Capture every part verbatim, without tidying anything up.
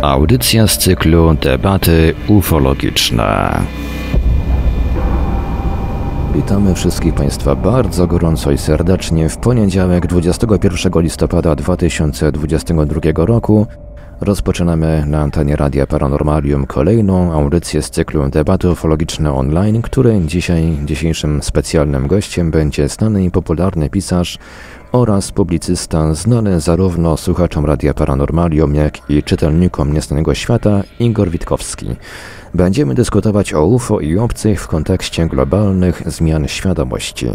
Audycja z cyklu Debaty ufologiczne. Witamy wszystkich Państwa bardzo gorąco i serdecznie w poniedziałek dwudziestego pierwszego listopada dwa tysiące dwudziestego drugiego roku. Rozpoczynamy na antenie Radia Paranormalium kolejną audycję z cyklu Debaty ufologiczne online, której dzisiaj dzisiejszym specjalnym gościem będzie znany i popularny pisarz oraz publicysta znany zarówno słuchaczom Radia Paranormalium, jak i czytelnikom Nieznanego Świata, Igor Witkowski. Będziemy dyskutować o U F O i obcych w kontekście globalnych zmian świadomości.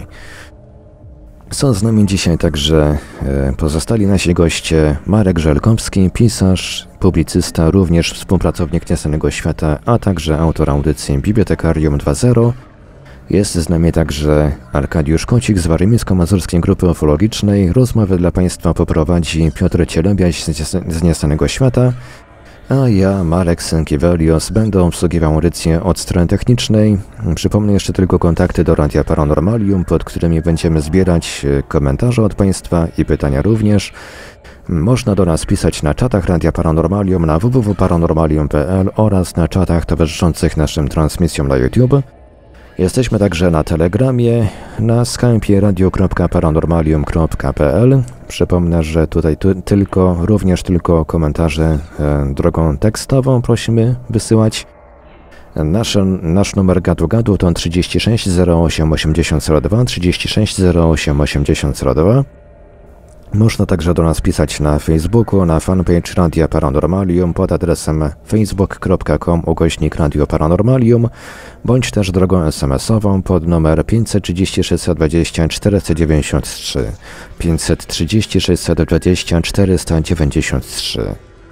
Są z nami dzisiaj także pozostali nasi goście: Marek Żelkowski, pisarz, publicysta, również współpracownik Nieznanego Świata, a także autor audycji Bibliotekarium dwa zero. Jest z nami także Arkadiusz Kocik z Warmińsko-Mazurskiej Grupy Ufologicznej. Rozmowę dla Państwa poprowadzi Piotr Cielebiaś z Nieznanego Świata, a ja, Marek Sękiewelios, będę obsługiwał audycję od strony technicznej. Przypomnę jeszcze tylko kontakty do Radia Paranormalium, pod którymi będziemy zbierać komentarze od Państwa i pytania również. Można do nas pisać na czatach Radia Paranormalium na w w w kropka paranormalium kropka p l oraz na czatach towarzyszących naszym transmisjom na YouTube. Jesteśmy także na Telegramie, na Skype'ie radio kropka paranormalium kropka p l. Przypomnę, że tutaj tu, tylko, również tylko komentarze e, drogą tekstową prosimy wysyłać. Nasz, nasz numer gadu gadu to trzydzieści sześć zero osiem osiemdziesiąt zero dwa, trzydzieści sześć zero osiem osiemdziesiąt zero dwa. Można także do nas pisać na Facebooku, na fanpage Radia Paranormalium pod adresem facebook kropka com ukośnik Radio Paranormalium, bądź też drogą es em esową pod numer pięćset trzydzieści sześć dwadzieścia czterysta dziewięćdziesiąt trzy, pięćset trzydzieści sześć dwadzieścia czterysta dziewięćdziesiąt trzy.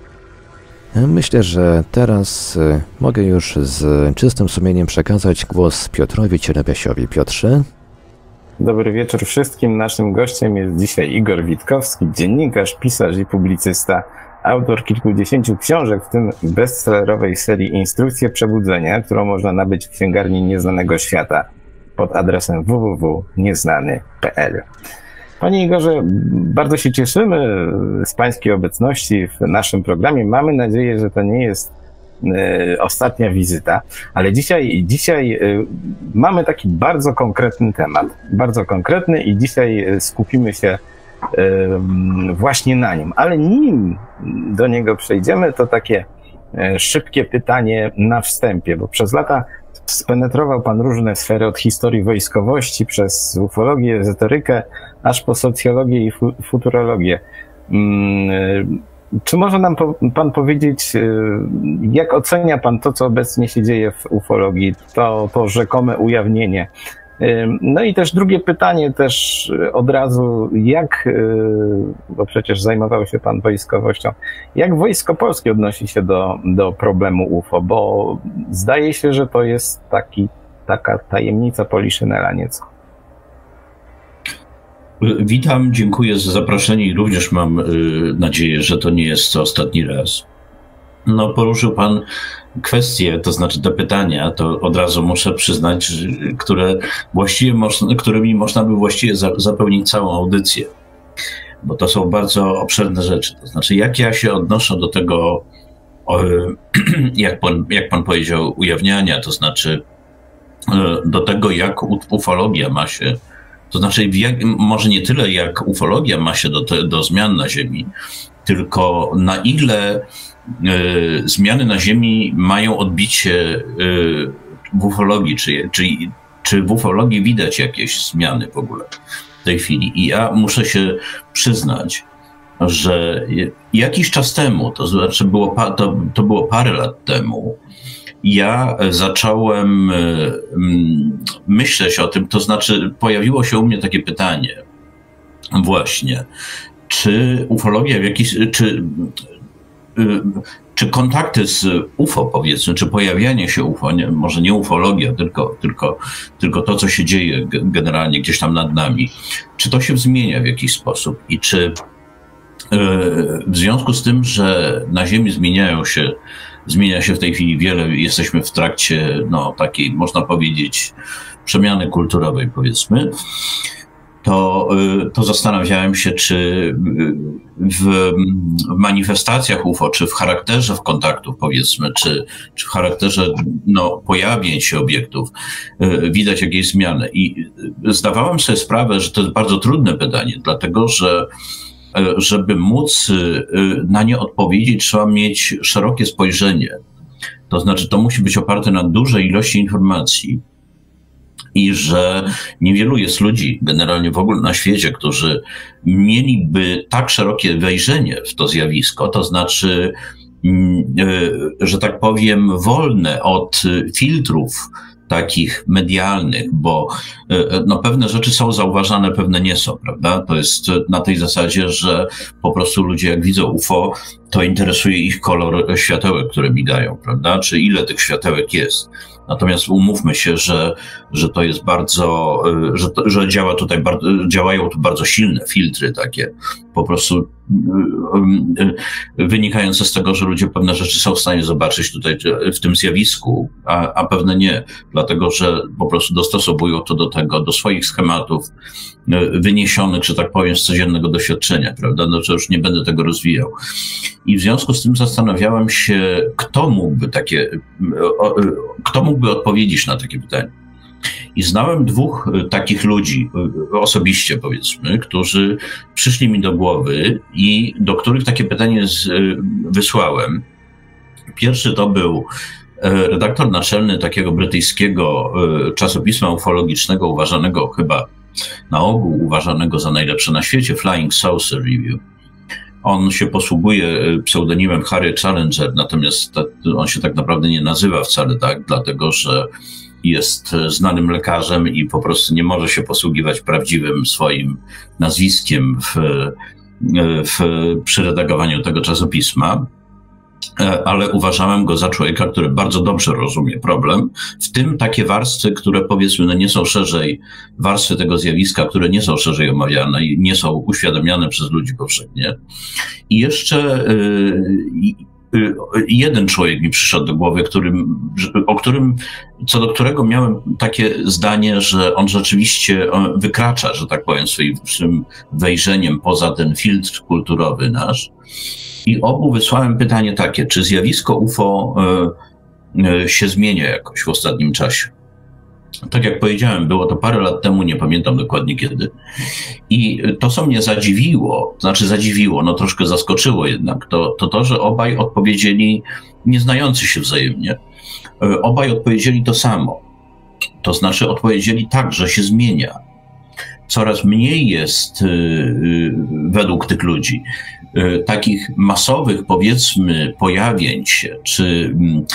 Myślę, że teraz mogę już z czystym sumieniem przekazać głos Piotrowi Cielebiasiowi. Piotrze? Dobry wieczór wszystkim. Naszym gościem jest dzisiaj Igor Witkowski, dziennikarz, pisarz i publicysta, autor kilkudziesięciu książek, w tym bestsellerowej serii Instrukcje Przebudzenia, którą można nabyć w księgarni Nieznanego Świata pod adresem w w w kropka nieznany kropka p l. Panie Igorze, bardzo się cieszymy z Pańskiej obecności w naszym programie. Mamy nadzieję, że to nie jest ostatnia wizyta, ale dzisiaj, dzisiaj mamy taki bardzo konkretny temat, bardzo konkretny i dzisiaj skupimy się właśnie na nim. Ale nim do niego przejdziemy, to takie szybkie pytanie na wstępie, bo przez lata spenetrował Pan różne sfery, od historii wojskowości przez ufologię, ezoterykę, aż po socjologię i fu- futurologię. Czy może nam Pan powiedzieć, jak ocenia Pan to, co obecnie się dzieje w ufologii, to, to rzekome ujawnienie? No i też drugie pytanie też od razu, jak, bo przecież zajmował się Pan wojskowością, jak Wojsko Polskie odnosi się do, do problemu U F O, bo zdaje się, że to jest taki, taka tajemnica Poliszynela nieco. Witam, dziękuję za zaproszenie i również mam nadzieję, że to nie jest ostatni raz. No, poruszył Pan kwestie, to znaczy te pytania, to od razu muszę przyznać, które właściwie można, którymi można by właściwie za, zapełnić całą audycję, bo to są bardzo obszerne rzeczy. To znaczy, jak ja się odnoszę do tego, jak pan, jak pan powiedział, ujawniania, to znaczy do tego, jak ufologia ma się, to znaczy, jak, może nie tyle jak ufologia ma się do, te, do zmian na Ziemi, tylko na ile y, zmiany na Ziemi mają odbicie y, w ufologii, czy, czy, czy w ufologii widać jakieś zmiany w ogóle w tej chwili. I ja muszę się przyznać, że jakiś czas temu, to znaczy było, to, to było parę lat temu, ja zacząłem myśleć o tym, to znaczy pojawiło się u mnie takie pytanie właśnie, czy ufologia w jakiś, czy, czy kontakty z U F O, powiedzmy, czy pojawianie się U F O, nie, może nie ufologia, tylko, tylko, tylko to, co się dzieje generalnie gdzieś tam nad nami, czy to się zmienia w jakiś sposób i czy w związku z tym, że na Ziemi zmieniają się Zmienia się w tej chwili wiele, jesteśmy w trakcie, no, takiej, można powiedzieć, przemiany kulturowej, powiedzmy. to, to zastanawiałem się, czy w manifestacjach U F O, czy w charakterze w kontaktów, powiedzmy, czy, czy w charakterze no, pojawień się obiektów widać jakieś zmiany. I zdawałem sobie sprawę, że to jest bardzo trudne pytanie, dlatego że żeby móc na nie odpowiedzieć, trzeba mieć szerokie spojrzenie. To znaczy, to musi być oparte na dużej ilości informacji i że niewielu jest ludzi generalnie w ogóle na świecie, którzy mieliby tak szerokie wejrzenie w to zjawisko, to znaczy, że tak powiem, wolne od filtrów takich medialnych, bo no, pewne rzeczy są zauważane, pewne nie są, prawda? To jest na tej zasadzie, że po prostu ludzie jak widzą U F O, to interesuje ich kolor światełek, które migają, prawda? Czy ile tych światełek jest. Natomiast umówmy się, że, że to jest bardzo, że, to, że działa tutaj bardzo, działają tu bardzo silne filtry takie, po prostu wynikające z tego, że ludzie pewne rzeczy są w stanie zobaczyć tutaj w tym zjawisku, a, a pewne nie, dlatego że po prostu dostosowują to do tego, do swoich schematów wyniesionych, że tak powiem, z codziennego doświadczenia, prawda? No to już nie będę tego rozwijał. I w związku z tym zastanawiałem się, kto mógłby takie, kto mógłby odpowiedzieć na takie pytanie. I znałem dwóch takich ludzi, osobiście powiedzmy, którzy przyszli mi do głowy i do których takie pytanie z, wysłałem. Pierwszy to był redaktor naczelny takiego brytyjskiego czasopisma ufologicznego, uważanego chyba na ogół, uważanego za najlepsze na świecie, Flying Saucer Review. On się posługuje pseudonimem Harry Challenger, natomiast on się tak naprawdę nie nazywa wcale tak, dlatego że jest znanym lekarzem i po prostu nie może się posługiwać prawdziwym swoim nazwiskiem w, w, przy redagowaniu tego czasopisma, ale uważałem go za człowieka, który bardzo dobrze rozumie problem, w tym takie warstwy, które powiedzmy no nie są szerzej, warstwy tego zjawiska, które nie są szerzej omawiane i nie są uświadamiane przez ludzi powszechnie. I jeszcze yy, jeden człowiek mi przyszedł do głowy, którym, o którym, co do którego miałem takie zdanie, że on rzeczywiście wykracza, że tak powiem, swoim wejrzeniem poza ten filtr kulturowy nasz. I obu wysłałem pytanie takie, czy zjawisko U F O się zmienia jakoś w ostatnim czasie? Tak jak powiedziałem, było to parę lat temu, nie pamiętam dokładnie kiedy. I to, co mnie zadziwiło, znaczy zadziwiło, no troszkę zaskoczyło jednak, to to, to że obaj odpowiedzieli, nie znający się wzajemnie, obaj odpowiedzieli to samo. To znaczy odpowiedzieli tak, że się zmienia. Coraz mniej jest według tych ludzi takich masowych, powiedzmy, pojawień się, czy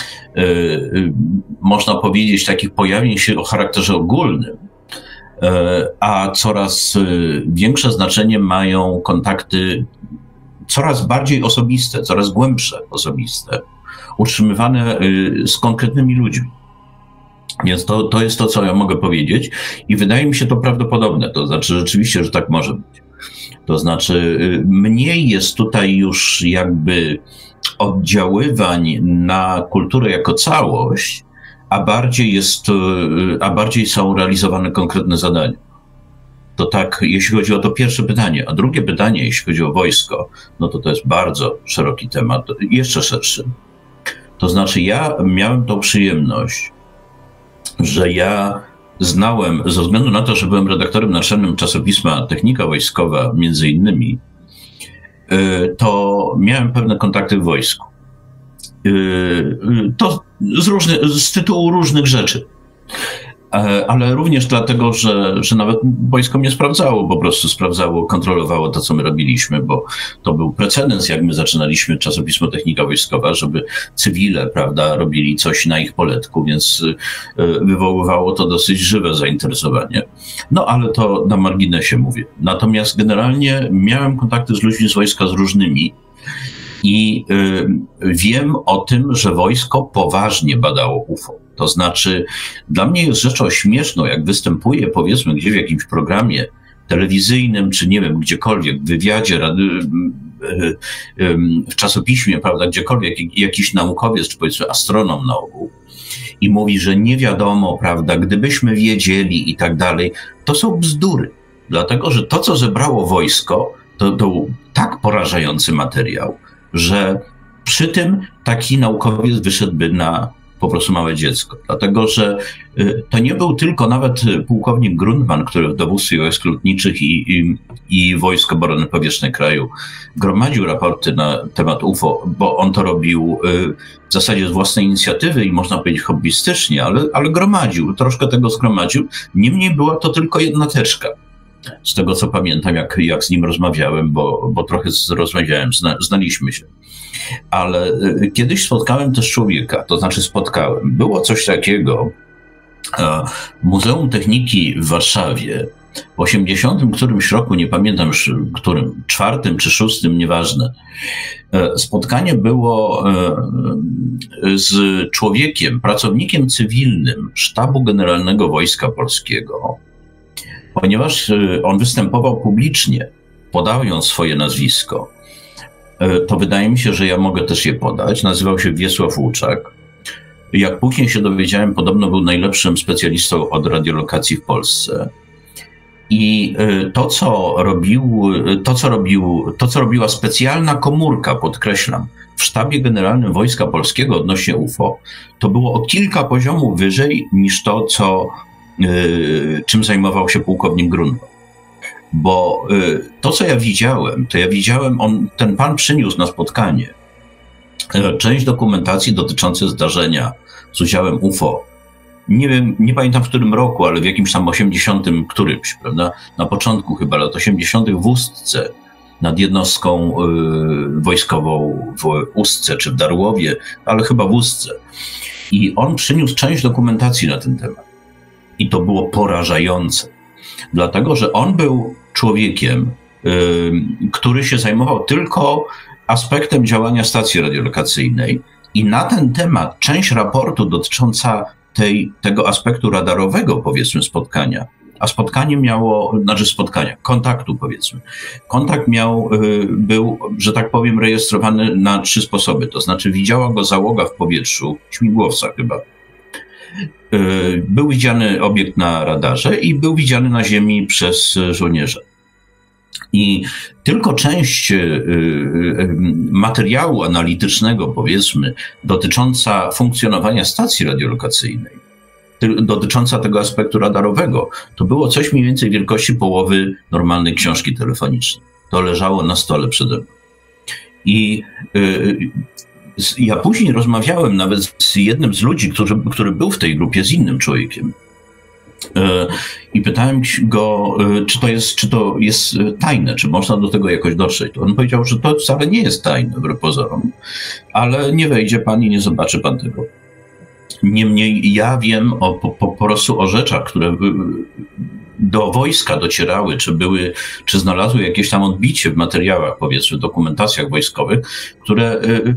można powiedzieć takich pojawień się o charakterze ogólnym, a coraz większe znaczenie mają kontakty coraz bardziej osobiste, coraz głębsze osobiste, utrzymywane z konkretnymi ludźmi. Więc to, to jest to, co ja mogę powiedzieć i wydaje mi się to prawdopodobne, to znaczy rzeczywiście, że tak może być. To znaczy mniej jest tutaj już jakby oddziaływań na kulturę jako całość, a bardziej jest, a bardziej są realizowane konkretne zadania. To tak, jeśli chodzi o to pierwsze pytanie. A drugie pytanie, jeśli chodzi o wojsko, no to to jest bardzo szeroki temat, jeszcze szerszy. To znaczy ja miałem tą przyjemność, że ja znałem, ze względu na to, że byłem redaktorem naczelnym czasopisma Technika Wojskowa, między innymi, to miałem pewne kontakty w wojsku. To z, różny, z tytułu różnych rzeczy. Ale również dlatego, że, że nawet wojsko mnie sprawdzało, po prostu sprawdzało, kontrolowało to, co my robiliśmy, bo to był precedens, jak my zaczynaliśmy czasopismo Technika Wojskowa, żeby cywile, prawda, robili coś na ich poletku, więc wywoływało to dosyć żywe zainteresowanie. No ale to na marginesie mówię. Natomiast generalnie miałem kontakty z ludźmi z wojska, z różnymi i y, wiem o tym, że wojsko poważnie badało U F O. To znaczy, dla mnie jest rzeczą śmieszną, jak występuję, powiedzmy, gdzie w jakimś programie telewizyjnym, czy nie wiem, gdziekolwiek, w wywiadzie, w czasopiśmie, prawda, gdziekolwiek, jakiś naukowiec, czy powiedzmy astronom na ogół, i mówi, że nie wiadomo, prawda, gdybyśmy wiedzieli i tak dalej, to są bzdury. Dlatego, że to, co zebrało wojsko, to był tak porażający materiał, że przy tym taki naukowiec wyszedłby na po prostu małe dziecko. Dlatego, że to nie był tylko nawet pułkownik Grundmann, który w dowództwie wojsk lotniczych i, i, i Wojsk Obrony Powietrznej kraju gromadził raporty na temat U F O, bo on to robił w zasadzie z własnej inicjatywy i można powiedzieć hobbystycznie, ale, ale gromadził, troszkę tego zgromadził. Niemniej była to tylko jedna teczka. Z tego, co pamiętam, jak, jak z nim rozmawiałem, bo, bo trochę z, rozmawiałem, zna, znaliśmy się. Ale y, kiedyś spotkałem też człowieka, to znaczy spotkałem. Było coś takiego e, w Muzeum Techniki w Warszawie w osiemdziesiątym którymś roku, nie pamiętam już którym, czwartym czy szóstym, nieważne. E, spotkanie było e, z człowiekiem, pracownikiem cywilnym Sztabu Generalnego Wojska Polskiego, ponieważ on występował publicznie, podając swoje nazwisko. To wydaje mi się, że ja mogę też je podać. Nazywał się Wiesław Łuczak. Jak później się dowiedziałem, podobno był najlepszym specjalistą od radiolokacji w Polsce. I to, co robił, to, co robił, to, co robiła specjalna komórka, podkreślam, w Sztabie Generalnym Wojska Polskiego odnośnie U F O, to było o kilka poziomów wyżej niż to, co czym zajmował się pułkownik Grundmann. Bo to, co ja widziałem, to ja widziałem, on, ten pan przyniósł na spotkanie część dokumentacji dotyczącej zdarzenia z udziałem U F O. Nie wiem, nie pamiętam w którym roku, ale w jakimś tam osiemdziesiątym którymś, prawda? Na początku chyba lat osiemdziesiątych w Ustce, nad jednostką y, wojskową w Ustce czy w Darłowie, ale chyba w Ustce. I on przyniósł część dokumentacji na ten temat. I to było porażające, dlatego że on był człowiekiem, y, który się zajmował tylko aspektem działania stacji radiolokacyjnej i na ten temat część raportu dotycząca tej, tego aspektu radarowego, powiedzmy, spotkania, a spotkanie miało, znaczy spotkania, kontaktu powiedzmy. Kontakt miał, y, był, że tak powiem, rejestrowany na trzy sposoby, to znaczy widziała go załoga w powietrzu, śmigłowca chyba. Był widziany obiekt na radarze i był widziany na ziemi przez żołnierza. I tylko część materiału analitycznego, powiedzmy, dotycząca funkcjonowania stacji radiolokacyjnej, dotycząca tego aspektu radarowego, to było coś mniej więcej wielkości połowy normalnej książki telefonicznej. To leżało na stole przede mną. I ja później rozmawiałem nawet z jednym z ludzi, który, który był w tej grupie, z innym człowiekiem. I pytałem go, czy to jest, czy to jest tajne, czy można do tego jakoś dotrzeć. On powiedział, że to wcale nie jest tajne, wbrew pozorom, ale nie wejdzie pan i nie zobaczy pan tego. Niemniej ja wiem o, po, po prostu o rzeczach, które do wojska docierały, czy były, czy znalazły jakieś tam odbicie w materiałach, powiedzmy, dokumentacjach wojskowych, które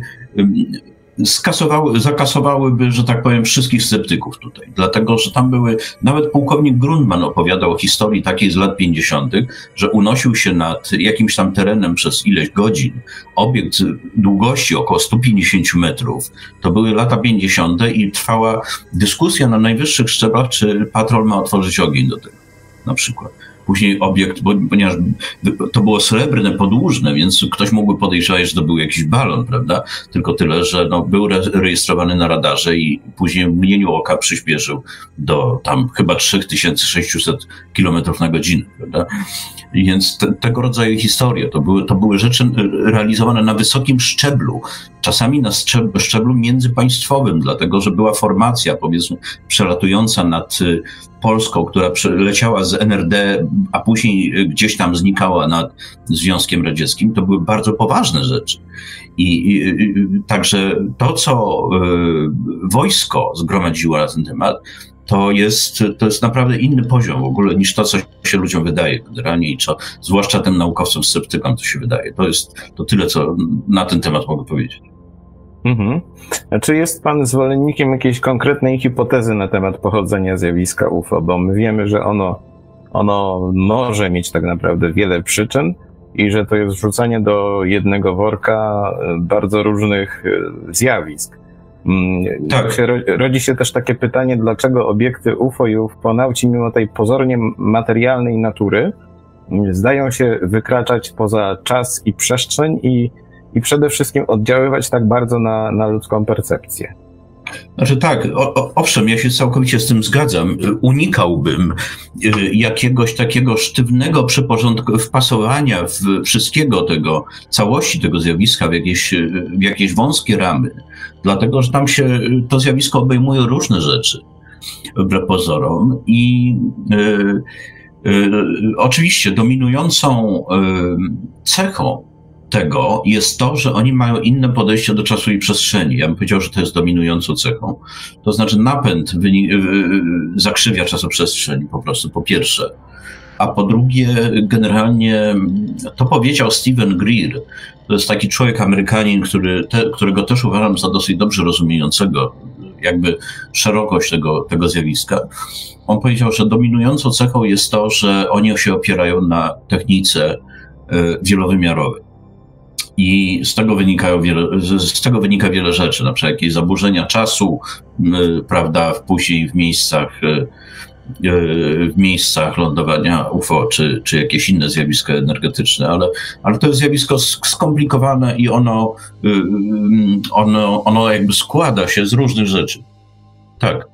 skasowały, zakasowałyby, że tak powiem, wszystkich sceptyków tutaj. Dlatego, że tam były, nawet pułkownik Grundmann opowiadał o historii takiej z lat pięćdziesiątych, że unosił się nad jakimś tam terenem przez ileś godzin. Obiekt długości około sto pięćdziesiąt metrów. To były lata pięćdziesiąte i trwała dyskusja na najwyższych szczeblach, czy patrol ma otworzyć ogień do tego, na przykład. Później obiekt, bo, ponieważ to było srebrne, podłużne, więc ktoś mógłby podejrzewać, że to był jakiś balon, prawda? Tylko tyle, że no, był re rejestrowany na radarze i później w mgnieniu oka przyspieszył do tam chyba trzy tysiące sześćset kilometrów na godzinę, prawda? Więc te, tego rodzaju historie to były, to były rzeczy realizowane na wysokim szczeblu, czasami na szczeblu międzypaństwowym, dlatego że była formacja, powiedzmy, przelatująca nad Polską, która leciała z N R D, a później gdzieś tam znikała nad Związkiem Radzieckim. To były bardzo poważne rzeczy. I, i, i także to, co y, wojsko zgromadziło na ten temat, to jest, to jest naprawdę inny poziom w ogóle niż to, co się ludziom wydaje generalnie i co, zwłaszcza tym naukowcom sceptykom, to się wydaje. To jest to tyle, co na ten temat mogę powiedzieć. Mhm. A czy jest pan zwolennikiem jakiejś konkretnej hipotezy na temat pochodzenia zjawiska U F O? Bo my wiemy, że ono, ono może mieć tak naprawdę wiele przyczyn i że to jest wrzucanie do jednego worka bardzo różnych zjawisk. Tak. Rodzi się też takie pytanie, dlaczego obiekty U F O i ufponauci, mimo tej pozornie materialnej natury, zdają się wykraczać poza czas i przestrzeń i, i przede wszystkim oddziaływać tak bardzo na, na ludzką percepcję. Znaczy tak, o, o, owszem, ja się całkowicie z tym zgadzam. Unikałbym jakiegoś takiego sztywnego przyporządkowania, wpasowania w wszystkiego tego, całości tego zjawiska w jakieś, w jakieś wąskie ramy, dlatego że tam się to zjawisko obejmuje różne rzeczy, wbrew pozorom. I y, y, oczywiście dominującą y, cechą tego jest to, że oni mają inne podejście do czasu i przestrzeni. Ja bym powiedział, że to jest dominującą cechą. To znaczy napęd wyni- zakrzywia czasoprzestrzeń po prostu, po pierwsze. A po drugie, generalnie to powiedział Stephen Greer. To jest taki człowiek Amerykanin, który te, którego też uważam za dosyć dobrze rozumiejącego jakby szerokość tego, tego zjawiska. On powiedział, że dominującą cechą jest to, że oni się opierają na technice wielowymiarowej. I z tego wynikają wiele, z tego wynika wiele rzeczy, na przykład jakieś zaburzenia czasu, prawda, później w miejscach, w miejscach lądowania U F O, czy, czy jakieś inne zjawiska energetyczne, ale, ale to jest zjawisko skomplikowane i ono, ono, ono jakby składa się z różnych rzeczy. Tak.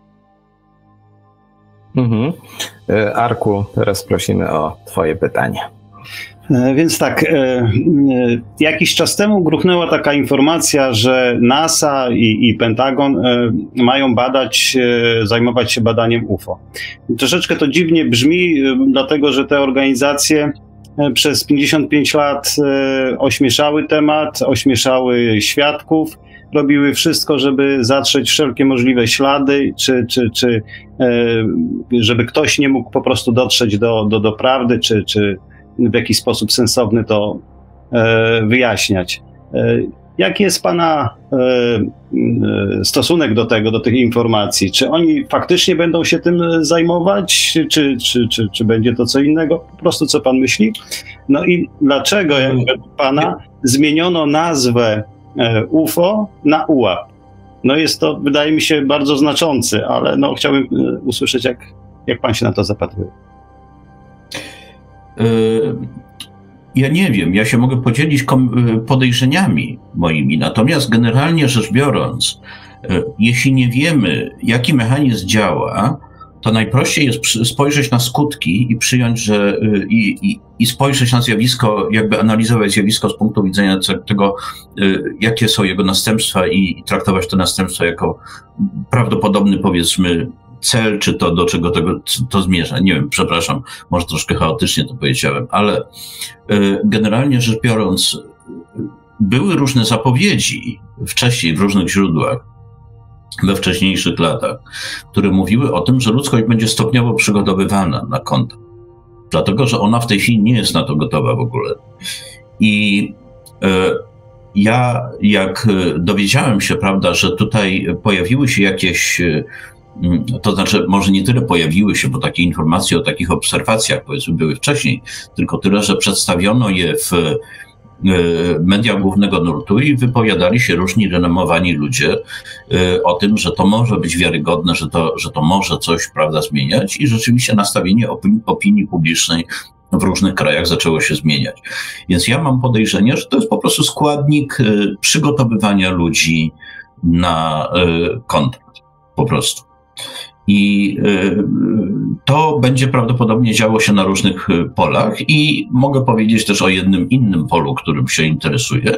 Mhm. Arku, teraz prosimy o twoje pytanie. Więc tak, jakiś czas temu gruchnęła taka informacja, że NASA i, i Pentagon mają badać, zajmować się badaniem U F O. Troszeczkę to dziwnie brzmi, dlatego że te organizacje przez pięćdziesiąt pięć lat ośmieszały temat, ośmieszały świadków, robiły wszystko, żeby zatrzeć wszelkie możliwe ślady, czy, czy, czy żeby ktoś nie mógł po prostu dotrzeć do, do, do prawdy, czy, czy w jakiś sposób sensowny to e, wyjaśniać. E, jaki jest Pana e, e, stosunek do tego, do tych informacji? Czy oni faktycznie będą się tym zajmować, czy, czy, czy, czy będzie to co innego? Po prostu co Pan myśli? No i dlaczego, jak według Pana, zmieniono nazwę e, U F O na U A P? No jest to, wydaje mi się, bardzo znaczący, ale no, chciałbym e, usłyszeć, jak, jak Pan się na to zapatruje. Ja nie wiem, ja się mogę podzielić podejrzeniami moimi, natomiast generalnie rzecz biorąc, jeśli nie wiemy, jaki mechanizm działa, to najprościej jest spojrzeć na skutki i przyjąć, że i, i, i spojrzeć na zjawisko, jakby analizować zjawisko z punktu widzenia tego, jakie są jego następstwa i traktować te następstwa jako prawdopodobny, powiedzmy, cel, czy to do czego tego, to zmierza. Nie wiem, przepraszam, może troszkę chaotycznie to powiedziałem, ale generalnie rzecz biorąc, były różne zapowiedzi wcześniej w różnych źródłach, we wcześniejszych latach, które mówiły o tym, że ludzkość będzie stopniowo przygotowywana na kontakt. Dlatego, że ona w tej chwili nie jest na to gotowa w ogóle. I ja, jak dowiedziałem się, prawda, że tutaj pojawiły się jakieś, to znaczy może nie tyle pojawiły się, bo takie informacje o takich obserwacjach, powiedzmy, były wcześniej, tylko tyle, że przedstawiono je w mediach głównego nurtu i wypowiadali się różni renomowani ludzie o tym, że to może być wiarygodne, że to, że to może coś, prawda, zmieniać, i rzeczywiście nastawienie opinii, opinii publicznej w różnych krajach zaczęło się zmieniać. Więc ja mam podejrzenie, że to jest po prostu składnik przygotowywania ludzi na kontrakt, po prostu. I to będzie prawdopodobnie działo się na różnych polach i mogę powiedzieć też o jednym innym polu, którym się interesuję,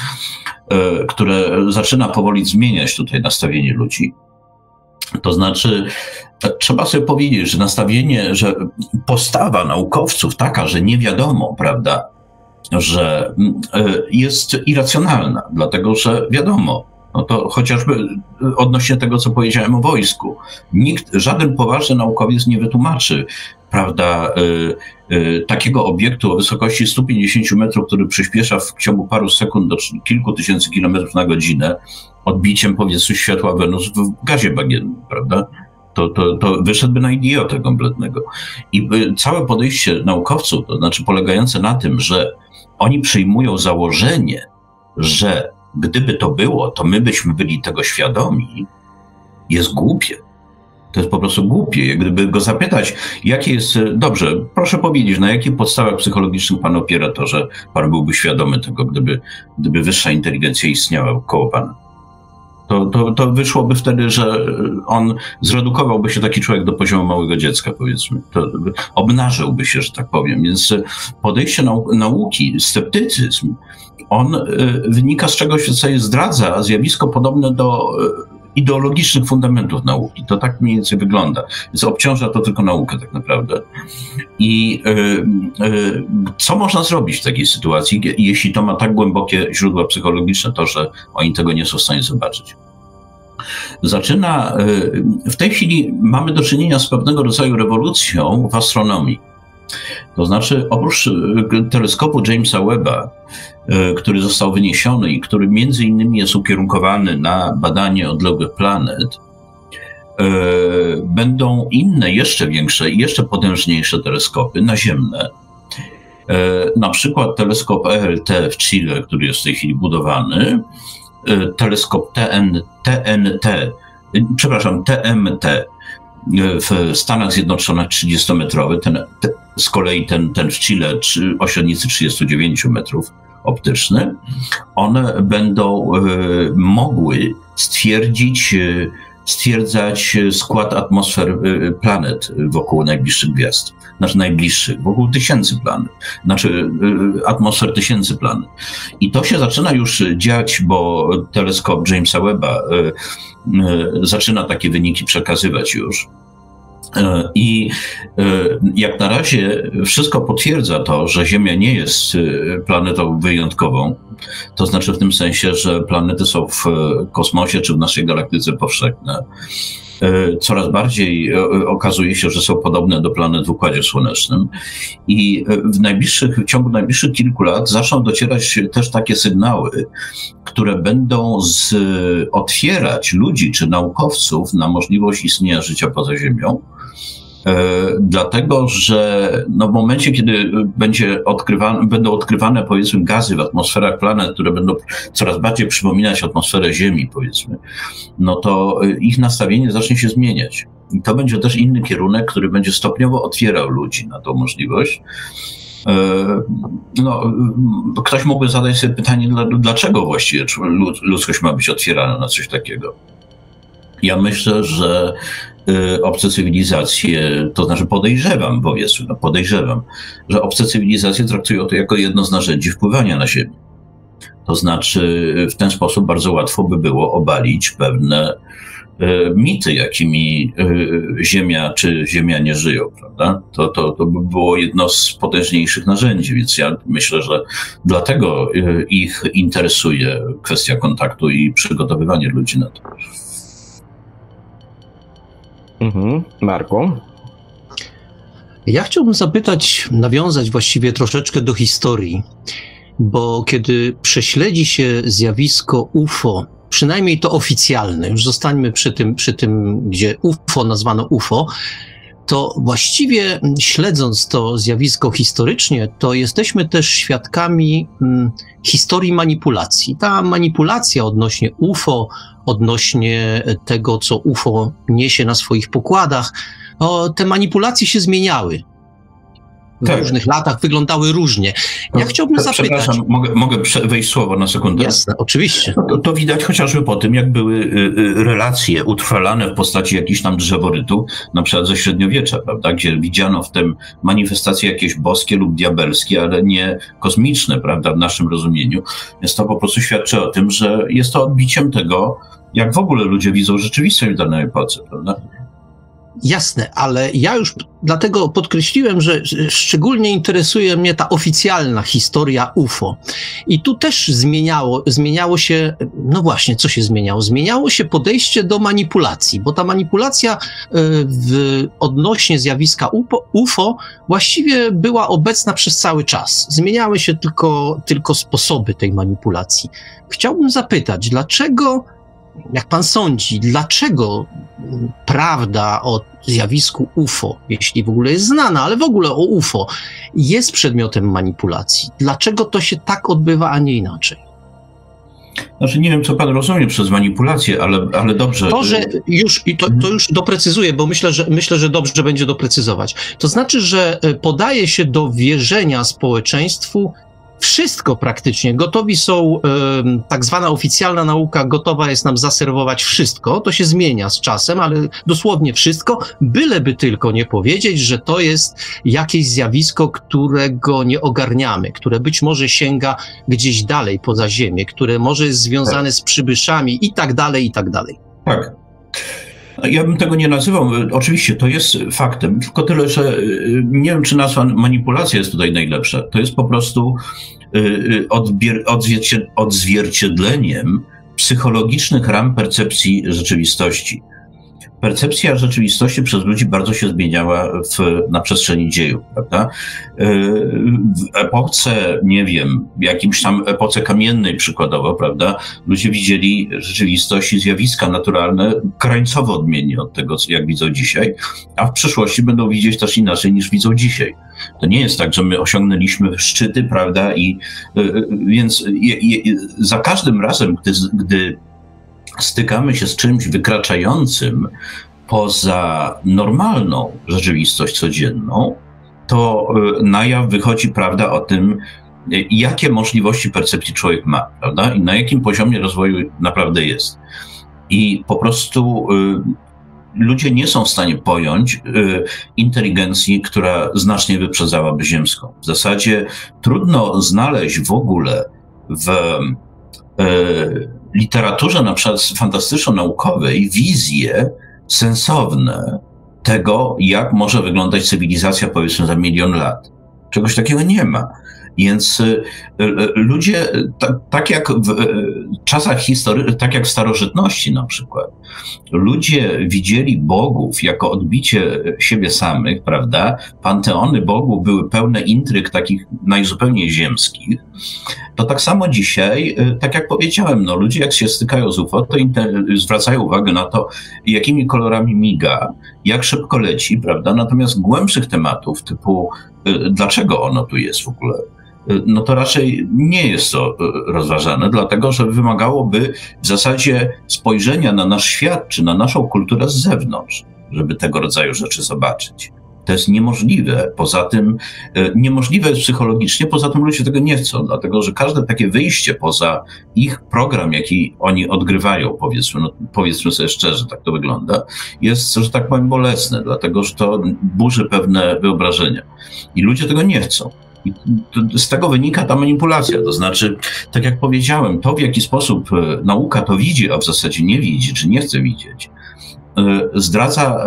które zaczyna powoli zmieniać tutaj nastawienie ludzi. To znaczy, trzeba sobie powiedzieć, że nastawienie, że postawa naukowców taka, że nie wiadomo, prawda, że jest irracjonalna, dlatego że wiadomo, no to chociażby odnośnie tego, co powiedziałem o wojsku. Nikt, żaden poważny naukowiec nie wytłumaczy, prawda, y, y, takiego obiektu o wysokości stu pięćdziesięciu metrów, który przyspiesza w ciągu paru sekund do kilku tysięcy kilometrów na godzinę, odbiciem, powiedzmy, światła Wenus w gazie bagiennym, prawda? To, to, to wyszedłby na idiotę kompletnego. I y, całe podejście naukowców, to znaczy polegające na tym, że oni przyjmują założenie, że gdyby to było, to my byśmy byli tego świadomi, jest głupie. To jest po prostu głupie. Jak gdyby go zapytać, jakie jest... Dobrze, proszę powiedzieć, na jakich podstawach psychologicznych pan opiera to, że pan byłby świadomy tego, gdyby, gdyby wyższa inteligencja istniała koło pana. To, to, to wyszłoby wtedy, że on zredukowałby się taki człowiek do poziomu małego dziecka, powiedzmy. To obnażyłby się, że tak powiem. Więc podejście nau nauki, sceptycyzm, on wynika z czegoś, co zdradza zjawisko podobne do ideologicznych fundamentów nauki. To tak mniej więcej wygląda. Więc obciąża to tylko naukę tak naprawdę. I y, y, co można zrobić w takiej sytuacji, jeśli to ma tak głębokie źródła psychologiczne, to, że oni tego nie są w stanie zobaczyć? Zaczyna, y, w tej chwili mamy do czynienia z pewnego rodzaju rewolucją w astronomii. To znaczy, oprócz teleskopu Jamesa Webba, który został wyniesiony i który między innymi jest ukierunkowany na badanie odległych planet, będą inne, jeszcze większe i jeszcze potężniejsze teleskopy naziemne. Na przykład teleskop E L T w Chile, który jest w tej chwili budowany, teleskop T N T, przepraszam, T M T w Stanach Zjednoczonych trzydziestometrowy, ten, te, z kolei ten, ten w Chile o średnicy trzydziestu dziewięciu metrów optyczny, one będą y, mogły stwierdzić, y, stwierdzać skład atmosfer y, planet wokół najbliższych gwiazd. Znaczy najbliższych, wokół tysięcy planet. Znaczy y, atmosfer tysięcy planet. I to się zaczyna już dziać, bo teleskop Jamesa Webba y, y, zaczyna takie wyniki przekazywać już. I jak na razie wszystko potwierdza to, że Ziemia nie jest planetą wyjątkową, to znaczy w tym sensie, że planety są w kosmosie czy w naszej galaktyce powszechne. Coraz bardziej okazuje się, że są podobne do planet w Układzie Słonecznym i w najbliższych, w ciągu najbliższych kilku lat zaczną docierać też takie sygnały, które będą z, otwierać ludzi czy naukowców na możliwość istnienia życia poza Ziemią. E, dlatego, że no w momencie, kiedy będzie odkrywane, będą odkrywane, powiedzmy, gazy w atmosferach planet, które będą coraz bardziej przypominać atmosferę Ziemi, powiedzmy, no to ich nastawienie zacznie się zmieniać. I to będzie też inny kierunek, który będzie stopniowo otwierał ludzi na tą możliwość. E, no, ktoś mógłby zadać sobie pytanie, dlaczego właściwie ludzkość ma być otwierana na coś takiego? Ja myślę, że obce cywilizacje, to znaczy podejrzewam, powiedzmy, no podejrzewam, że obce cywilizacje traktują to jako jedno z narzędzi wpływania na Ziemię. To znaczy w ten sposób bardzo łatwo by było obalić pewne mity, jakimi Ziemia czy Ziemianie żyją, prawda? To, to, to by było jedno z potężniejszych narzędzi, więc ja myślę, że dlatego ich interesuje kwestia kontaktu i przygotowywanie ludzi na to. Mhm. Marku? Ja chciałbym zapytać, nawiązać właściwie troszeczkę do historii, bo kiedy prześledzi się zjawisko U F O, przynajmniej to oficjalne, już zostańmy przy tym, przy tym, gdzie U F O nazwano U F O, to właściwie śledząc to zjawisko historycznie, to jesteśmy też świadkami hmm, historii manipulacji. Ta manipulacja odnośnie U F O, odnośnie tego, co U F O niesie na swoich pokładach, o, te manipulacje się zmieniały. W tak. różnych latach wyglądały różnie. Ja chciałbym zapytać... Przepraszam, mogę, mogę wejść słowo na sekundę? Jasne, oczywiście. To, to widać chociażby po tym, jak były relacje utrwalane w postaci jakichś tam drzeworytów, na przykład ze średniowiecza, prawda, gdzie widziano w tym manifestacje jakieś boskie lub diabelskie, ale nie kosmiczne, prawda, w naszym rozumieniu. Więc to po prostu świadczy o tym, że jest to odbiciem tego, jak w ogóle ludzie widzą rzeczywistość w danej epoce, prawda? Jasne, ale ja już dlatego podkreśliłem, że szczególnie interesuje mnie ta oficjalna historia U F O. I tu też zmieniało, zmieniało się, no właśnie, co się zmieniało? Zmieniało się podejście do manipulacji, bo ta manipulacja w odnośnie zjawiska U F O właściwie była obecna przez cały czas. Zmieniały się tylko, tylko sposoby tej manipulacji. Chciałbym zapytać, dlaczego, jak pan sądzi, dlaczego prawda o zjawisku U F O, jeśli w ogóle jest znana, ale w ogóle o U F O, jest przedmiotem manipulacji? Dlaczego to się tak odbywa, a nie inaczej? Znaczy nie wiem, co pan rozumie przez manipulację, ale, ale dobrze. To, że już, i to, to już doprecyzuję, bo myślę, że myślę, że dobrze będzie doprecyzować. To znaczy, że podaje się do wierzenia społeczeństwu wszystko praktycznie. Gotowi są, y, tak zwana oficjalna nauka gotowa jest nam zaserwować wszystko. To się zmienia z czasem, ale dosłownie wszystko, byleby tylko nie powiedzieć, że to jest jakieś zjawisko, którego nie ogarniamy, które być może sięga gdzieś dalej poza ziemię, które może jest związane z przybyszami i tak dalej, i tak dalej. Tak. Ja bym tego nie nazywał. Oczywiście to jest faktem, tylko tyle, że nie wiem, czy nazwa manipulacja jest tutaj najlepsza. To jest po prostu odbier- odzwierci- odzwierciedleniem psychologicznych ram percepcji rzeczywistości. Percepcja rzeczywistości przez ludzi bardzo się zmieniała w, na przestrzeni dziejów, prawda? W epoce, nie wiem, w jakimś tam epoce kamiennej przykładowo, prawda? Ludzie widzieli rzeczywistość i zjawiska naturalne krańcowo odmiennie od tego, jak widzą dzisiaj, a w przyszłości będą widzieć też inaczej niż widzą dzisiaj. To nie jest tak, że my osiągnęliśmy szczyty, prawda? I więc je, je, za każdym razem, gdy, gdy stykamy się z czymś wykraczającym poza normalną rzeczywistość codzienną, to na jaw wychodzi prawda o tym, jakie możliwości percepcji człowiek ma, prawda? I na jakim poziomie rozwoju naprawdę jest. I po prostu y, ludzie nie są w stanie pojąć y, inteligencji, która znacznie wyprzedzałaby ziemską. W zasadzie trudno znaleźć w ogóle w y, literaturze na przykład fantastyczno-naukowej wizje sensowne tego, jak może wyglądać cywilizacja powiedzmy za milion lat. Czegoś takiego nie ma. Więc y, y, ludzie, ta, tak jak w y, czasach historii, tak jak w starożytności na przykład, ludzie widzieli bogów jako odbicie siebie samych, prawda? Panteony bogów były pełne intryg takich najzupełniej ziemskich. To tak samo dzisiaj, y, tak jak powiedziałem, no ludzie jak się stykają z U F O, to inter- zwracają uwagę na to, jakimi kolorami miga, jak szybko leci, prawda? Natomiast głębszych tematów typu y, dlaczego ono tu jest w ogóle, no to raczej nie jest to rozważane, dlatego że wymagałoby w zasadzie spojrzenia na nasz świat czy na naszą kulturę z zewnątrz, żeby tego rodzaju rzeczy zobaczyć. To jest niemożliwe, poza tym, niemożliwe jest psychologicznie, poza tym ludzie tego nie chcą, dlatego że każde takie wyjście poza ich program, jaki oni odgrywają, powiedzmy, no, powiedzmy sobie szczerze, tak to wygląda, jest, że tak powiem, bolesne, dlatego że to burzy pewne wyobrażenia. I ludzie tego nie chcą. I z tego wynika ta manipulacja, to znaczy, tak jak powiedziałem, to w jaki sposób nauka to widzi, a w zasadzie nie widzi, czy nie chce widzieć, zdradza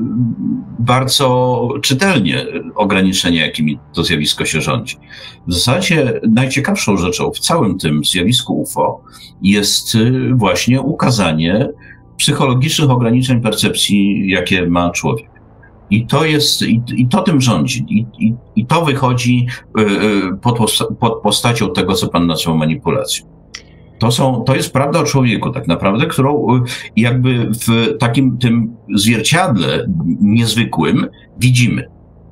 bardzo czytelnie ograniczenia, jakimi to zjawisko się rządzi. W zasadzie najciekawszą rzeczą w całym tym zjawisku U F O jest właśnie ukazanie psychologicznych ograniczeń percepcji, jakie ma człowiek. I to jest, i, i to tym rządzi. I, i, i to wychodzi pod, pod postacią tego, co pan nazwał manipulacją. To są, to jest prawda o człowieku tak naprawdę, którą jakby w takim tym zwierciadle niezwykłym widzimy.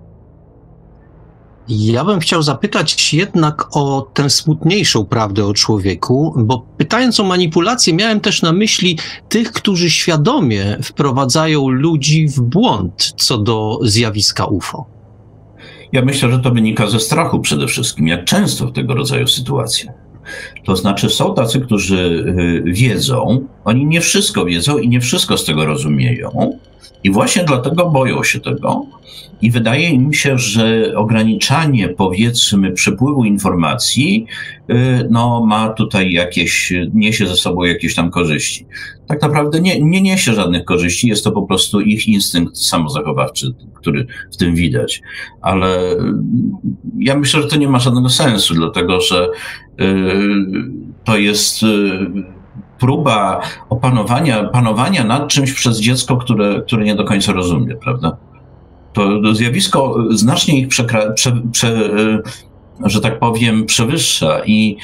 Ja bym chciał zapytać jednak o tę smutniejszą prawdę o człowieku, bo pytając o manipulację miałem też na myśli tych, którzy świadomie wprowadzają ludzi w błąd co do zjawiska U F O. Ja myślę, że to wynika ze strachu przede wszystkim, jak często w tego rodzaju sytuacjach. To znaczy są tacy, którzy wiedzą, oni nie wszystko wiedzą i nie wszystko z tego rozumieją i właśnie dlatego boją się tego i wydaje im się, że ograniczanie, powiedzmy, przepływu informacji no, ma tutaj jakieś, niesie ze sobą jakieś tam korzyści. Tak naprawdę nie, nie niesie żadnych korzyści, jest to po prostu ich instynkt samozachowawczy, który w tym widać. Ale ja myślę, że to nie ma żadnego sensu, dlatego że to jest próba opanowania, panowania nad czymś przez dziecko, które, które nie do końca rozumie, prawda? To zjawisko znacznie ich przekra- prze, prze, że tak powiem, przewyższa i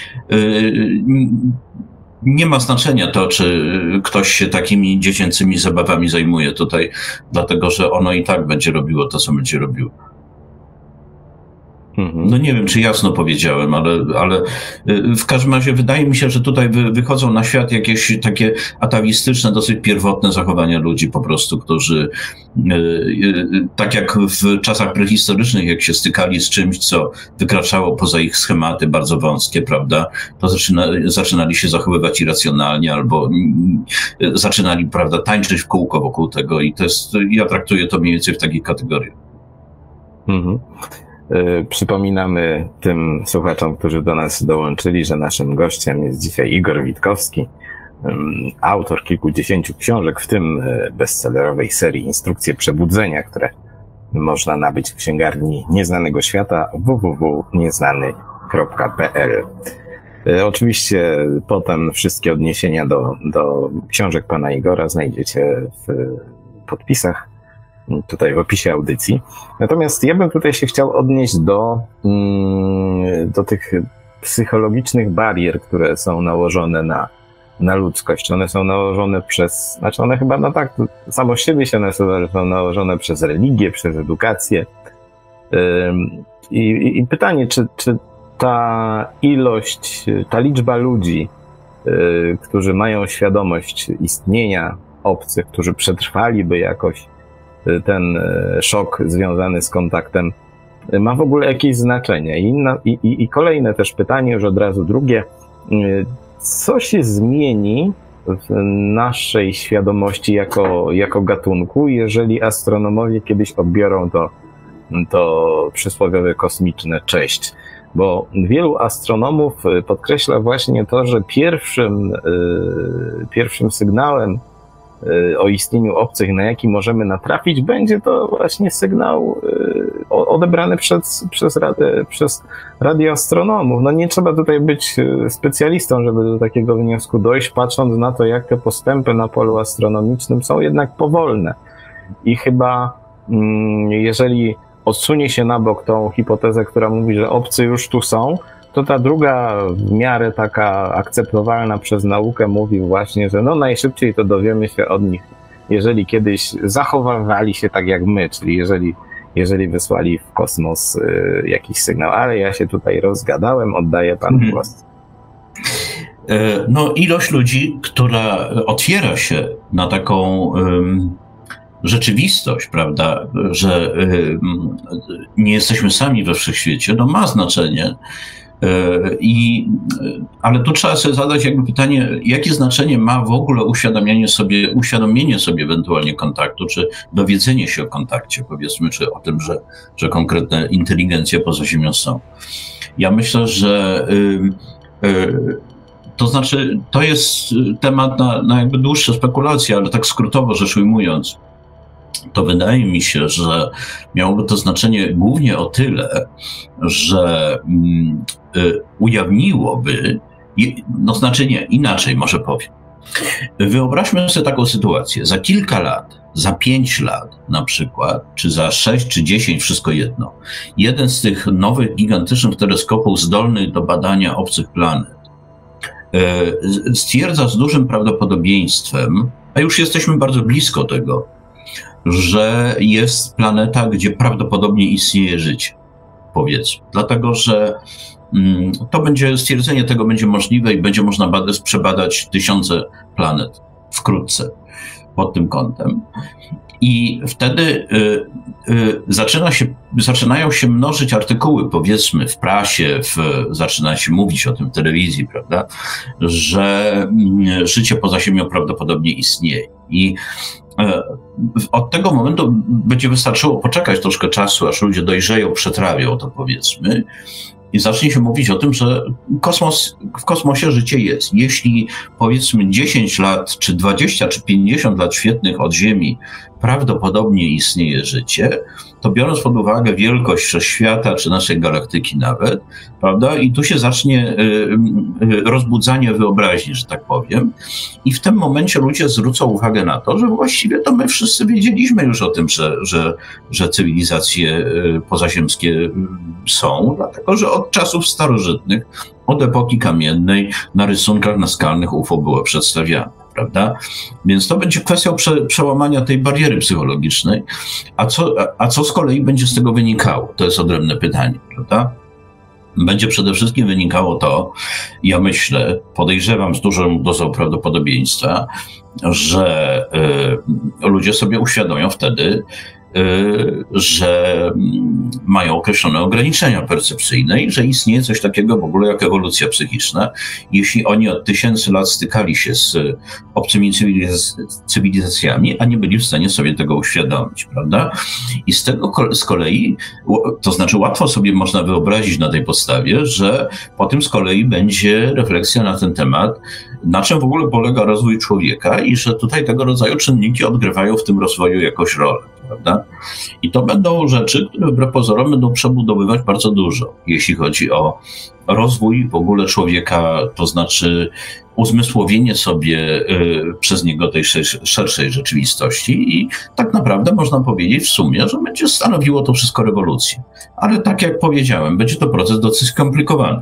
nie ma znaczenia to, czy ktoś się takimi dziecięcymi zabawami zajmuje tutaj, dlatego że ono i tak będzie robiło to, co będzie robiło. No nie wiem, czy jasno powiedziałem, ale, ale w każdym razie wydaje mi się, że tutaj wy, wychodzą na świat jakieś takie atawistyczne, dosyć pierwotne zachowania ludzi po prostu, którzy tak jak w czasach prehistorycznych, jak się stykali z czymś, co wykraczało poza ich schematy bardzo wąskie, prawda, to zaczyna, zaczynali się zachowywać irracjonalnie albo zaczynali, prawda, tańczyć w kółko wokół tego i to jest, ja traktuję to mniej więcej w takiej kategorii. Mhm. Przypominamy tym słuchaczom, którzy do nas dołączyli, że naszym gościem jest dzisiaj Igor Witkowski, autor kilkudziesięciu książek, w tym bestsellerowej serii Instrukcje Przebudzenia, które można nabyć w księgarni Nieznanego Świata w w w kropka nieznany kropka p l. Oczywiście potem wszystkie odniesienia do, do książek pana Igora znajdziecie w podpisach, tutaj w opisie audycji. Natomiast ja bym tutaj się chciał odnieść do, do tych psychologicznych barier, które są nałożone na, na ludzkość. One są nałożone przez, znaczy one chyba, no tak, samo z siebie się nasuwa, że są nałożone przez religię, przez edukację. I, i, i pytanie, czy, czy ta ilość, ta liczba ludzi, którzy mają świadomość istnienia obcych, którzy przetrwaliby jakoś ten szok związany z kontaktem, ma w ogóle jakieś znaczenie? I, inna, i, i kolejne też pytanie, już od razu drugie. Co się zmieni w naszej świadomości jako, jako gatunku, jeżeli astronomowie kiedyś odbiorą to, to przysłowiowe kosmiczne cześć? Bo wielu astronomów podkreśla właśnie to, że pierwszym, pierwszym sygnałem o istnieniu obcych, na jaki możemy natrafić, będzie to właśnie sygnał odebrany przez, przez, radę, przez radioastronomów. No nie trzeba tutaj być specjalistą, żeby do takiego wniosku dojść, patrząc na to, jak te postępy na polu astronomicznym są jednak powolne. I chyba jeżeli odsunie się na bok tą hipotezę, która mówi, że obcy już tu są, to ta druga w miarę taka akceptowalna przez naukę mówi właśnie, że no najszybciej to dowiemy się od nich, jeżeli kiedyś zachowywali się tak jak my, czyli jeżeli, jeżeli wysłali w kosmos y, jakiś sygnał. Ale ja się tutaj rozgadałem, oddaję panu hmm. głos. No ilość ludzi, która otwiera się na taką um, rzeczywistość, prawda, że um, nie jesteśmy sami we wszechświecie, no ma znaczenie. I, ale tu trzeba sobie zadać jakby pytanie, jakie znaczenie ma w ogóle uświadamianie sobie, uświadomienie sobie ewentualnie kontaktu, czy dowiedzenie się o kontakcie, powiedzmy, czy o tym, że, że konkretne inteligencje poza Ziemią są. Ja myślę, że y, y, to znaczy, to jest temat na, na jakby dłuższe spekulacje, ale tak skrótowo rzecz ujmując, to wydaje mi się, że miałoby to znaczenie głównie o tyle, że mm, y, ujawniłoby, no znaczenie inaczej może powiem. Wyobraźmy sobie taką sytuację. Za kilka lat, za pięć lat na przykład, czy za sześć, czy dziesięć, wszystko jedno, jeden z tych nowych, gigantycznych teleskopów zdolnych do badania obcych planet y, stwierdza z dużym prawdopodobieństwem, a już jesteśmy bardzo blisko tego, że jest planeta, gdzie prawdopodobnie istnieje życie, powiedzmy. Dlatego, że mm, to będzie, stwierdzenie tego będzie możliwe i będzie można badać, przebadać tysiące planet wkrótce pod tym kątem. I wtedy y, y, zaczyna się, zaczynają się mnożyć artykuły, powiedzmy, w prasie, w, zaczyna się mówić o tym w telewizji, prawda, że y, życie poza Ziemią prawdopodobnie istnieje. I od tego momentu będzie wystarczyło poczekać troszkę czasu, aż ludzie dojrzeją, przetrawią to, powiedzmy, i zacznie się mówić o tym, że kosmos, w kosmosie życie jest. Jeśli powiedzmy dziesięć lat, czy dwadzieścia, czy pięćdziesiąt lat świetnych od Ziemi prawdopodobnie istnieje życie, to biorąc pod uwagę wielkość wszechświata, czy naszej galaktyki nawet, prawda, i tu się zacznie rozbudzanie wyobraźni, że tak powiem, i w tym momencie ludzie zwrócą uwagę na to, że właściwie to my wszyscy wiedzieliśmy już o tym, że, że, że cywilizacje pozaziemskie są, dlatego że od czasów starożytnych, od epoki kamiennej na rysunkach naskalnych U F O było przedstawiane. prawda? Więc to będzie kwestia prze, przełamania tej bariery psychologicznej. A co, a co z kolei będzie z tego wynikało? To jest odrębne pytanie, prawda? Będzie przede wszystkim wynikało to, ja myślę, podejrzewam z dużą dozą prawdopodobieństwa, że y, ludzie sobie uświadomią wtedy, że mają określone ograniczenia percepcyjne i że istnieje coś takiego w ogóle jak ewolucja psychiczna. Jeśli oni od tysięcy lat stykali się z obcymi cywilizacjami, a nie byli w stanie sobie tego uświadomić, prawda? I z tego z kolei, to znaczy łatwo sobie można wyobrazić na tej podstawie, że potem z kolei będzie refleksja na ten temat, na czym w ogóle polega rozwój człowieka i że tutaj tego rodzaju czynniki odgrywają w tym rozwoju jakąś rolę, prawda? I to będą rzeczy, które wbrew pozorom będą przebudowywać bardzo dużo, jeśli chodzi o rozwój w ogóle człowieka, to znaczy uzmysłowienie sobie y, przez niego tej szerszej rzeczywistości i tak naprawdę można powiedzieć w sumie, że będzie stanowiło to wszystko rewolucję. Ale tak jak powiedziałem, będzie to proces dosyć skomplikowany.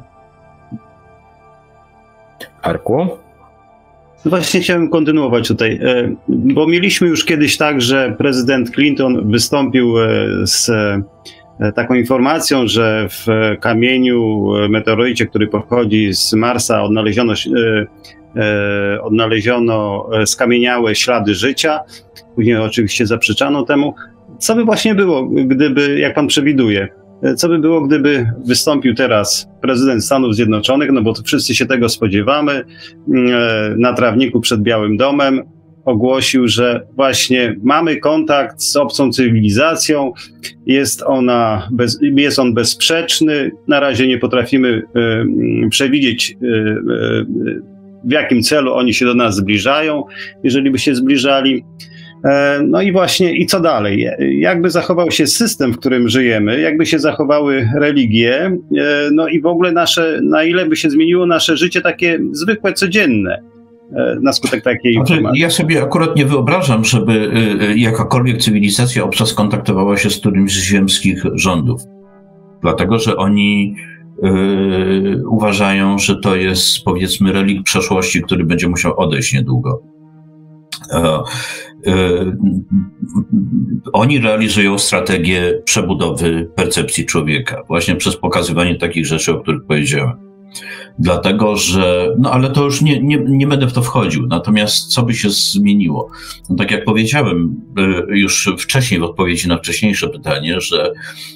Arku? Właśnie chciałem kontynuować tutaj, bo mieliśmy już kiedyś tak, że prezydent Clinton wystąpił z taką informacją, że w kamieniu, meteorycie, który pochodzi z Marsa, odnaleziono, odnaleziono skamieniałe ślady życia. Później oczywiście zaprzeczano temu. Co by właśnie było, gdyby, jak pan przewiduje, co by było, gdyby wystąpił teraz prezydent Stanów Zjednoczonych, no bo to wszyscy się tego spodziewamy, na trawniku przed Białym Domem ogłosił, że właśnie mamy kontakt z obcą cywilizacją, jest ona bez, jest on bezsprzeczny, na razie nie potrafimy y, przewidzieć y, y, w jakim celu oni się do nas zbliżają, jeżeli by się zbliżali. No i właśnie, i co dalej? Jakby zachował się system, w którym żyjemy, jakby się zachowały religie, no i w ogóle nasze, na ile by się zmieniło nasze życie takie zwykłe, codzienne na skutek takiej znaczy, informacji. Ja sobie akurat nie wyobrażam, żeby jakakolwiek cywilizacja obca skontaktowała się z którymś z ziemskich rządów. Dlatego, że oni yy, uważają, że to jest, powiedzmy, relikt przeszłości, który będzie musiał odejść niedługo. Yy, yy, oni realizują strategię przebudowy percepcji człowieka właśnie przez pokazywanie takich rzeczy, o których powiedziałem. Dlatego, że, no ale to już nie, nie, nie będę w to wchodził. Natomiast co by się zmieniło? No, tak jak powiedziałem yy, już wcześniej w odpowiedzi na wcześniejsze pytanie, że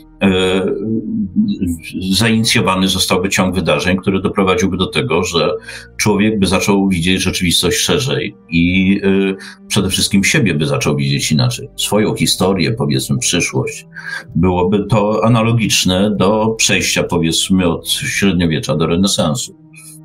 zainicjowany zostałby ciąg wydarzeń, który doprowadziłby do tego, że człowiek by zaczął widzieć rzeczywistość szerzej i przede wszystkim siebie by zaczął widzieć inaczej. Swoją historię, powiedzmy przyszłość. Byłoby to analogiczne do przejścia, powiedzmy, od średniowiecza do renesansu.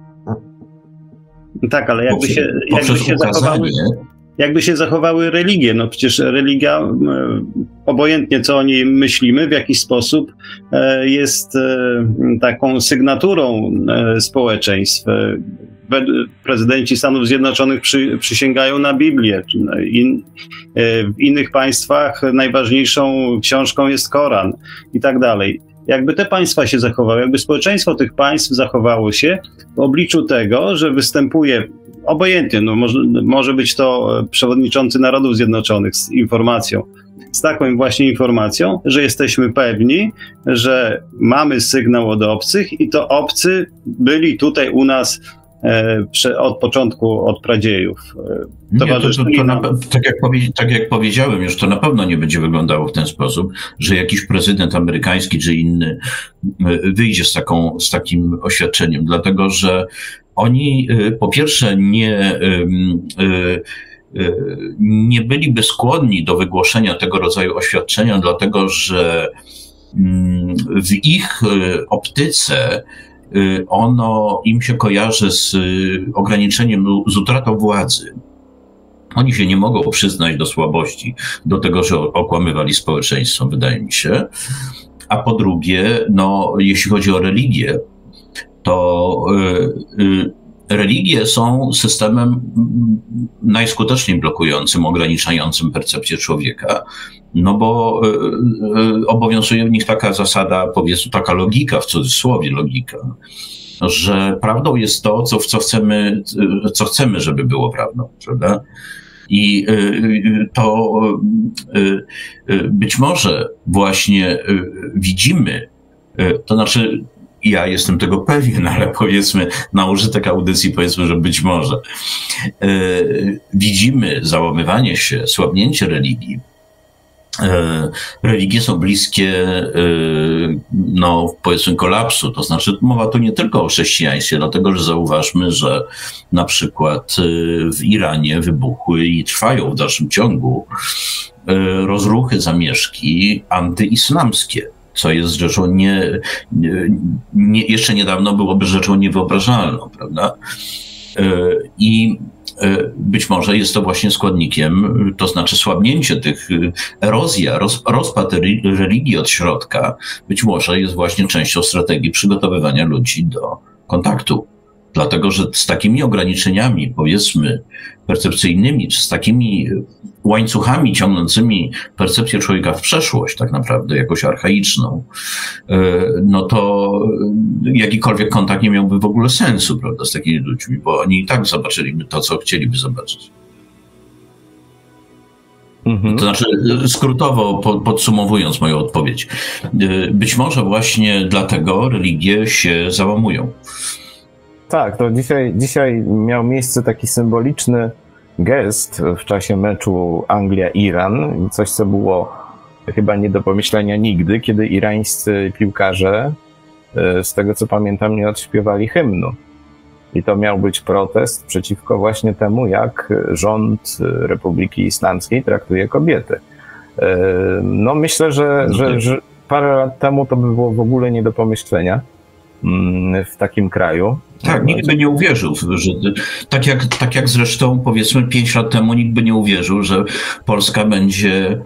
Tak, ale jakby się, jakby się zachowały... Jakby się zachowały religie, no przecież religia, obojętnie co o niej myślimy, w jakiś sposób jest taką sygnaturą społeczeństw. Prezydenci Stanów Zjednoczonych przy, przysięgają na Biblię. In, w innych państwach najważniejszą książką jest Koran i tak dalej. Jakby te państwa się zachowały, jakby społeczeństwo tych państw zachowało się w obliczu tego, że występuje obojętnie, no może, może być to przewodniczący Narodów Zjednoczonych z informacją, z taką właśnie informacją, że jesteśmy pewni, że mamy sygnał od obcych i to obcy byli tutaj u nas e, prze, od początku, od pradziejów. Nie, to, to, to na, tak, jak powie, tak jak powiedziałem już, to na pewno nie będzie wyglądało w ten sposób, że jakiś prezydent amerykański czy inny wyjdzie z, taką, z takim oświadczeniem, dlatego że oni po pierwsze nie, nie byliby skłonni do wygłoszenia tego rodzaju oświadczenia, dlatego że w ich optyce ono im się kojarzy z ograniczeniem, z utratą władzy. Oni się nie mogą przyznać do słabości, do tego, że okłamywali społeczeństwo, wydaje mi się. A po drugie, no, jeśli chodzi o religię, to y, y, religie są systemem najskuteczniej blokującym, ograniczającym percepcję człowieka, no bo y, y, obowiązuje w nich taka zasada, powiedzmy taka logika, w cudzysłowie logika, że prawdą jest to, co, co, chcemy, co chcemy, żeby było prawdą, prawda? I to być może właśnie widzimy, to znaczy ja jestem tego pewien, ale powiedzmy na użytek audycji powiedzmy, że być może widzimy załamywanie się, słabnięcie religii. Religie są bliskie, no powiedzmy, kolapsu. To znaczy mowa tu nie tylko o chrześcijaństwie, dlatego że zauważmy, że na przykład w Iranie wybuchły i trwają w dalszym ciągu rozruchy, zamieszki antyislamskie, co jest rzeczą nie, nie, jeszcze niedawno byłoby rzeczą niewyobrażalną, prawda? I być może jest to właśnie składnikiem, to znaczy słabnięcie tych, erozja, roz, rozpad religii od środka, być może jest właśnie częścią strategii przygotowywania ludzi do kontaktu. Dlatego, że z takimi ograniczeniami, powiedzmy, percepcyjnymi, czy z takimi łańcuchami ciągnącymi percepcję człowieka w przeszłość, tak naprawdę, jakoś archaiczną, no to jakikolwiek kontakt nie miałby w ogóle sensu, prawda, z takimi ludźmi, bo oni i tak zobaczyliby to, co chcieliby zobaczyć. Mhm. To znaczy, skrótowo podsumowując moją odpowiedź, być może właśnie dlatego religie się załamują. Tak, to dzisiaj, dzisiaj miał miejsce taki symboliczny gest w czasie meczu Anglia-Iran, coś co było chyba nie do pomyślenia nigdy, kiedy irańscy piłkarze, z tego co pamiętam, nie odśpiewali hymnu. I to miał być protest przeciwko właśnie temu, jak rząd Republiki Islamskiej traktuje kobiety. No myślę, że, że, że parę lat temu to by było w ogóle nie do pomyślenia w takim kraju. Tak, nikt by nie uwierzył, że tak jak, tak jak zresztą powiedzmy pięć lat temu nikt by nie uwierzył, że Polska będzie,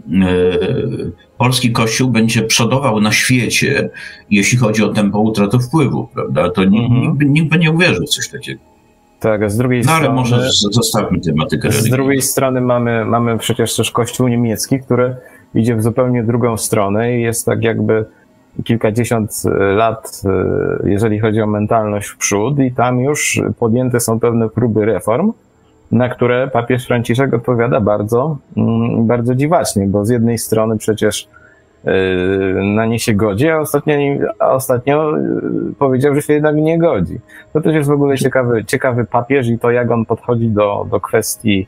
e, polski kościół będzie przodował na świecie, jeśli chodzi o tempo utraty wpływu, prawda? To nikt, mm-hmm. nikt, by, nikt by nie uwierzył w coś takiego. Tak, a z drugiej no, strony... ale może zostawmy tematykę religii. Z drugiej strony mamy, mamy przecież też kościół niemiecki, który idzie w zupełnie drugą stronę i jest tak jakby kilkadziesiąt lat, jeżeli chodzi o mentalność w przód, i tam już podjęte są pewne próby reform, na które papież Franciszek odpowiada bardzo, bardzo dziwacznie, bo z jednej strony przecież na nie się godzi, a ostatnio, a ostatnio powiedział, że się jednak nie godzi. To też jest w ogóle ciekawy, ciekawy papież i to, jak on podchodzi do, do kwestii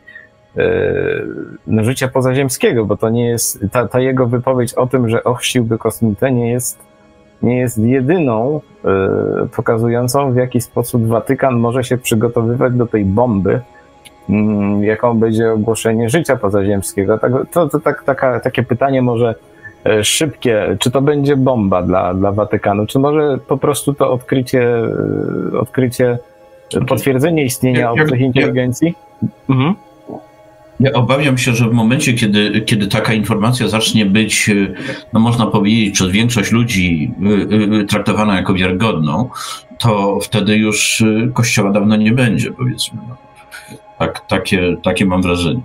no, życia pozaziemskiego, bo to nie jest, ta, ta jego wypowiedź o tym, że ochrzciłby kosmitę, nie jest, nie jest jedyną y, pokazującą, w jaki sposób Watykan może się przygotowywać do tej bomby, y, jaką będzie ogłoszenie życia pozaziemskiego. Tak, to, to tak, taka, takie pytanie może y, szybkie, czy to będzie bomba dla, dla Watykanu, czy może po prostu to odkrycie, y, odkrycie, y, potwierdzenie istnienia obcych inteligencji? Mhm. Ja obawiam się, że w momencie, kiedy, kiedy taka informacja zacznie być, no można powiedzieć, przez większość ludzi traktowana jako wiarygodną, to wtedy już Kościoła dawno nie będzie, powiedzmy. Tak, takie, takie mam wrażenie.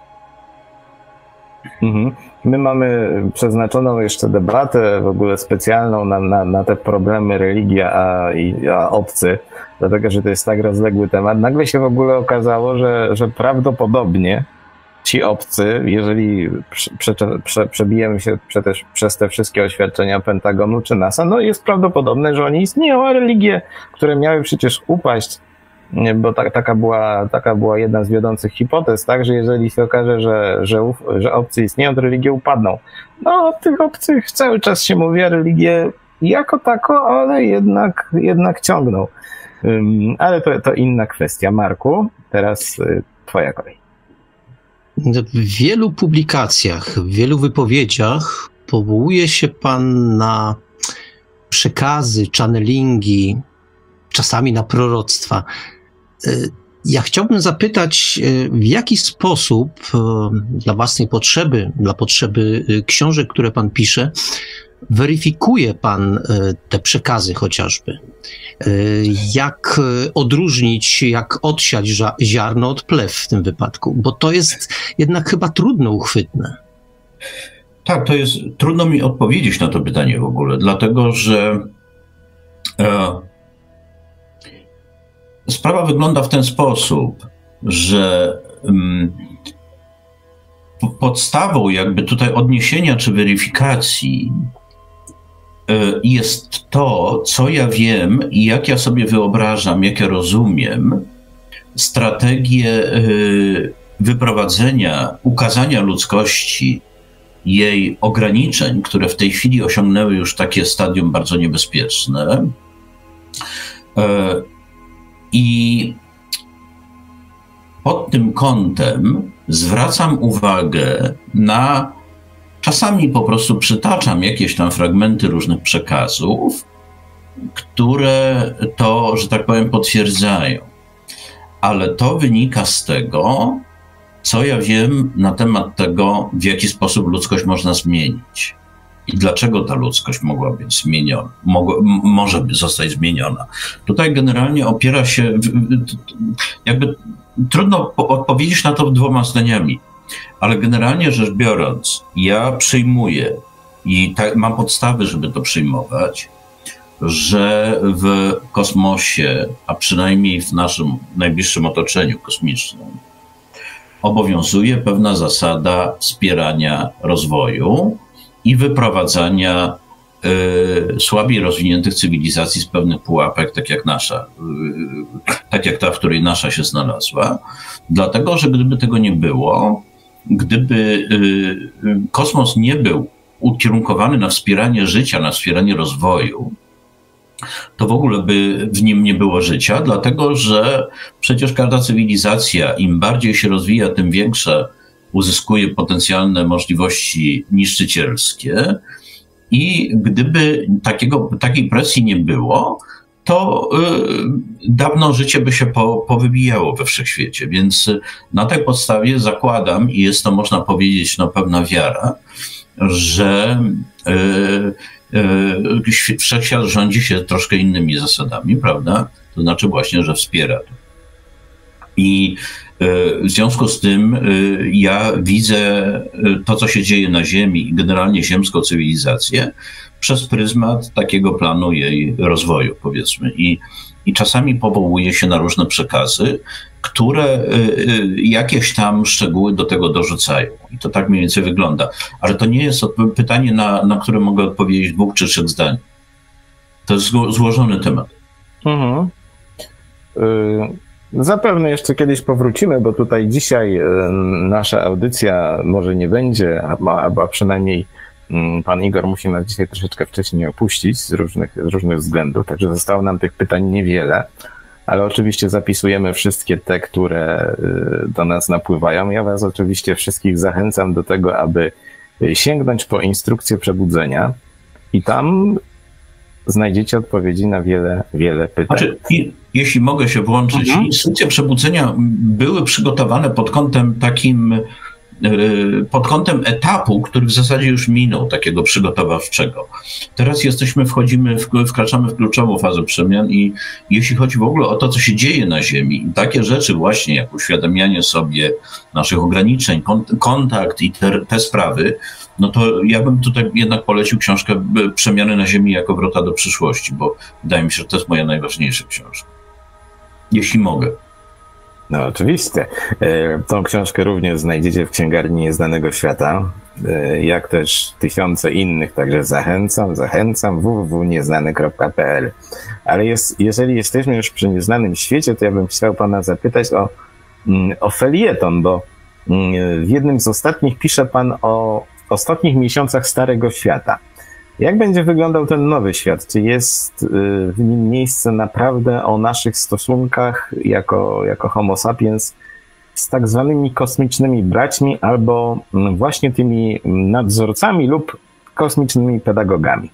Mhm. My mamy przeznaczoną jeszcze debatę w ogóle specjalną na, na, na te problemy religia a, i, a obcy, dlatego że to jest tak rozległy temat. Nagle się w ogóle okazało, że, że prawdopodobnie ci obcy, jeżeli prze, prze, przebijemy się prze, przez te wszystkie oświadczenia Pentagonu czy NASA, no jest prawdopodobne, że oni istnieją, a religie, które miały przecież upaść, bo ta, taka, była, taka była jedna z wiodących hipotez, tak, że jeżeli się okaże, że, że, uf, że obcy istnieją, to religie upadną. No, o tych obcych cały czas się mówi, a religie jako tako, ale jednak, jednak ciągną. Um, ale to, to inna kwestia. Marku, teraz y, twoja kolej. W wielu publikacjach, w wielu wypowiedziach powołuje się pan na przekazy, channelingi, czasami na proroctwa. Ja chciałbym zapytać, w jaki sposób dla własnej potrzeby, dla potrzeby książek, które pan pisze, weryfikuje pan te przekazy chociażby? Jak odróżnić, jak odsiać ziarno od plew w tym wypadku? Bo to jest jednak chyba trudno uchwytne. Tak, to jest, trudno mi odpowiedzieć na to pytanie w ogóle, dlatego że e, sprawa wygląda w ten sposób, że um, podstawą jakby tutaj odniesienia czy weryfikacji y, jest to, co ja wiem i jak ja sobie wyobrażam, jak ja rozumiem strategię y, wyprowadzenia, ukazania ludzkości jej ograniczeń, które w tej chwili osiągnęły już takie stadium bardzo niebezpieczne. I pod tym kątem zwracam uwagę na, czasami po prostu przytaczam jakieś tam fragmenty różnych przekazów, które to, że tak powiem, potwierdzają. Ale to wynika z tego, co ja wiem na temat tego, w jaki sposób ludzkość można zmienić i dlaczego ta ludzkość mogła być zmieniona, mogła, może zostać zmieniona. Tutaj generalnie opiera się, jakby trudno odpowiedzieć na to dwoma zdaniami, ale generalnie rzecz biorąc, ja przyjmuję i tak, mam podstawy, żeby to przyjmować, że w kosmosie, a przynajmniej w naszym najbliższym otoczeniu kosmicznym, obowiązuje pewna zasada wspierania rozwoju i wyprowadzania y, słabiej rozwiniętych cywilizacji z pewnych pułapek, tak jak nasza, y, tak jak ta, w której nasza się znalazła. Dlatego, że gdyby tego nie było, gdyby y, kosmos nie był ukierunkowany na wspieranie życia, na wspieranie rozwoju, to w ogóle by w nim nie było życia, dlatego że przecież każda cywilizacja, im bardziej się rozwija, tym większe uzyskuje potencjalne możliwości niszczycielskie i gdyby takiego, takiej presji nie było, to y, dawno życie by się po, powybijało we wszechświecie. Więc na tej podstawie zakładam, i jest to, można powiedzieć, no, pewna wiara, że y, wszechświat rządzi się troszkę innymi zasadami, prawda? To znaczy właśnie, że wspiera to. I w związku z tym ja widzę to, co się dzieje na Ziemi i generalnie ziemską cywilizację przez pryzmat takiego planu jej rozwoju, powiedzmy. I, i czasami powołuje się na różne przekazy, które jakieś tam szczegóły do tego dorzucają. I to tak mniej więcej wygląda. Ale to nie jest pytanie, na, na które mogę odpowiedzieć w dwóch czy trzech zdań. To jest złożony temat. Mhm. Y- zapewne jeszcze kiedyś powrócimy, bo tutaj dzisiaj y- nasza audycja może nie będzie, a, a przynajmniej y- pan Igor musi nas dzisiaj troszeczkę wcześniej opuścić z różnych, z różnych względów, także zostało nam tych pytań niewiele. Ale oczywiście zapisujemy wszystkie te, które do nas napływają. Ja was oczywiście wszystkich zachęcam do tego, aby sięgnąć po instrukcję przebudzenia i tam znajdziecie odpowiedzi na wiele, wiele pytań. Znaczy, i, jeśli mogę się włączyć, mhm. Instrukcje przebudzenia były przygotowane pod kątem takim, pod kątem etapu, który w zasadzie już minął, takiego przygotowawczego. Teraz jesteśmy, wchodzimy, w, wkraczamy w kluczową fazę przemian i jeśli chodzi w ogóle o to, co się dzieje na Ziemi, takie rzeczy właśnie jak uświadamianie sobie naszych ograniczeń, kontakt i te, te sprawy, no to ja bym tutaj jednak polecił książkę Przemiany na Ziemi jako wrota do przyszłości, bo wydaje mi się, że to jest moja najważniejsza książka. Jeśli mogę. No oczywiście. Tą książkę również znajdziecie w Księgarni Nieznanego Świata, jak też tysiące innych, także zachęcam, zachęcam w w w kropka nieznany kropka p l. Ale jest, jeżeli jesteśmy już przy Nieznanym Świecie, to ja bym chciał pana zapytać o, o felieton, bo w jednym z ostatnich pisze pan o ostatnich miesiącach Starego Świata. Jak będzie wyglądał ten nowy świat? Czy jest w nim miejsce naprawdę o naszych stosunkach jako, jako homo sapiens z tak zwanymi kosmicznymi braćmi albo właśnie tymi nadzorcami lub kosmicznymi pedagogami?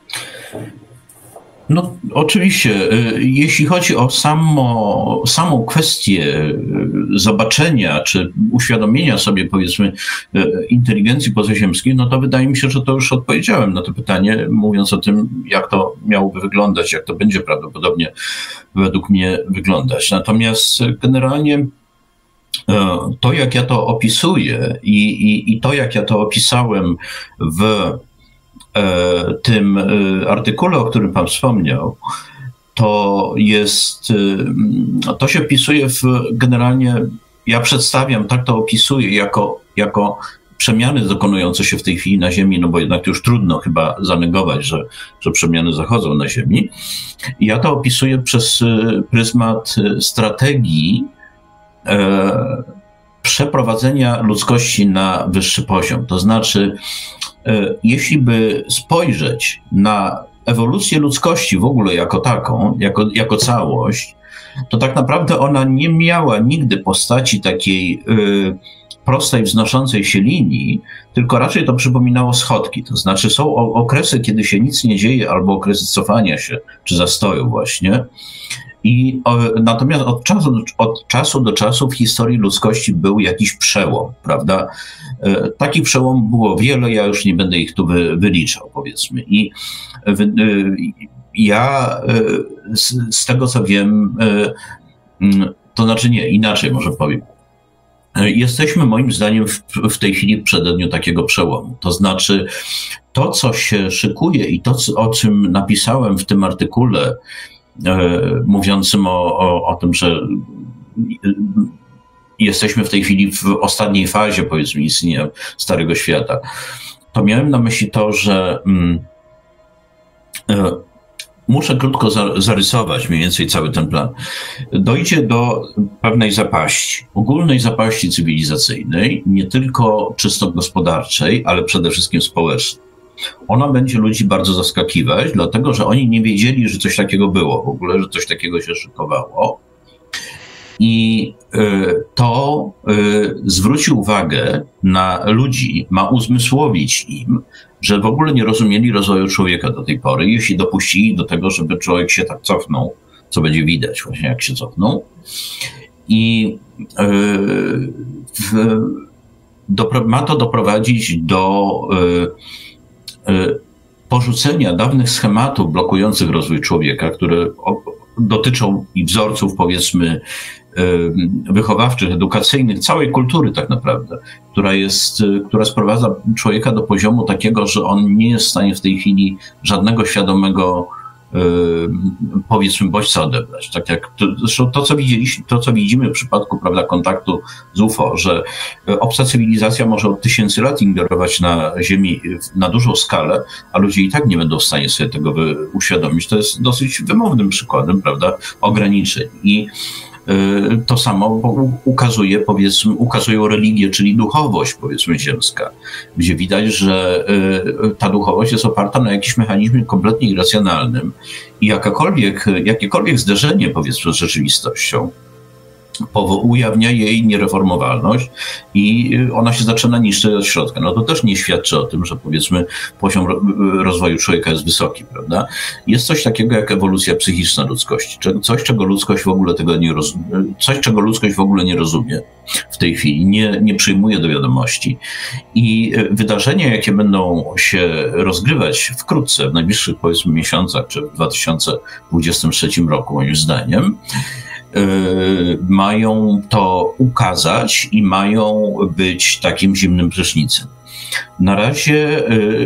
No oczywiście, jeśli chodzi o samo, samą kwestię zobaczenia czy uświadomienia sobie, powiedzmy, inteligencji pozaziemskiej, no to wydaje mi się, że to już odpowiedziałem na to pytanie, mówiąc o tym, jak to miałoby wyglądać, jak to będzie prawdopodobnie według mnie wyglądać. Natomiast generalnie to, jak ja to opisuję i, i, i to, jak ja to opisałem w tym artykule, o którym pan wspomniał, to jest, to się wpisuje w generalnie, ja przedstawiam, tak to opisuję jako, jako przemiany dokonujące się w tej chwili na Ziemi, no bo jednak już trudno chyba zanegować, że, że przemiany zachodzą na Ziemi. I ja to opisuję przez pryzmat strategii e, przeprowadzenia ludzkości na wyższy poziom. To znaczy, e, jeśli by spojrzeć na ewolucję ludzkości w ogóle jako taką, jako, jako całość, to tak naprawdę ona nie miała nigdy postaci takiej y, prostej, wznoszącej się linii, tylko raczej to przypominało schodki. To znaczy są okresy, kiedy się nic nie dzieje, albo okresy cofania się, czy zastoju właśnie. I o, natomiast od czasu, od czasu do czasu w historii ludzkości był jakiś przełom, prawda? Y, takich przełomów było wiele, ja już nie będę ich tu wy, wyliczał, powiedzmy. I y, y, ja y, z, z tego, co wiem, y, y, to znaczy nie, inaczej może powiem. Jesteśmy moim zdaniem w, w tej chwili w przededniu takiego przełomu. To znaczy to, co się szykuje i to, o czym napisałem w tym artykule e, mówiącym o, o, o tym, że jesteśmy w tej chwili w ostatniej fazie, powiedzmy, istnienia Starego Świata, to miałem na myśli to, że mm, e, muszę krótko zarysować mniej więcej cały ten plan. Dojdzie do pewnej zapaści, ogólnej zapaści cywilizacyjnej, nie tylko czysto gospodarczej, ale przede wszystkim społecznej. Ona będzie ludzi bardzo zaskakiwać, dlatego że oni nie wiedzieli, że coś takiego było w ogóle, że coś takiego się szykowało. I to zwróci uwagę na ludzi, ma uzmysłowić im, że w ogóle nie rozumieli rozwoju człowieka do tej pory, jeśli dopuścili do tego, żeby człowiek się tak cofnął, co będzie widać właśnie jak się cofnął. I w, do, ma to doprowadzić do porzucenia dawnych schematów blokujących rozwój człowieka, które dotyczą i wzorców, powiedzmy, wychowawczych, edukacyjnych, całej kultury tak naprawdę, która jest, która sprowadza człowieka do poziomu takiego, że on nie jest w stanie w tej chwili żadnego świadomego, powiedzmy, bodźca odebrać. Tak jak to, zresztą to, co widzieliśmy, to, co widzimy w przypadku, prawda, kontaktu z U F O, że obca cywilizacja może od tysięcy lat ingerować na Ziemi na dużą skalę, a ludzie i tak nie będą w stanie sobie tego uświadomić. To jest dosyć wymownym przykładem, prawda, ograniczeń. I to samo ukazuje, powiedzmy, ukazują religie, czyli duchowość, powiedzmy, ziemska, gdzie widać, że ta duchowość jest oparta na jakimś mechanizmie kompletnie irracjonalnym i jakakolwiek, jakiekolwiek zderzenie, powiedzmy, z rzeczywistością ujawnia jej niereformowalność i ona się zaczyna niszczyć od środka. No to też nie świadczy o tym, że, powiedzmy, poziom rozwoju człowieka jest wysoki, prawda? Jest coś takiego jak ewolucja psychiczna ludzkości. Coś, czego ludzkość w ogóle tego nie rozumie, coś, czego ludzkość w ogóle nie rozumie w tej chwili, nie, nie przyjmuje do wiadomości. I wydarzenia, jakie będą się rozgrywać wkrótce, w najbliższych, powiedzmy, miesiącach, czy w dwa tysiące dwudziestym trzecim roku, moim zdaniem, mają to ukazać i mają być takim zimnym prysznicem. Na razie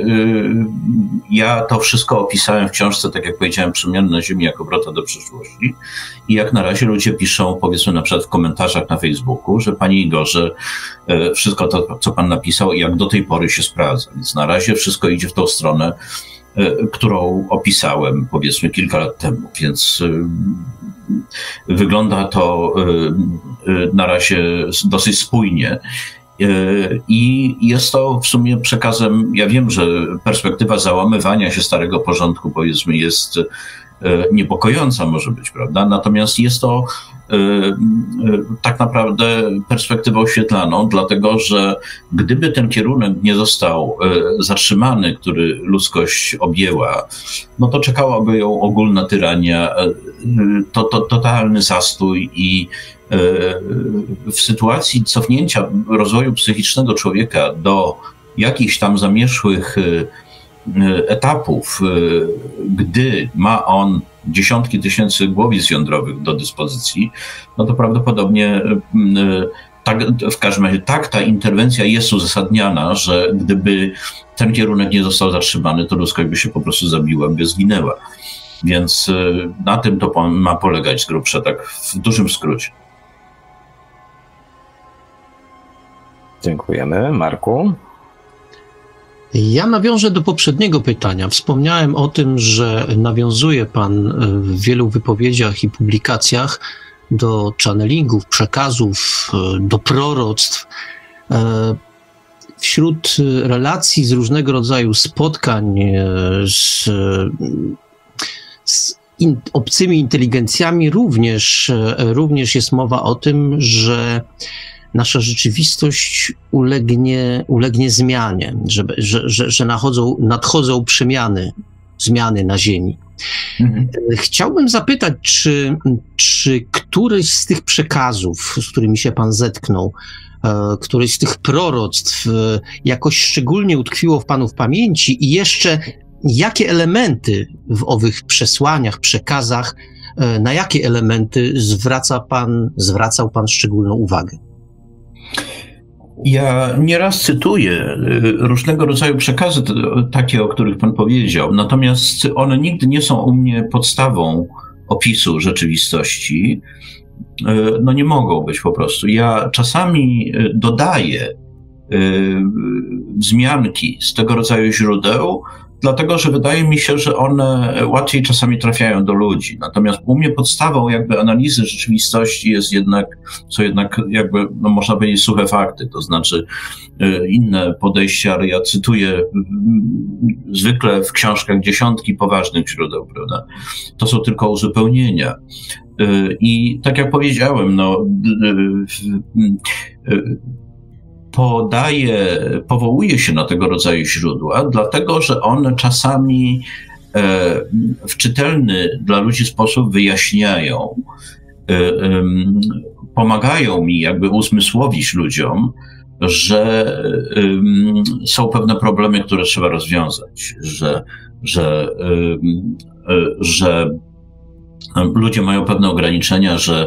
ja to wszystko opisałem w książce, tak jak powiedziałem, Przemiany na Ziemi jako wrota do przyszłości. I jak na razie ludzie piszą, powiedzmy, na przykład w komentarzach na Facebooku, że Panie Igorze, wszystko to, co Pan napisał, jak do tej pory się sprawdza. Więc na razie wszystko idzie w tą stronę, którą opisałem, powiedzmy, kilka lat temu. Więc wygląda to na razie dosyć spójnie. I jest to w sumie przekazem, ja wiem, że perspektywa załamywania się starego porządku, powiedzmy, jest niepokojąca może być, prawda? Natomiast jest to tak naprawdę perspektywą oświetlaną, dlatego że gdyby ten kierunek nie został zatrzymany, który ludzkość objęła, no to czekałaby ją ogólna tyrania, to, to, totalny zastój i w sytuacji cofnięcia rozwoju psychicznego człowieka do jakichś tam zamierzchłych etapów, gdy ma on dziesiątki tysięcy głowic jądrowych do dyspozycji, no to prawdopodobnie tak, w każdym razie tak, ta interwencja jest uzasadniana, że gdyby ten kierunek nie został zatrzymany, to ludzkość by się po prostu zabiła, by zginęła. Więc na tym to ma polegać z grubsza, tak w dużym skrócie. Dziękujemy. Marku? Ja nawiążę do poprzedniego pytania. Wspomniałem o tym, że nawiązuje pan w wielu wypowiedziach i publikacjach do channelingów, przekazów, do proroctw. Wśród relacji z różnego rodzaju spotkań z, z in, obcymi inteligencjami również, również jest mowa o tym, że nasza rzeczywistość ulegnie, ulegnie zmianie, że, że, że, że nadchodzą, nadchodzą przemiany, zmiany na Ziemi. Mhm. Chciałbym zapytać, czy, czy któryś z tych przekazów, z którymi się pan zetknął, któryś z tych proroctw jakoś szczególnie utkwiło w panu w pamięci i jeszcze jakie elementy w owych przesłaniach, przekazach, na jakie elementy zwraca pan, zwracał pan szczególną uwagę? Ja nieraz cytuję różnego rodzaju przekazy, takie, o których pan powiedział, natomiast one nigdy nie są u mnie podstawą opisu rzeczywistości. No nie mogą być po prostu. Ja czasami dodaję wzmianki z tego rodzaju źródeł, dlatego że wydaje mi się, że one łatwiej czasami trafiają do ludzi. Natomiast u mnie podstawą jakby analizy rzeczywistości jest jednak, co jednak jakby, no można powiedzieć, suche fakty, to znaczy inne podejścia, ale ja cytuję zwykle w książkach dziesiątki poważnych źródeł, prawda? To są tylko uzupełnienia. I tak jak powiedziałem, no podaje, powołuje się na tego rodzaju źródła, dlatego że one czasami w czytelny dla ludzi sposób wyjaśniają, pomagają mi jakby uzmysłowić ludziom, że są pewne problemy, które trzeba rozwiązać, że, że, że ludzie mają pewne ograniczenia, że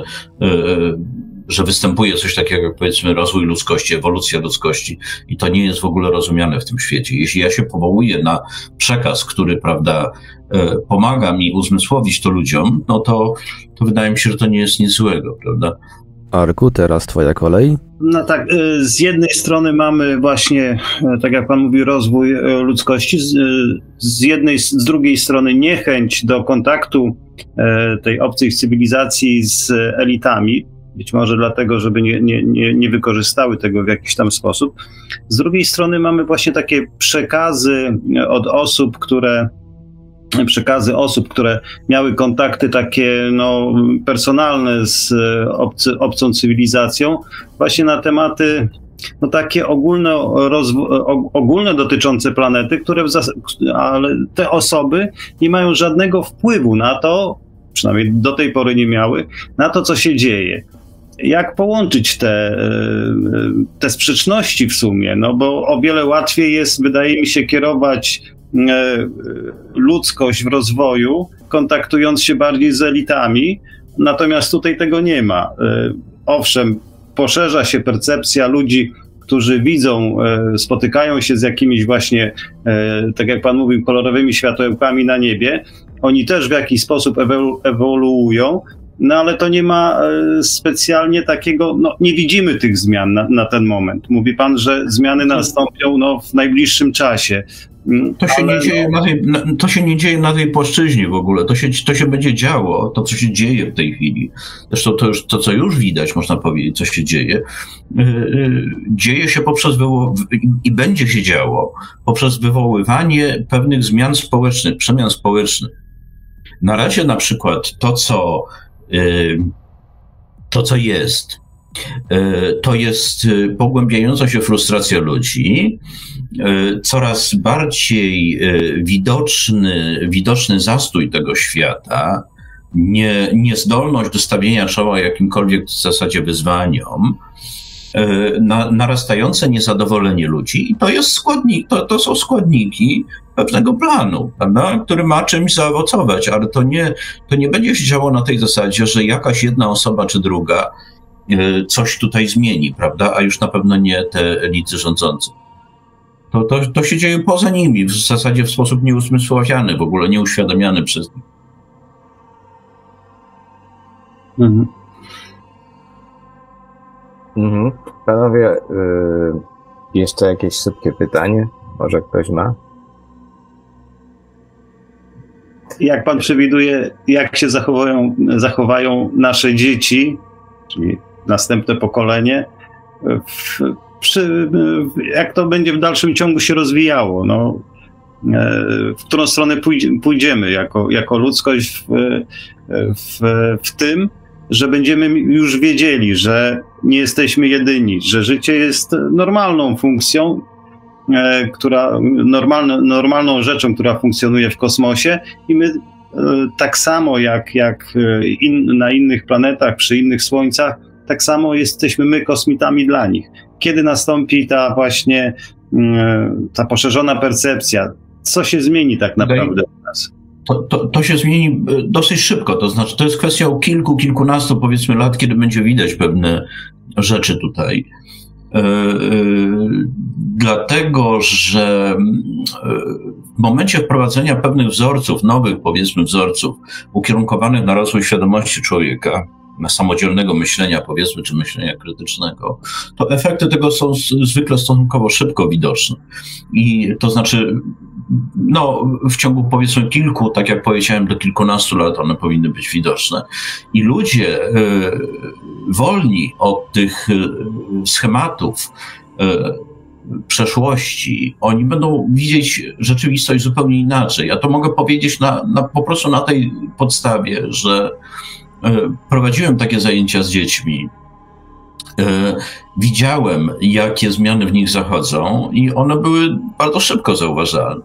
że występuje coś takiego jak, powiedzmy, rozwój ludzkości, ewolucja ludzkości i to nie jest w ogóle rozumiane w tym świecie. Jeśli ja się powołuję na przekaz, który, prawda, pomaga mi uzmysłowić to ludziom, no to, to wydaje mi się, że to nie jest nic złego, prawda? Arku, teraz twoja kolej. No tak, z jednej strony mamy właśnie, tak jak pan mówi, rozwój ludzkości, z jednej, z drugiej strony niechęć do kontaktu tej obcej cywilizacji z elitami, być może dlatego, żeby nie, nie, nie, nie wykorzystały tego w jakiś tam sposób. Z drugiej strony mamy właśnie takie przekazy od osób, które przekazy osób, które miały kontakty takie no, personalne z obcy, obcą cywilizacją, właśnie na tematy no, takie ogólne, rozwo- ogólne dotyczące planety, które w zas- ale te osoby nie mają żadnego wpływu na to, przynajmniej do tej pory nie miały, na to, co się dzieje. Jak połączyć te, te sprzeczności w sumie? No bo o wiele łatwiej jest, wydaje mi się, kierować ludzkość w rozwoju, kontaktując się bardziej z elitami, natomiast tutaj tego nie ma. Owszem, poszerza się percepcja ludzi, którzy widzą, spotykają się z jakimiś właśnie, tak jak pan mówił, kolorowymi światełkami na niebie. Oni też w jakiś sposób ewolu- ewoluują, no ale to nie ma specjalnie takiego, no nie widzimy tych zmian na, na ten moment. Mówi pan, że zmiany nastąpią no, w najbliższym czasie. To się, nie dzieje na tej, to się nie dzieje na tej płaszczyźnie w ogóle. To się, to się będzie działo, to co się dzieje w tej chwili. Zresztą to, już, to co już widać, można powiedzieć, co się dzieje, dzieje się poprzez wywo- i będzie się działo poprzez wywoływanie pewnych zmian społecznych, przemian społecznych. Na razie na przykład to, co, to, co jest, to jest pogłębiająca się frustracja ludzi, coraz bardziej widoczny, widoczny zastój tego świata, nie, niezdolność do stawienia czoła jakimkolwiek w zasadzie wyzwaniom, na, narastające niezadowolenie ludzi i to jest składnik, to, to są składniki pewnego planu, prawda, który ma czymś zaowocować, ale to nie, to nie będzie się działo na tej zasadzie, że jakaś jedna osoba czy druga coś tutaj zmieni, prawda, a już na pewno nie te elity rządzące. To, to, to się dzieje poza nimi, w zasadzie w sposób nieuzmysławiany, w ogóle nieuświadamiany przez nich. Mhm. Mhm. Panowie, y, jeszcze jakieś szybkie pytanie? Może ktoś ma? Jak pan przewiduje, jak się zachowują, zachowają nasze dzieci, czyli następne pokolenie, w, przy, w, jak to będzie w dalszym ciągu się rozwijało? No, w którą stronę pójdzie, pójdziemy jako, jako ludzkość w, w, w tym, że będziemy już wiedzieli, że nie jesteśmy jedyni, że życie jest normalną funkcją, która, normalne, normalną rzeczą, która funkcjonuje w kosmosie i my tak samo jak, jak in, na innych planetach, przy innych słońcach, tak samo jesteśmy my kosmitami dla nich. Kiedy nastąpi ta właśnie ta poszerzona percepcja, co się zmieni tak naprawdę u nas? To, to, to się zmieni dosyć szybko, to znaczy to jest kwestia o kilku, kilkunastu powiedzmy lat, kiedy będzie widać pewne rzeczy tutaj. Yy, yy, dlatego, że w momencie wprowadzenia pewnych wzorców, nowych powiedzmy wzorców, ukierunkowanych na rozwój świadomości człowieka, na samodzielnego myślenia powiedzmy, czy myślenia krytycznego, to efekty tego są zwykle stosunkowo szybko widoczne. I to znaczy, no w ciągu powiedzmy kilku, tak jak powiedziałem, do kilkunastu lat one powinny być widoczne. I ludzie y, wolni od tych y, schematów y, przeszłości, oni będą widzieć rzeczywistość zupełnie inaczej. Ja to mogę powiedzieć na, na, po prostu na tej podstawie, że prowadziłem takie zajęcia z dziećmi. Widziałem, jakie zmiany w nich zachodzą i one były bardzo szybko zauważalne.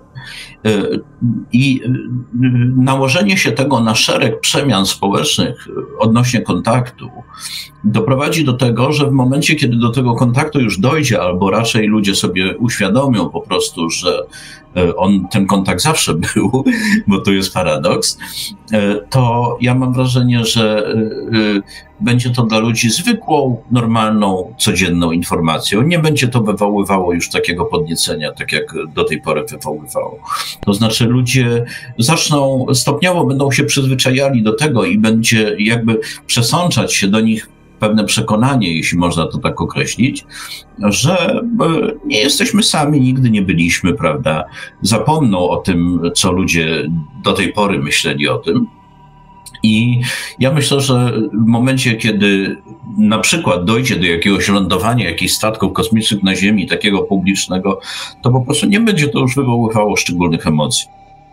I nałożenie się tego na szereg przemian społecznych odnośnie kontaktu doprowadzi do tego, że w momencie, kiedy do tego kontaktu już dojdzie, albo raczej ludzie sobie uświadomią po prostu, że on, ten kontakt zawsze był, bo to jest paradoks, to ja mam wrażenie, że będzie to dla ludzi zwykłą, normalną, codzienną informacją. Nie będzie to wywoływało już takiego podniecenia, tak jak do tej pory wywoływało. To znaczy ludzie zaczną, stopniowo będą się przyzwyczajali do tego i będzie jakby przesączać się do nich pewne przekonanie, jeśli można to tak określić, że nie jesteśmy sami, nigdy nie byliśmy, prawda? Zapomną o tym, co ludzie do tej pory myśleli o tym. I ja myślę, że w momencie, kiedy na przykład dojdzie do jakiegoś lądowania jakichś statków kosmicznych na Ziemi, takiego publicznego, to po prostu nie będzie to już wywoływało szczególnych emocji.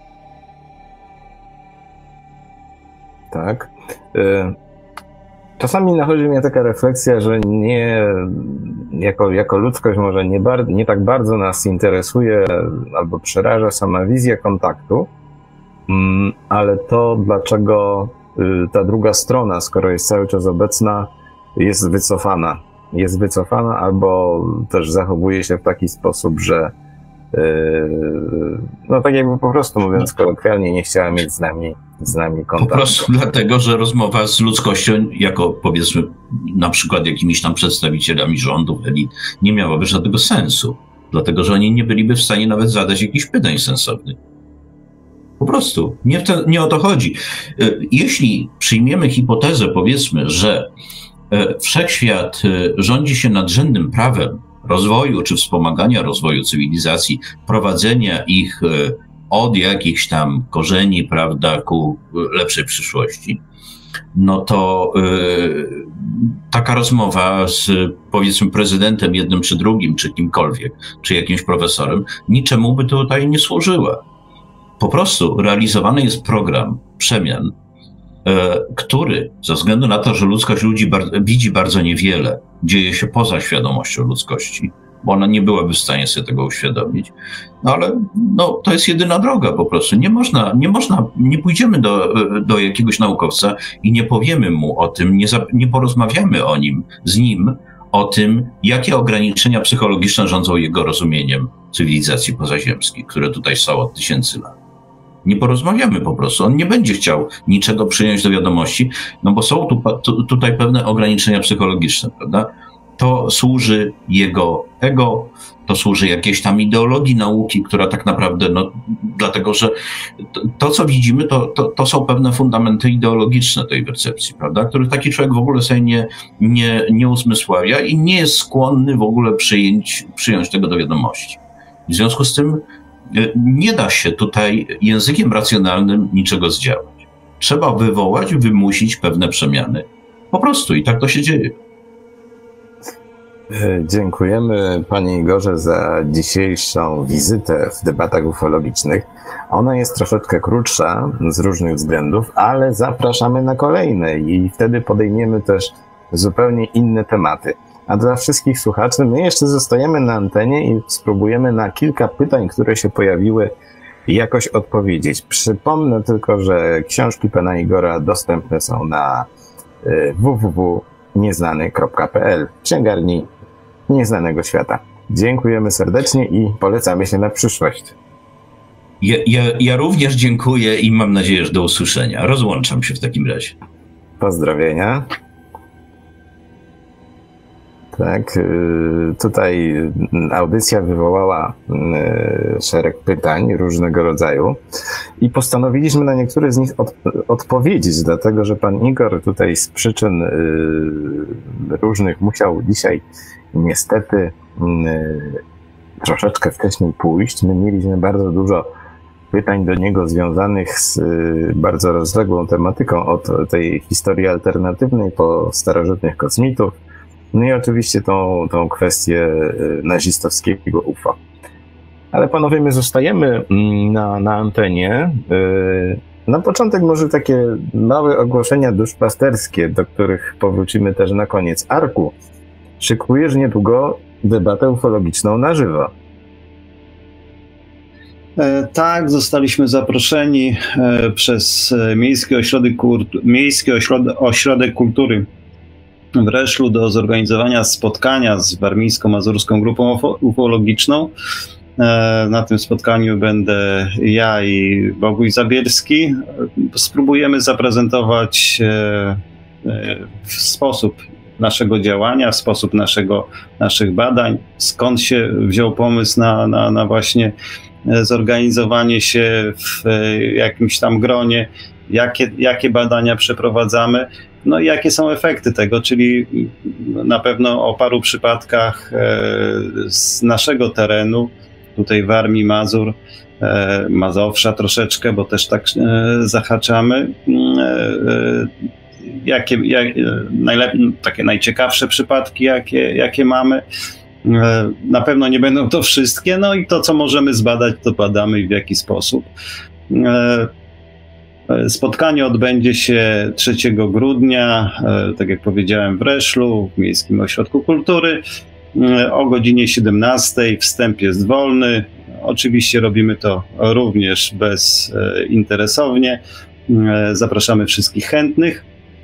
Tak. Czasami nachodzi mnie taka refleksja, że nie, jako, jako ludzkość może nie, bar, nie tak bardzo nas interesuje albo przeraża sama wizja kontaktu, ale to, dlaczego ta druga strona, skoro jest cały czas obecna, jest wycofana. Jest wycofana albo też zachowuje się w taki sposób, że no tak jakby po prostu mówiąc kolokwialnie nie chciała mieć z nami, z nami kontaktu. Po prostu dlatego, że rozmowa z ludzkością jako powiedzmy na przykład jakimiś tam przedstawicielami rządów, elit, nie miałaby żadnego sensu. Dlatego, że oni nie byliby w stanie nawet zadać jakichś pytań sensownych. Po prostu. Nie, w te, nie o to chodzi. Jeśli przyjmiemy hipotezę, powiedzmy, że wszechświat rządzi się nadrzędnym prawem rozwoju czy wspomagania rozwoju cywilizacji, prowadzenia ich od jakichś tam korzeni, prawda, ku lepszej przyszłości, no to yy, taka rozmowa z powiedzmy prezydentem jednym czy drugim, czy kimkolwiek, czy jakimś profesorem, niczemu by tutaj nie służyła. Po prostu realizowany jest program przemian, yy, który ze względu na to, że ludzkość ludzi bar- widzi bardzo niewiele, dzieje się poza świadomością ludzkości, bo ona nie byłaby w stanie sobie tego uświadomić. No ale no, to jest jedyna droga po prostu. Nie można, nie można, nie pójdziemy do, do jakiegoś naukowca i nie powiemy mu o tym, nie, za, nie porozmawiamy o nim, z nim, o tym, jakie ograniczenia psychologiczne rządzą jego rozumieniem cywilizacji pozaziemskiej, które tutaj są od tysięcy lat. Nie porozmawiamy po prostu. On nie będzie chciał niczego przyjąć do wiadomości, no bo są tu, tu, tutaj pewne ograniczenia psychologiczne, prawda? to służy jego ego, to służy jakiejś tam ideologii nauki, która tak naprawdę, no, dlatego że to, to co widzimy, to, to, to są pewne fundamenty ideologiczne tej percepcji, prawda, których taki człowiek w ogóle sobie nie, nie, nie uzmysławia i nie jest skłonny w ogóle przyjąć, przyjąć tego do wiadomości. W związku z tym nie da się tutaj językiem racjonalnym niczego zdziałać. Trzeba wywołać, wymusić pewne przemiany. Po prostu i tak to się dzieje. Dziękujemy Panie Igorze za dzisiejszą wizytę w debatach ufologicznych. Ona jest troszeczkę krótsza z różnych względów, ale zapraszamy na kolejne i wtedy podejmiemy też zupełnie inne tematy. A dla wszystkich słuchaczy, my jeszcze zostajemy na antenie i spróbujemy na kilka pytań, które się pojawiły, jakoś odpowiedzieć. Przypomnę tylko, że książki Pana Igora dostępne są na w w w kropka nieznany kropka p l, księgarni Nieznanego Świata. Dziękujemy serdecznie i polecamy się na przyszłość. Ja, ja, ja również dziękuję i mam nadzieję, że do usłyszenia. Rozłączam się w takim razie. Pozdrowienia. Tak, tutaj audycja wywołała szereg pytań różnego rodzaju i postanowiliśmy na niektóre z nich od, odpowiedzieć, dlatego że pan Igor tutaj z przyczyn różnych musiał dzisiaj niestety troszeczkę wcześniej pójść. My mieliśmy bardzo dużo pytań do niego związanych z bardzo rozległą tematyką, od tej historii alternatywnej po starożytnych kosmitów, no i oczywiście tą, tą kwestię nazistowskiego U F O. Ale panowie, my zostajemy na, na antenie. Na początek może takie małe ogłoszenia duszpasterskie, do których powrócimy też na koniec. Arku, szykujesz niedługo debatę ufologiczną na żywo. Tak, zostaliśmy zaproszeni przez Miejski Ośrodek, Miejski Ośrodek Kultury w Reszlu do zorganizowania spotkania z Warmińsko-Mazurską Grupą Ufologiczną. Na tym spotkaniu będę ja i Boguś Zabielski. Spróbujemy zaprezentować sposób naszego działania, sposób naszego, naszych badań, skąd się wziął pomysł na, na, na właśnie zorganizowanie się w jakimś tam gronie, jakie, jakie badania przeprowadzamy, no i jakie są efekty tego, czyli na pewno o paru przypadkach z naszego terenu, tutaj Warmii, Mazur, Mazowsza troszeczkę, bo też tak zahaczamy, jakie, jak, najlepiej, takie najciekawsze przypadki, jakie, jakie mamy. Na pewno nie będą to wszystkie, no i to, co możemy zbadać, to badamy i w jaki sposób. Spotkanie odbędzie się trzeciego grudnia, tak jak powiedziałem, w Reszlu, w Miejskim Ośrodku Kultury, o godzinie siedemnastej. Wstęp jest wolny. Oczywiście robimy to również bezinteresownie. Zapraszamy wszystkich chętnych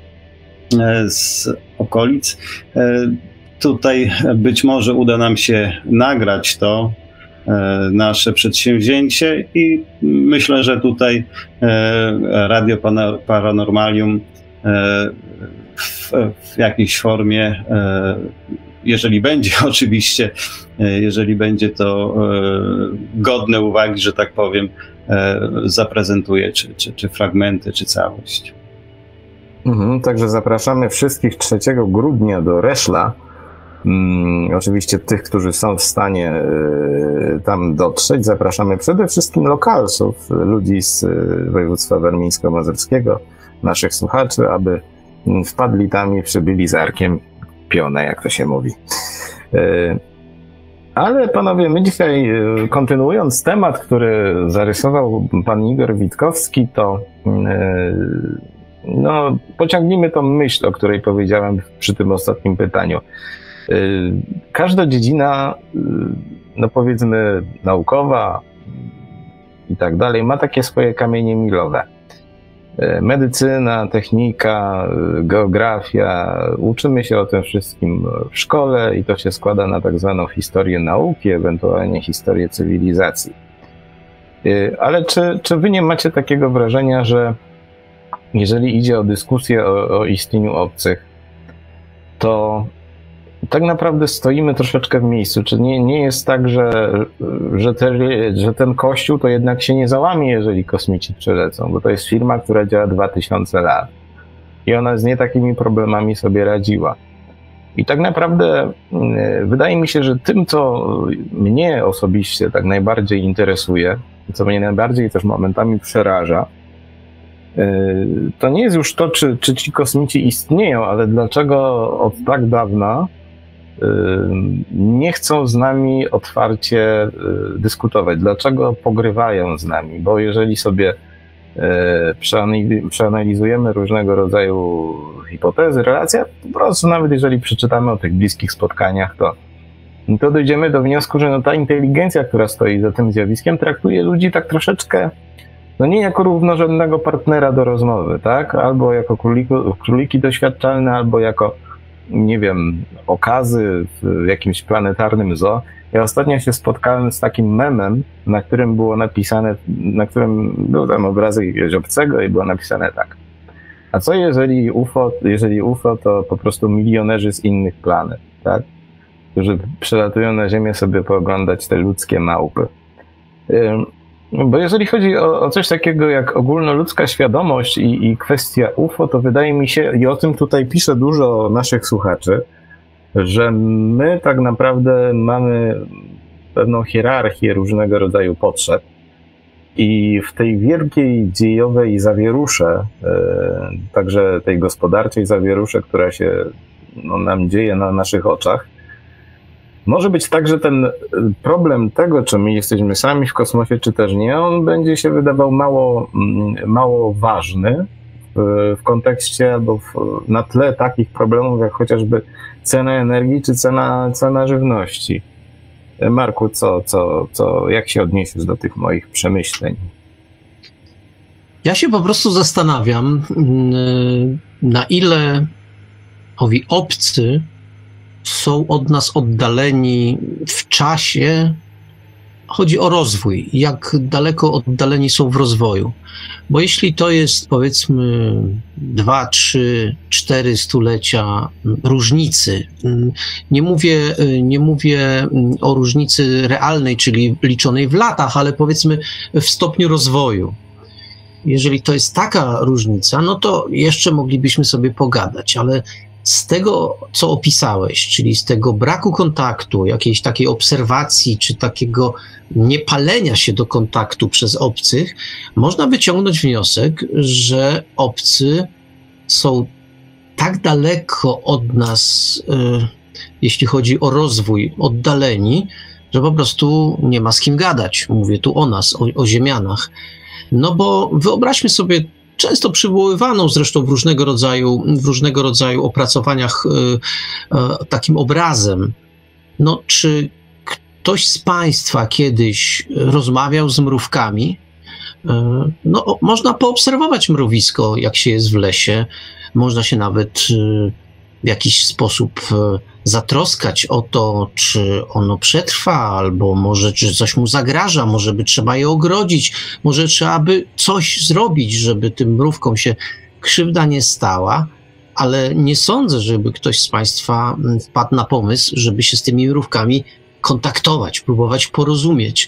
z okolic. Tutaj być może uda nam się nagrać to, nasze przedsięwzięcie i myślę, że tutaj Radio Paranormalium w, w jakiejś formie, jeżeli będzie oczywiście, jeżeli będzie to godne uwagi, że tak powiem, zaprezentuje czy, czy, czy fragmenty, czy całość. Mhm, także zapraszamy wszystkich trzeciego grudnia do Reszla. Hmm, oczywiście tych, którzy są w stanie y, tam dotrzeć, zapraszamy przede wszystkim lokalsów, ludzi z y, województwa warmińsko-mazurskiego, naszych słuchaczy, aby wpadli tam i przybyli z arkiem pionę, jak to się mówi. Y, ale panowie, my dzisiaj, y, kontynuując temat, który zarysował pan Igor Witkowski, to y, no, pociągnijmy tą myśl, o której powiedziałem przy tym ostatnim pytaniu. Każda dziedzina, no powiedzmy naukowa i tak dalej, ma takie swoje kamienie milowe. Medycyna, technika, geografia, uczymy się o tym wszystkim w szkole i to się składa na tak zwaną historię nauki, ewentualnie historię cywilizacji. Ale czy, czy wy nie macie takiego wrażenia, że jeżeli idzie o dyskusję o, o istnieniu obcych, to tak naprawdę stoimy troszeczkę w miejscu. Czy nie, nie jest tak, że, że, te, że ten kościół to jednak się nie załamie, jeżeli kosmici przylecą, bo to jest firma, która działa dwa tysiące lat i ona z nie takimi problemami sobie radziła. I tak naprawdę wydaje mi się, że tym, co mnie osobiście tak najbardziej interesuje, co mnie najbardziej też momentami przeraża, to nie jest już to, czy, czy ci kosmici istnieją, ale dlaczego od tak dawna nie chcą z nami otwarcie dyskutować, dlaczego pogrywają z nami, bo jeżeli sobie przeanalizujemy różnego rodzaju hipotezy, relacje, po prostu nawet jeżeli przeczytamy o tych bliskich spotkaniach, to, to dojdziemy do wniosku, że no ta inteligencja, która stoi za tym zjawiskiem, traktuje ludzi tak troszeczkę, no nie jako równorzędnego partnera do rozmowy, tak? Albo jako króliki, króliki doświadczalne, albo jako, nie wiem, okazy w jakimś planetarnym zoo. Ja ostatnio się spotkałem z takim memem, na którym było napisane, na którym był tam obrazek jakiegoś obcego i było napisane tak. A co jeżeli U F O, jeżeli U F O to po prostu milionerzy z innych planet, tak? Którzy przylatują na Ziemię sobie pooglądać te ludzkie małpy. Bo jeżeli chodzi o, o coś takiego jak ogólnoludzka świadomość i, i kwestia U F O, to wydaje mi się, i o tym tutaj pisze dużo naszych słuchaczy, że my tak naprawdę mamy pewną hierarchię różnego rodzaju potrzeb i w tej wielkiej dziejowej zawierusze, także tej gospodarczej zawierusze, która się no, nam dzieje na naszych oczach, może być tak, że ten problem tego, czy my jesteśmy sami w kosmosie, czy też nie, on będzie się wydawał mało, mało ważny w, w kontekście albo w, na tle takich problemów, jak chociażby cena energii, czy cena, cena żywności. Marku, co, co, co, jak się odniesiesz do tych moich przemyśleń? Ja się po prostu zastanawiam, na ile owi obcy są od nas oddaleni w czasie. Chodzi o rozwój, jak daleko oddaleni są w rozwoju. Bo jeśli to jest, powiedzmy, dwa, trzy, cztery stulecia różnicy, nie mówię, nie mówię o różnicy realnej, czyli liczonej w latach, ale powiedzmy w stopniu rozwoju. Jeżeli to jest taka różnica, no to jeszcze moglibyśmy sobie pogadać, ale z tego, co opisałeś, czyli z tego braku kontaktu, jakiejś takiej obserwacji, czy takiego niepalenia się do kontaktu przez obcych, można wyciągnąć wniosek, że obcy są tak daleko od nas, y, jeśli chodzi o rozwój, oddaleni, że po prostu nie ma z kim gadać. Mówię tu o nas, o, o ziemianach. No bo wyobraźmy sobie często przywoływaną zresztą w różnego rodzaju, w różnego rodzaju opracowaniach y, y, takim obrazem. No, czy ktoś z Państwa kiedyś rozmawiał z mrówkami? Y, no, można poobserwować mrowisko, jak się jest w lesie. Można się nawet y, w jakiś sposób y, zatroskać o to, czy ono przetrwa, albo może czy coś mu zagraża, może by trzeba je ogrodzić, może trzeba by coś zrobić, żeby tym mrówkom się krzywda nie stała, ale nie sądzę, żeby ktoś z Państwa wpadł na pomysł, żeby się z tymi mrówkami kontaktować, próbować porozumieć.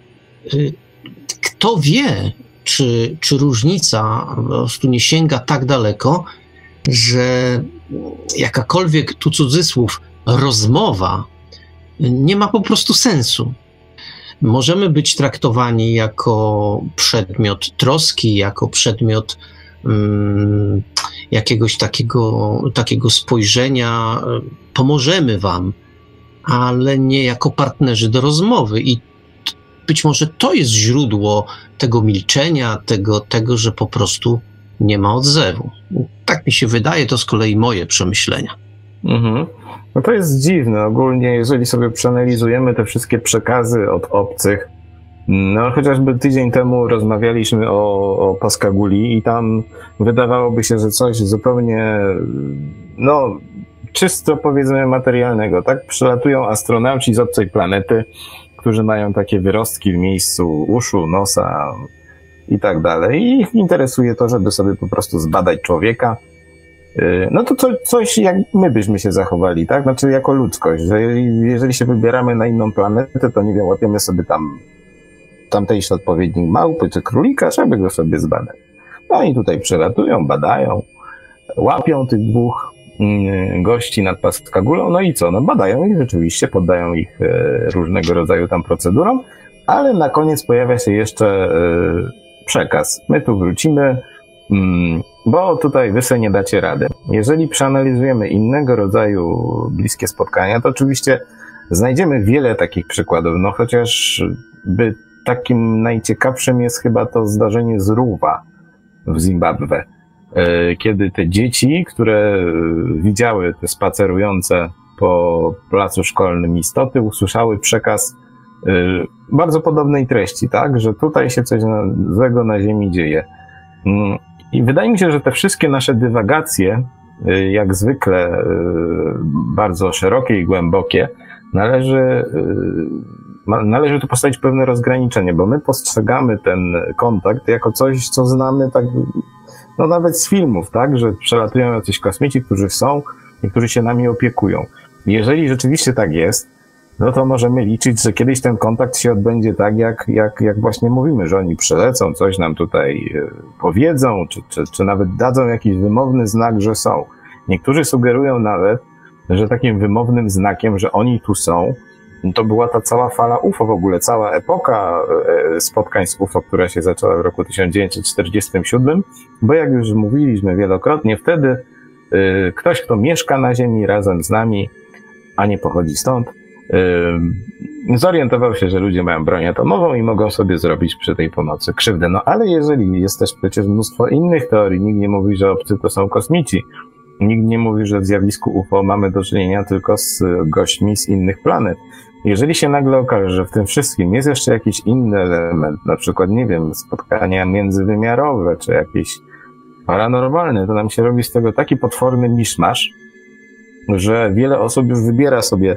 Kto wie, czy, czy różnica po prostu nie sięga tak daleko, że jakakolwiek, tu cudzysłów, rozmowa nie ma po prostu sensu. Możemy być traktowani jako przedmiot troski, jako przedmiot um, jakiegoś takiego, takiego spojrzenia, pomożemy wam, ale nie jako partnerzy do rozmowy. I być może to jest źródło tego milczenia, tego, tego, że po prostu nie ma odzewu. Tak mi się wydaje, to z kolei moje przemyślenia. Mhm. No to jest dziwne. Ogólnie, jeżeli sobie przeanalizujemy te wszystkie przekazy od obcych, no chociażby tydzień temu rozmawialiśmy o, o Pascaguli i tam wydawałoby się, że coś zupełnie, no czysto powiedzmy materialnego, tak? Przylatują astronauci z obcej planety, którzy mają takie wyrostki w miejscu uszu, nosa i tak dalej. I ich interesuje to, żeby sobie po prostu zbadać człowieka no to co, coś jak my byśmy się zachowali, tak? Znaczy jako ludzkość, że jeżeli się wybieramy na inną planetę, to nie wiem, łapiemy sobie tam tamtejszy odpowiednik małpy czy królika, żeby go sobie zbadać. No i tutaj przelatują, badają, łapią tych dwóch gości nad Pascagulą, no i co? No badają ich rzeczywiście, poddają ich różnego rodzaju tam procedurom, ale na koniec pojawia się jeszcze przekaz. My tu wrócimy, bo tutaj wy sobie nie dacie rady. Jeżeli przeanalizujemy innego rodzaju bliskie spotkania, to oczywiście znajdziemy wiele takich przykładów, no chociaż by takim najciekawszym jest chyba to zdarzenie z Ruwa w Zimbabwe, kiedy te dzieci, które widziały te spacerujące po placu szkolnym istoty, usłyszały przekaz bardzo podobnej treści, tak, że tutaj się coś złego na ziemi dzieje. I wydaje mi się, że te wszystkie nasze dywagacje, jak zwykle bardzo szerokie i głębokie, należy, należy tu postawić pewne rozgraniczenie, bo my postrzegamy ten kontakt jako coś, co znamy tak, no nawet z filmów, tak, że przelatują jacyś kosmici, którzy są i którzy się nami opiekują. Jeżeli rzeczywiście tak jest, no to możemy liczyć, że kiedyś ten kontakt się odbędzie tak, jak, jak, jak właśnie mówimy, że oni przylecą, coś nam tutaj powiedzą, czy, czy, czy nawet dadzą jakiś wymowny znak, że są. Niektórzy sugerują nawet, że takim wymownym znakiem, że oni tu są, to była ta cała fala U F O w ogóle, cała epoka spotkań z U F O, która się zaczęła w roku tysiąc dziewięćset czterdziestym siódmym, bo jak już mówiliśmy wielokrotnie, wtedy ktoś, kto mieszka na Ziemi razem z nami, a nie pochodzi stąd, zorientował się, że ludzie mają broń atomową i mogą sobie zrobić przy tej pomocy krzywdę. No ale jeżeli jest też przecież mnóstwo innych teorii, nikt nie mówi, że obcy to są kosmici, nikt nie mówi, że w zjawisku U F O mamy do czynienia tylko z gośćmi z innych planet. Jeżeli się nagle okaże, że w tym wszystkim jest jeszcze jakiś inny element, na przykład, nie wiem, spotkania międzywymiarowe, czy jakieś paranormalne, to nam się robi z tego taki potworny miszmasz, że wiele osób już wybiera sobie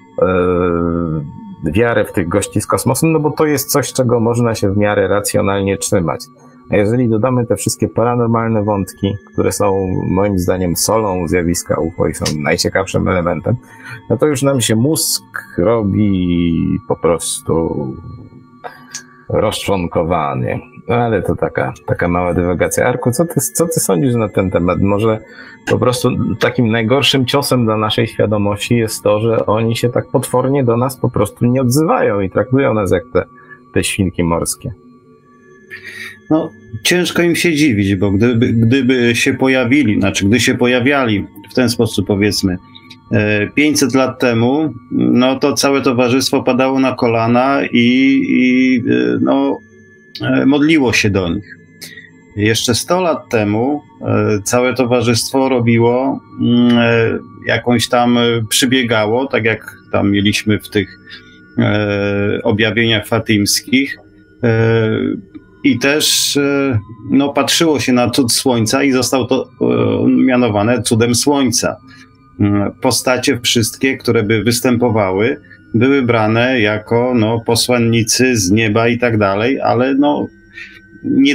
e, wiarę w tych gości z kosmosu, no bo to jest coś, czego można się w miarę racjonalnie trzymać. A jeżeli dodamy te wszystkie paranormalne wątki, które są moim zdaniem solą zjawiska U F O i są najciekawszym elementem, no to już nam się mózg robi po prostu rozczłonkowany. No ale to taka, taka mała dywagacja. Arku, co ty, co ty sądzisz na ten temat? Może po prostu takim najgorszym ciosem dla naszej świadomości jest to, że oni się tak potwornie do nas po prostu nie odzywają i traktują nas jak te, te świnki morskie. No, ciężko im się dziwić, bo gdyby, gdyby się pojawili, znaczy gdy się pojawiali w ten sposób, powiedzmy, pięćset lat temu, no to całe towarzystwo padało na kolana i, i no, modliło się do nich. Jeszcze sto lat temu całe towarzystwo robiło jakąś tam, przybiegało, tak jak tam mieliśmy w tych objawieniach fatimskich, i też no, patrzyło się na cud słońca i zostało to mianowane cudem słońca. Postacie wszystkie, które by występowały, były brane jako no, posłannicy z nieba i tak dalej, ale no, nie,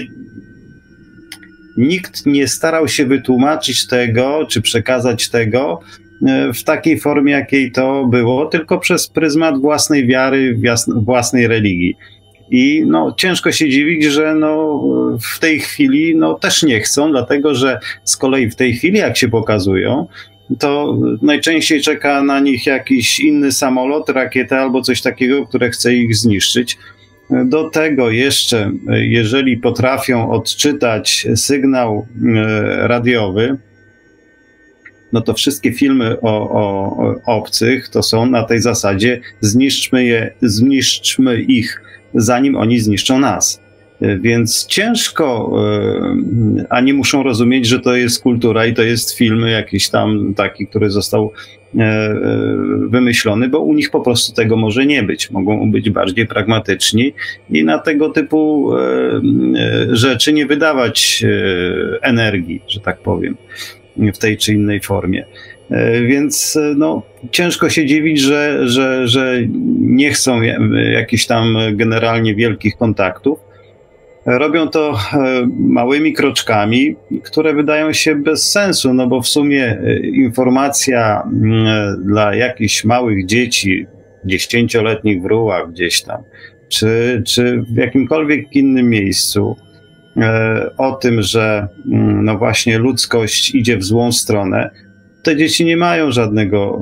nikt nie starał się wytłumaczyć tego, czy przekazać tego w takiej formie, jakiej to było, tylko przez pryzmat własnej wiary, własnej religii. I no, ciężko się dziwić, że no, w tej chwili no, też nie chcą, dlatego że z kolei w tej chwili, jak się pokazują, to najczęściej czeka na nich jakiś inny samolot, rakieta albo coś takiego, które chce ich zniszczyć. Do tego jeszcze, jeżeli potrafią odczytać sygnał radiowy, no to wszystkie filmy o, o, o obcych to są na tej zasadzie zniszczmy je, zniszczmy ich, zanim oni zniszczą nas. Więc ciężko, a nie muszą rozumieć, że to jest kultura i to jest film jakiś tam taki, który został wymyślony, bo u nich po prostu tego może nie być. Mogą być bardziej pragmatyczni i na tego typu rzeczy nie wydawać energii, że tak powiem, w tej czy innej formie. Więc no, ciężko się dziwić, że, że, że nie chcą jakichś tam generalnie wielkich kontaktów. robią to małymi kroczkami, które wydają się bez sensu, no bo w sumie informacja dla jakichś małych dzieci, dziesięcioletnich w Rułach gdzieś tam, czy, czy w jakimkolwiek innym miejscu o tym, że no właśnie ludzkość idzie w złą stronę, te dzieci nie mają żadnego,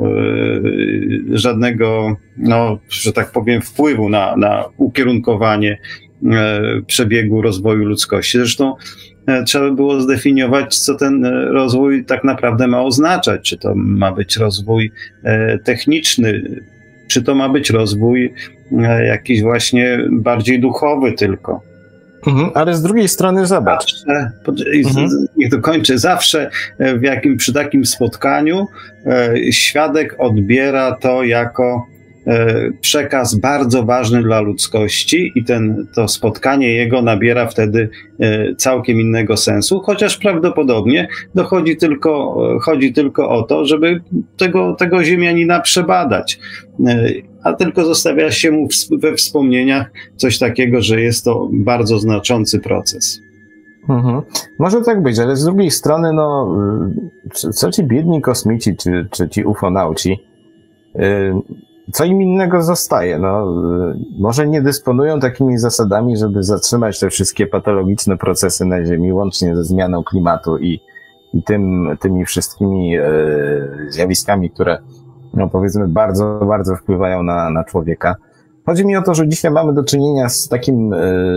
żadnego, no, że tak powiem, wpływu na, na ukierunkowanie przebiegu rozwoju ludzkości. Zresztą trzeba by było zdefiniować, co ten rozwój tak naprawdę ma oznaczać. Czy to ma być rozwój techniczny, czy to ma być rozwój jakiś właśnie bardziej duchowy tylko. Mhm, ale z drugiej strony zobacz. Zawsze, mhm. niech dokończę, zawsze w jakim, przy takim spotkaniu e, świadek odbiera to jako e, przekaz bardzo ważny dla ludzkości i ten, to spotkanie jego nabiera wtedy e, całkiem innego sensu, chociaż prawdopodobnie dochodzi tylko, chodzi tylko o to, żeby tego, tego ziemianina przebadać. E, a tylko zostawia się mu we wspomnieniach coś takiego, że jest to bardzo znaczący proces. Mhm. Może tak być, ale z drugiej strony, no, co ci biedni kosmici, czy, czy ci ufonauci, co im innego zostaje? No, może nie dysponują takimi zasadami, żeby zatrzymać te wszystkie patologiczne procesy na Ziemi, łącznie ze zmianą klimatu i, i tym, tymi wszystkimi e, zjawiskami, które, no powiedzmy, bardzo, bardzo wpływają na, na człowieka. Chodzi mi o to, że dzisiaj mamy do czynienia z takim,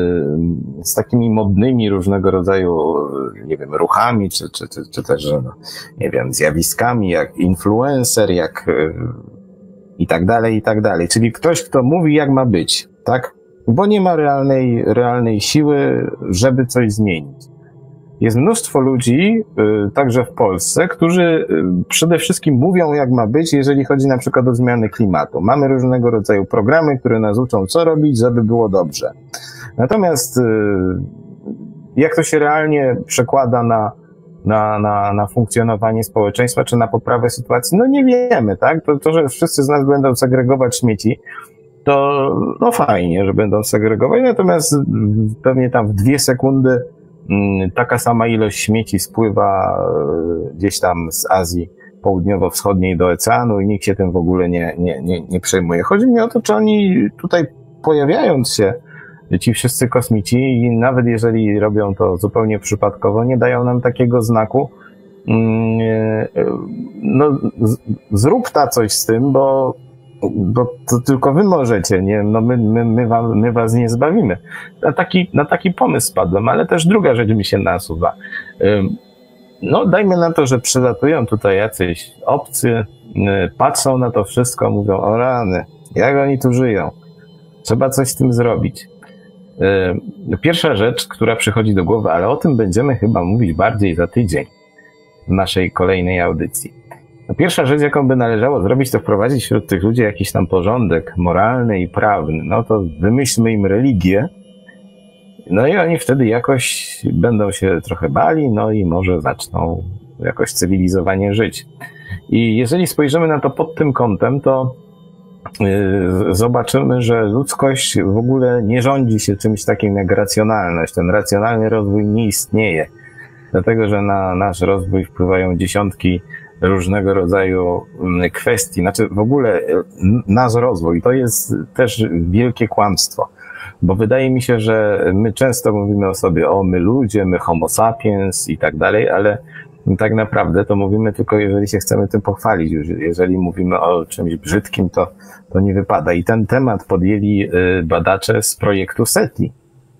z takimi modnymi różnego rodzaju, nie wiem, ruchami, czy, czy, czy, czy też, no, nie wiem, zjawiskami, jak influencer, jak i tak dalej, i tak dalej. Czyli ktoś, kto mówi, jak ma być, tak? Bo nie ma realnej, realnej siły, żeby coś zmienić. Jest mnóstwo ludzi, także w Polsce, którzy przede wszystkim mówią, jak ma być, jeżeli chodzi na przykład o zmiany klimatu. Mamy różnego rodzaju programy, które nas uczą, co robić, żeby było dobrze. Natomiast jak to się realnie przekłada na, na, na, na funkcjonowanie społeczeństwa, czy na poprawę sytuacji, no nie wiemy, tak? To, to, że wszyscy z nas będą segregować śmieci, to no fajnie, że będą segregować, natomiast pewnie tam w dwie sekundy taka sama ilość śmieci spływa gdzieś tam z Azji Południowo-Wschodniej do oceanu i nikt się tym w ogóle nie, nie, nie, nie przejmuje. Chodzi mi o to, czy oni tutaj pojawiając się, ci wszyscy kosmici, i nawet jeżeli robią to zupełnie przypadkowo, nie dają nam takiego znaku, no zrób ta coś z tym, bo bo to tylko wy możecie, nie? No my, my, my, wam, my was nie zbawimy. Na taki, na taki pomysł spadłem, ale też druga rzecz mi się nasuwa. No dajmy na to, że przylatują tutaj jacyś obcy, patrzą na to wszystko, mówią, o rany, jak oni tu żyją? Trzeba coś z tym zrobić. Pierwsza rzecz, która przychodzi do głowy, ale o tym będziemy chyba mówić bardziej za tydzień w naszej kolejnej audycji. No pierwsza rzecz, jaką by należało zrobić, to wprowadzić wśród tych ludzi jakiś tam porządek moralny i prawny. No to wymyślmy im religię, no i oni wtedy jakoś będą się trochę bali, no i może zaczną jakoś cywilizowanie żyć. I jeżeli spojrzymy na to pod tym kątem, to yy, zobaczymy, że ludzkość w ogóle nie rządzi się czymś takim jak racjonalność. Ten racjonalny rozwój nie istnieje, dlatego że na nasz rozwój wpływają dziesiątki różnego rodzaju kwestii, znaczy w ogóle nasz rozwój to jest też wielkie kłamstwo, bo wydaje mi się, że my często mówimy o sobie, o my ludzie, my homo sapiens i tak dalej, ale tak naprawdę to mówimy tylko, jeżeli się chcemy tym pochwalić. Jeżeli mówimy o czymś brzydkim, to, to nie wypada. I ten temat podjęli badacze z projektu SETI.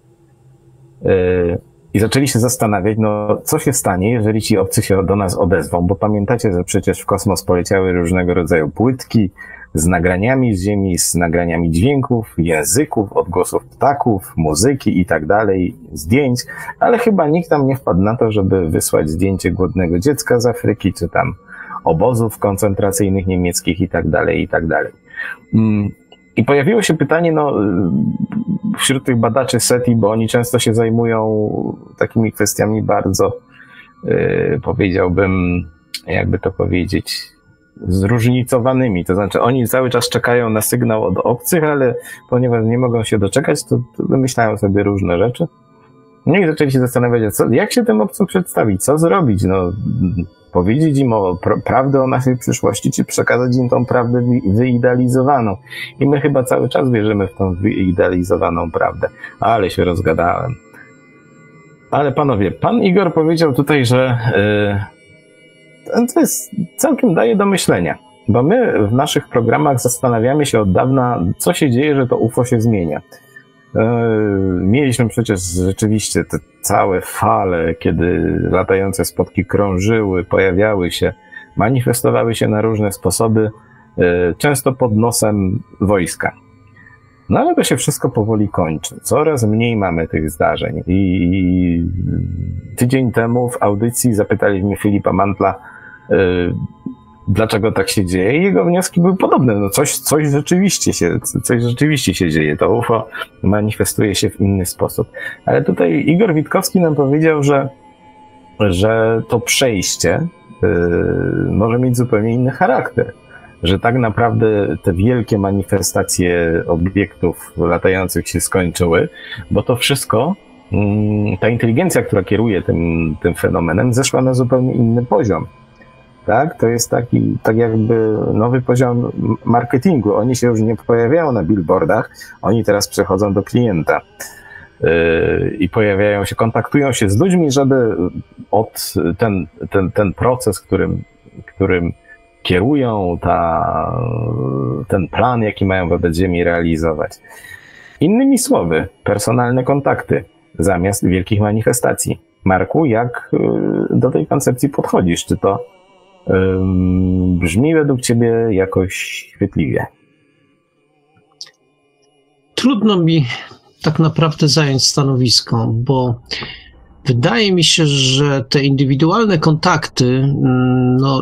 I zaczęli się zastanawiać, no co się stanie, jeżeli ci obcy się do nas odezwą, bo pamiętacie, że przecież w kosmos poleciały różnego rodzaju płytki z nagraniami z Ziemi, z nagraniami dźwięków, języków, odgłosów ptaków, muzyki i tak dalej, zdjęć, ale chyba nikt tam nie wpadł na to, żeby wysłać zdjęcie głodnego dziecka z Afryki, czy tam obozów koncentracyjnych niemieckich i tak dalej, i tak dalej. I pojawiło się pytanie, no, wśród tych badaczy SETI, bo oni często się zajmują takimi kwestiami bardzo, yy, powiedziałbym, jakby to powiedzieć, zróżnicowanymi. To znaczy, oni cały czas czekają na sygnał od obcych, ale ponieważ nie mogą się doczekać, to, to wymyślają sobie różne rzeczy. No i zaczęli się zastanawiać, co, jak się tym obcym przedstawić, co zrobić, no powiedzieć im o pr- prawdę o naszej przyszłości, czy przekazać im tą prawdę wy- wyidealizowaną. I my chyba cały czas wierzymy w tą wyidealizowaną prawdę. Ale się rozgadałem. Ale panowie, pan Igor powiedział tutaj, że yy, to jest całkiem daje do myślenia. Bo my w naszych programach zastanawiamy się od dawna, co się dzieje, że to U F O się zmienia. Mieliśmy przecież rzeczywiście te całe fale, kiedy latające spotki krążyły, pojawiały się, manifestowały się na różne sposoby, często pod nosem wojska. No ale to się wszystko powoli kończy. Coraz mniej mamy tych zdarzeń. I tydzień temu w audycji zapytali mnie Filipa Mantla, dlaczego tak się dzieje, i jego wnioski były podobne. No coś, coś rzeczywiście się, coś rzeczywiście się dzieje. To U F O manifestuje się w inny sposób. Ale tutaj Igor Witkowski nam powiedział, że, że to przejście yy, może mieć zupełnie inny charakter. Że tak naprawdę te wielkie manifestacje obiektów latających się skończyły, bo to wszystko, yy, ta inteligencja, która kieruje tym, tym fenomenem, zeszła na zupełnie inny poziom. Tak, to jest taki, tak jakby nowy poziom marketingu. Oni się już nie pojawiają na billboardach, oni teraz przechodzą do klienta yy, i pojawiają się, kontaktują się z ludźmi, żeby od ten, ten, ten proces, którym, którym kierują, ta, ten plan, jaki mają wobec Ziemi, realizować. Innymi słowy, personalne kontakty zamiast wielkich manifestacji. Marku, jak do tej koncepcji podchodzisz? Czy to brzmi według ciebie jakoś świetliwie? Trudno mi tak naprawdę zająć stanowisko, bo wydaje mi się, że te indywidualne kontakty, no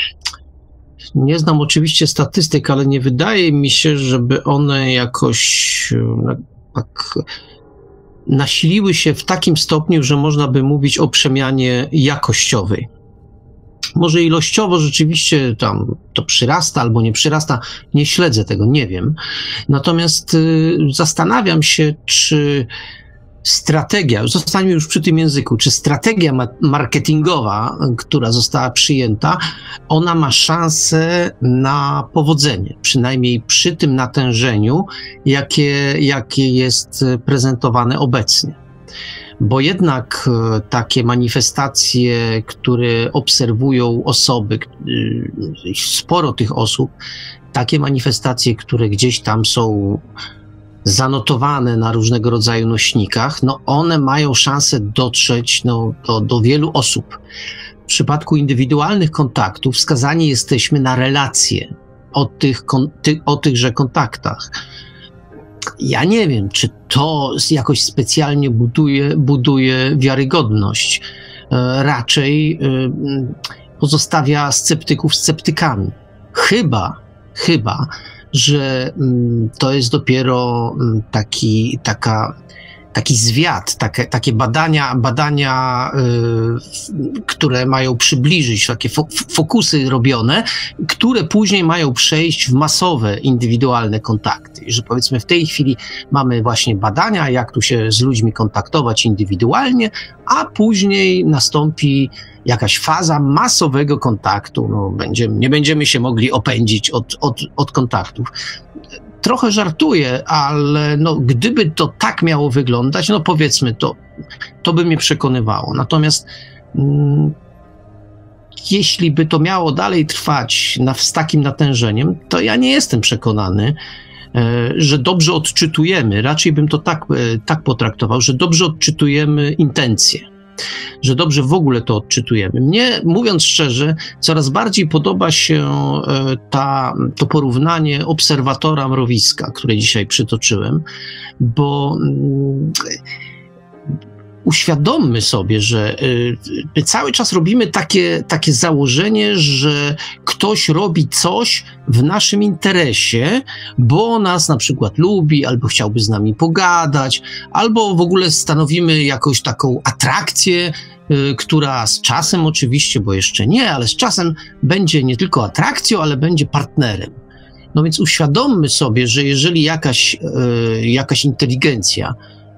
nie znam oczywiście statystyk, ale nie wydaje mi się, żeby one jakoś tak nasiliły się w takim stopniu, że można by mówić o przemianie jakościowej. Może ilościowo rzeczywiście tam to przyrasta albo nie przyrasta, nie śledzę tego, nie wiem. Natomiast y, zastanawiam się, czy strategia, zostańmy już przy tym języku, czy strategia ma- marketingowa, która została przyjęta, ona ma szansę na powodzenie, przynajmniej przy tym natężeniu, jakie, jakie jest prezentowane obecnie. Bo jednak takie manifestacje, które obserwują osoby, sporo tych osób, takie manifestacje, które gdzieś tam są zanotowane na różnego rodzaju nośnikach, no one mają szansę dotrzeć no, do, do wielu osób. W przypadku indywidualnych kontaktów skazani jesteśmy na relacje o, tych, ty, o tychże kontaktach. Ja nie wiem, czy to jakoś specjalnie buduje, buduje wiarygodność. Raczej pozostawia sceptyków sceptykami. Chyba, chyba, że to jest dopiero taki, taka, taki zwiat, takie, takie badania, badania y, które mają przybliżyć, takie fo, fokusy robione, które później mają przejść w masowe, indywidualne kontakty. I że powiedzmy w tej chwili mamy właśnie badania, jak tu się z ludźmi kontaktować indywidualnie, a później nastąpi jakaś faza masowego kontaktu. No, będziemy, nie będziemy się mogli opędzić od, od, od kontaktów. Trochę żartuję, ale no, gdyby to tak miało wyglądać, no powiedzmy, to, to by mnie przekonywało. Natomiast mm, jeśli by to miało dalej trwać na, z takim natężeniem, to ja nie jestem przekonany, e, że dobrze odczytujemy, raczej bym to tak, e, tak potraktował, że dobrze odczytujemy intencje, że dobrze w ogóle to odczytujemy. Mnie, mówiąc szczerze, coraz bardziej podoba się ta, to porównanie obserwatora mrowiska, które dzisiaj przytoczyłem, bo mm, uświadommy sobie, że my cały czas robimy takie, takie założenie, że ktoś robi coś w naszym interesie, bo nas na przykład lubi, albo chciałby z nami pogadać, albo w ogóle stanowimy jakąś taką atrakcję, która z czasem oczywiście, bo jeszcze nie, ale z czasem będzie nie tylko atrakcją, ale będzie partnerem. No więc uświadommy sobie, że jeżeli jakaś, jakaś inteligencja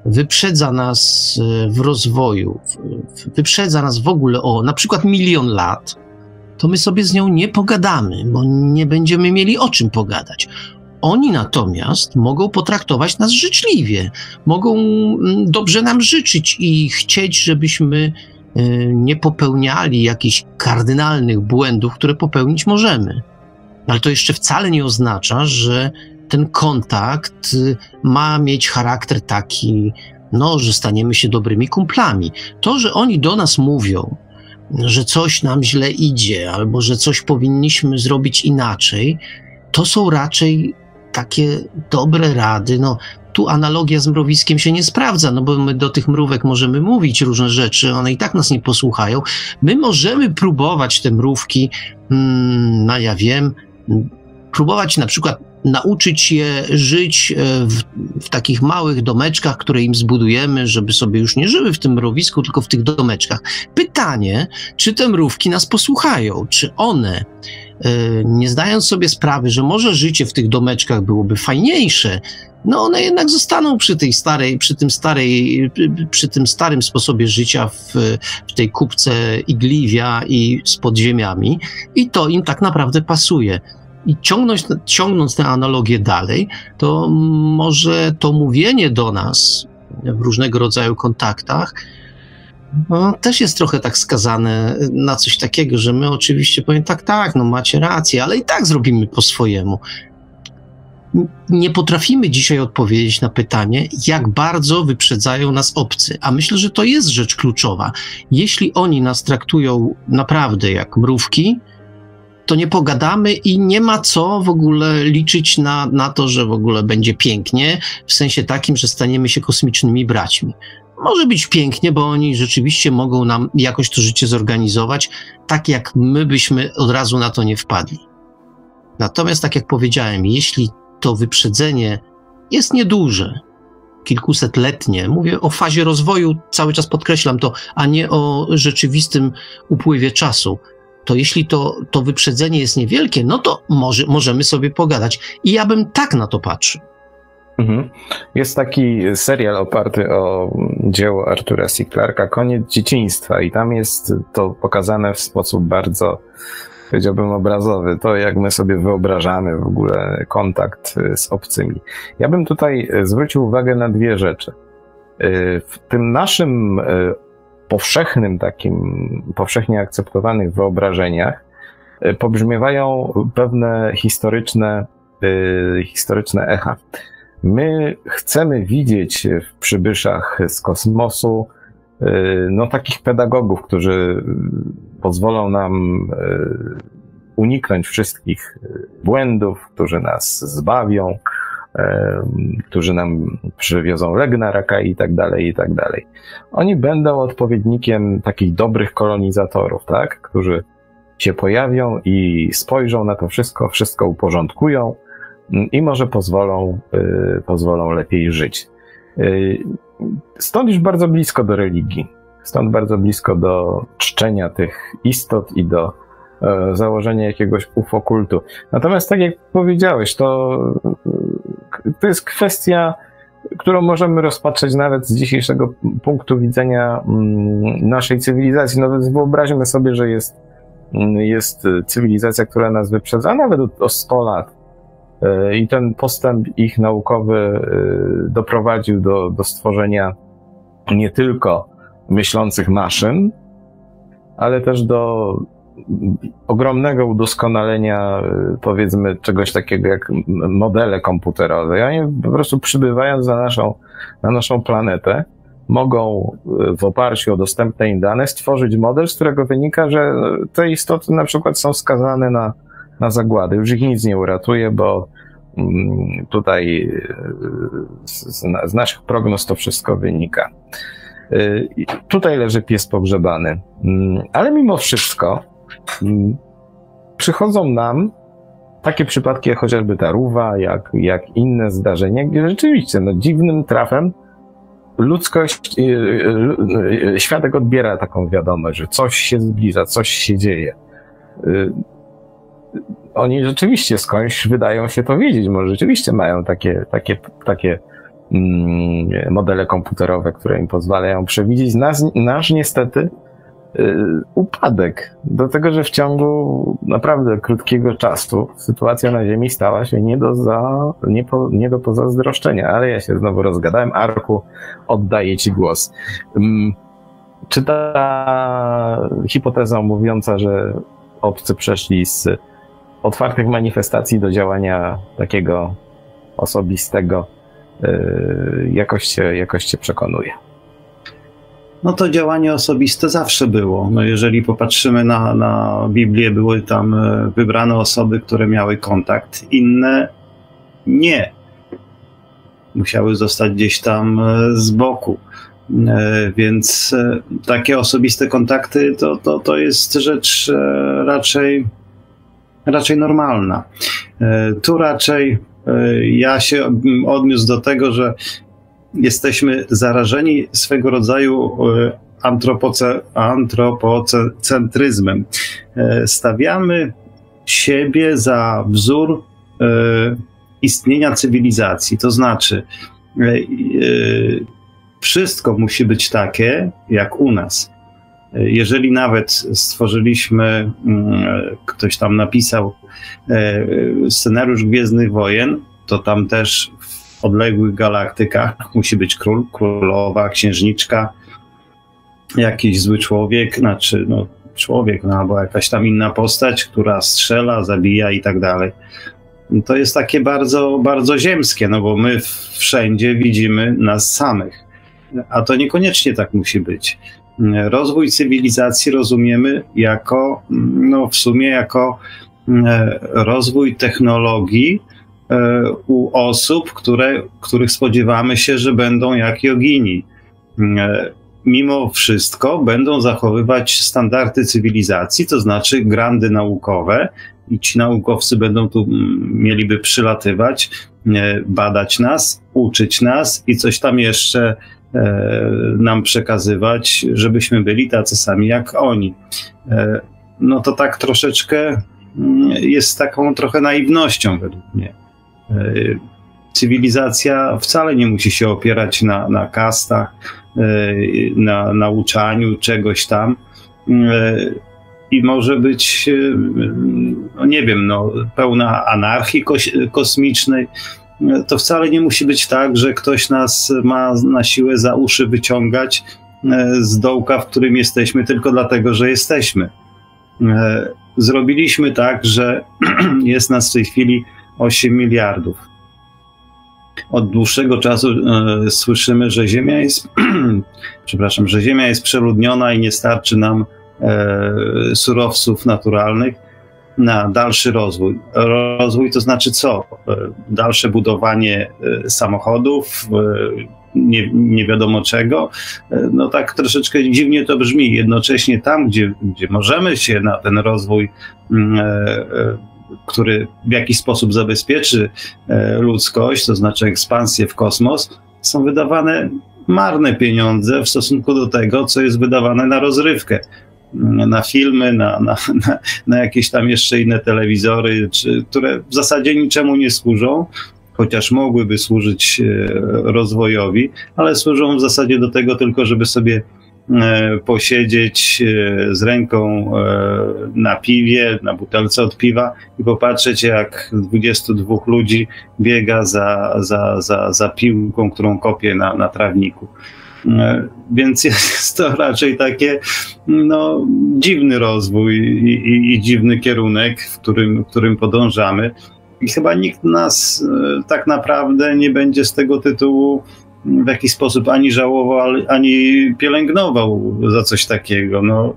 wyprzedza nas w rozwoju, wyprzedza nas w ogóle o na przykład milion lat, to my sobie z nią nie pogadamy, bo nie będziemy mieli o czym pogadać. Oni natomiast mogą potraktować nas życzliwie, mogą dobrze nam życzyć i chcieć, żebyśmy nie popełniali jakichś kardynalnych błędów, które popełnić możemy. Ale to jeszcze wcale nie oznacza, że ten kontakt ma mieć charakter taki, no, że staniemy się dobrymi kumplami. To, że oni do nas mówią, że coś nam źle idzie, albo że coś powinniśmy zrobić inaczej, to są raczej takie dobre rady. No, tu analogia z mrowiskiem się nie sprawdza, no bo my do tych mrówek możemy mówić różne rzeczy, one i tak nas nie posłuchają. My możemy próbować te mrówki, hmm, no ja wiem, próbować na przykład nauczyć je żyć w, w takich małych domeczkach, które im zbudujemy, żeby sobie już nie żyły w tym mrowisku, tylko w tych domeczkach. Pytanie, czy te mrówki nas posłuchają, czy one, nie zdając sobie sprawy, że może życie w tych domeczkach byłoby fajniejsze, no one jednak zostaną przy tej starej, przy tym starej, przy tym starym sposobie życia w, w tej kupce igliwia i z podziemiami i to im tak naprawdę pasuje. I ciągnąć, ciągnąc tę analogię dalej, to może to mówienie do nas w różnego rodzaju kontaktach no, też jest trochę tak skazane na coś takiego, że my oczywiście powiem tak, tak, no macie rację, ale i tak zrobimy po swojemu. Nie potrafimy dzisiaj odpowiedzieć na pytanie, jak bardzo wyprzedzają nas obcy, a myślę, że to jest rzecz kluczowa. Jeśli oni nas traktują naprawdę jak mrówki, to nie pogadamy i nie ma co w ogóle liczyć na, na to, że w ogóle będzie pięknie, w sensie takim, że staniemy się kosmicznymi braćmi. Może być pięknie, bo oni rzeczywiście mogą nam jakoś to życie zorganizować, tak jak my byśmy od razu na to nie wpadli. Natomiast, tak jak powiedziałem, jeśli to wyprzedzenie jest nieduże, kilkusetletnie, mówię o fazie rozwoju, cały czas podkreślam to, a nie o rzeczywistym upływie czasu, to jeśli to, to wyprzedzenie jest niewielkie, no to może, możemy sobie pogadać. I ja bym tak na to patrzył. Mhm. Jest taki serial oparty o dzieło Artura C. Clarke'a, Koniec dzieciństwa, i tam jest to pokazane w sposób bardzo, powiedziałbym, obrazowy. To, jak my sobie wyobrażamy w ogóle kontakt z obcymi. Ja bym tutaj zwrócił uwagę na dwie rzeczy. W tym naszym powszechnym, takim powszechnie akceptowanych wyobrażeniach pobrzmiewają pewne historyczne, historyczne echa. My chcemy widzieć w przybyszach z kosmosu no, takich pedagogów, którzy pozwolą nam uniknąć wszystkich błędów, którzy nas zbawią, którzy nam przywiozą legna, raka i tak dalej, i tak dalej. Oni będą odpowiednikiem takich dobrych kolonizatorów, tak? Którzy się pojawią i spojrzą na to wszystko, wszystko uporządkują i może pozwolą, pozwolą lepiej żyć. Stąd już bardzo blisko do religii, stąd bardzo blisko do czczenia tych istot i do założenia jakiegoś ufokultu. Natomiast tak jak powiedziałeś, to, to jest kwestia, którą możemy rozpatrzeć nawet z dzisiejszego punktu widzenia naszej cywilizacji. No więc wyobraźmy sobie, że jest, jest cywilizacja, która nas wyprzedza nawet o sto lat. I ten postęp ich naukowy doprowadził do, do stworzenia nie tylko myślących maszyn, ale też do ogromnego udoskonalenia, powiedzmy, czegoś takiego jak modele komputerowe. I oni po prostu, przybywając na naszą, na naszą planetę, mogą w oparciu o dostępne im dane stworzyć model, z którego wynika, że te istoty na przykład są skazane na, na zagładę. Już ich nic nie uratuje, bo tutaj z, z naszych prognoz to wszystko wynika. Tutaj leży pies pogrzebany. Ale mimo wszystko przychodzą nam takie przypadki, jak chociażby ta Ruwa, jak, jak inne zdarzenia, gdzie rzeczywiście no, dziwnym trafem ludzkość, świadek odbiera taką wiadomość, że coś się zbliża, coś się dzieje. Oni rzeczywiście skądś wydają się to wiedzieć, może rzeczywiście mają takie, takie, takie modele komputerowe, które im pozwalają przewidzieć nasz, nasz niestety upadek. Do tego, że w ciągu naprawdę krótkiego czasu sytuacja na Ziemi stała się nie do, za, nie po, nie do pozazdroszczenia, ale ja się znowu rozgadałem. Arku, oddaję Ci głos. Czy ta hipoteza mówiąca, że obcy przeszli z otwartych manifestacji do działania takiego osobistego, jakoś cię, jakoś cię przekonuje? No to działanie osobiste zawsze było. No jeżeli popatrzymy na, na Biblię, były tam wybrane osoby, które miały kontakt, inne nie. Musiały zostać gdzieś tam z boku. Więc takie osobiste kontakty to, to, to jest rzecz raczej, raczej normalna. Tu raczej ja się odniósł do tego, że jesteśmy zarażeni swego rodzaju antropoce, antropocentryzmem. Stawiamy siebie za wzór istnienia cywilizacji. To znaczy, wszystko musi być takie, jak u nas. Jeżeli nawet stworzyliśmy, ktoś tam napisał scenariusz Gwiezdnych Wojen, to tam też w odległych galaktykach musi być król, królowa, księżniczka, jakiś zły człowiek, znaczy no, człowiek, no, albo jakaś tam inna postać, która strzela, zabija i tak dalej. To jest takie bardzo, bardzo ziemskie, no bo my wszędzie widzimy nas samych, a to niekoniecznie tak musi być. Rozwój cywilizacji rozumiemy jako, no w sumie jako rozwój technologii u osób, które, których spodziewamy się, że będą jak jogini. Mimo wszystko będą zachowywać standardy cywilizacji, to znaczy grandy naukowe i ci naukowcy będą tu mieliby przylatywać, badać nas, uczyć nas i coś tam jeszcze nam przekazywać, żebyśmy byli tacy sami jak oni. No to tak troszeczkę jest taką trochę naiwnością według mnie. Cywilizacja wcale nie musi się opierać na, na kastach, na nauczaniu czegoś tam i może być, no nie wiem, no, pełna anarchii kos- kosmicznej. To wcale nie musi być tak, że ktoś nas ma na siłę za uszy wyciągać z dołka, w którym jesteśmy, tylko dlatego, że jesteśmy. Zrobiliśmy tak, że jest nas w tej chwili osiem miliardów. Od dłuższego czasu e, słyszymy, że Ziemia jest, przepraszam, że Ziemia jest przeludniona i nie starczy nam e, surowców naturalnych na dalszy rozwój. Rozwój to znaczy co? E, dalsze budowanie e, samochodów, e, nie, nie wiadomo czego. E, no tak troszeczkę dziwnie to brzmi. Jednocześnie tam, gdzie, gdzie możemy się na ten rozwój e, e, który w jakiś sposób zabezpieczy ludzkość, to znaczy ekspansję w kosmos, są wydawane marne pieniądze w stosunku do tego, co jest wydawane na rozrywkę, na filmy, na, na, na, na jakieś tam jeszcze inne telewizory, czy, które w zasadzie niczemu nie służą, chociaż mogłyby służyć rozwojowi, ale służą w zasadzie do tego tylko, żeby sobie posiedzieć z ręką na piwie, na butelce od piwa i popatrzeć, jak dwudziestu dwóch ludzi biega za, za, za, za piłką, którą kopie na, na trawniku. Więc jest to raczej takie no, dziwny rozwój i, i, i dziwny kierunek, w którym, w którym podążamy. I chyba nikt nas tak naprawdę nie będzie z tego tytułu w jakiś sposób ani żałował, ani pielęgnował za coś takiego. No,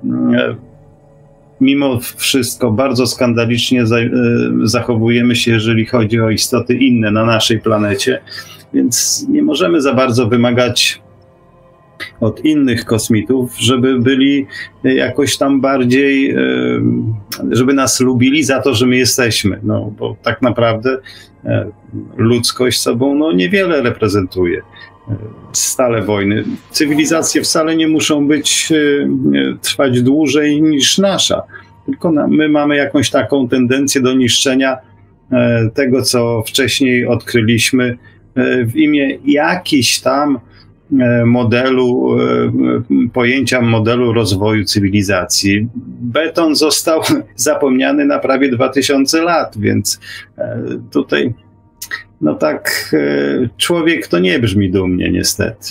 mimo wszystko bardzo skandalicznie za, zachowujemy się, jeżeli chodzi o istoty inne na naszej planecie, więc nie możemy za bardzo wymagać od innych kosmitów, żeby byli jakoś tam bardziej, żeby nas lubili za to, że my jesteśmy. No, bo tak naprawdę ludzkość sobą no, niewiele reprezentuje. Stale wojny. Cywilizacje wcale nie muszą być, trwać dłużej niż nasza. Tylko my mamy jakąś taką tendencję do niszczenia tego, co wcześniej odkryliśmy w imię jakiś tam modelu, pojęcia modelu rozwoju cywilizacji. Beton został zapomniany na prawie dwa tysiące lat, więc tutaj no tak człowiek to nie brzmi dumnie niestety.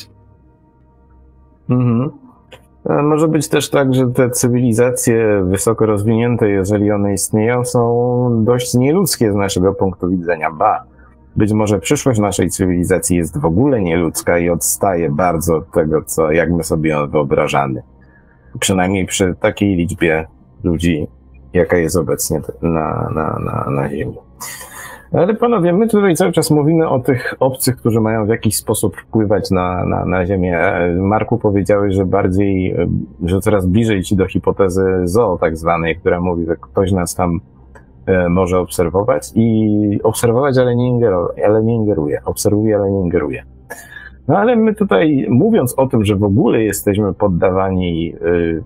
Mhm. Może być też tak, że te cywilizacje wysoko rozwinięte, jeżeli one istnieją, są dość nieludzkie z naszego punktu widzenia. Ba, być może przyszłość naszej cywilizacji jest w ogóle nieludzka i odstaje bardzo od tego, co, jak my sobie ją wyobrażamy. Przynajmniej przy takiej liczbie ludzi, jaka jest obecnie na, na, na, na Ziemi. Ale panowie, my tutaj cały czas mówimy o tych obcych, którzy mają w jakiś sposób wpływać na, na, na Ziemię. Marku, powiedziałeś, że bardziej, że coraz bliżej ci do hipotezy zoo tak zwanej, która mówi, że ktoś nas tam może obserwować i obserwować, ale nie ingeruje, ale nie ingeruje. Obserwuje, ale nie ingeruje. No ale my tutaj, mówiąc o tym, że w ogóle jesteśmy poddawani,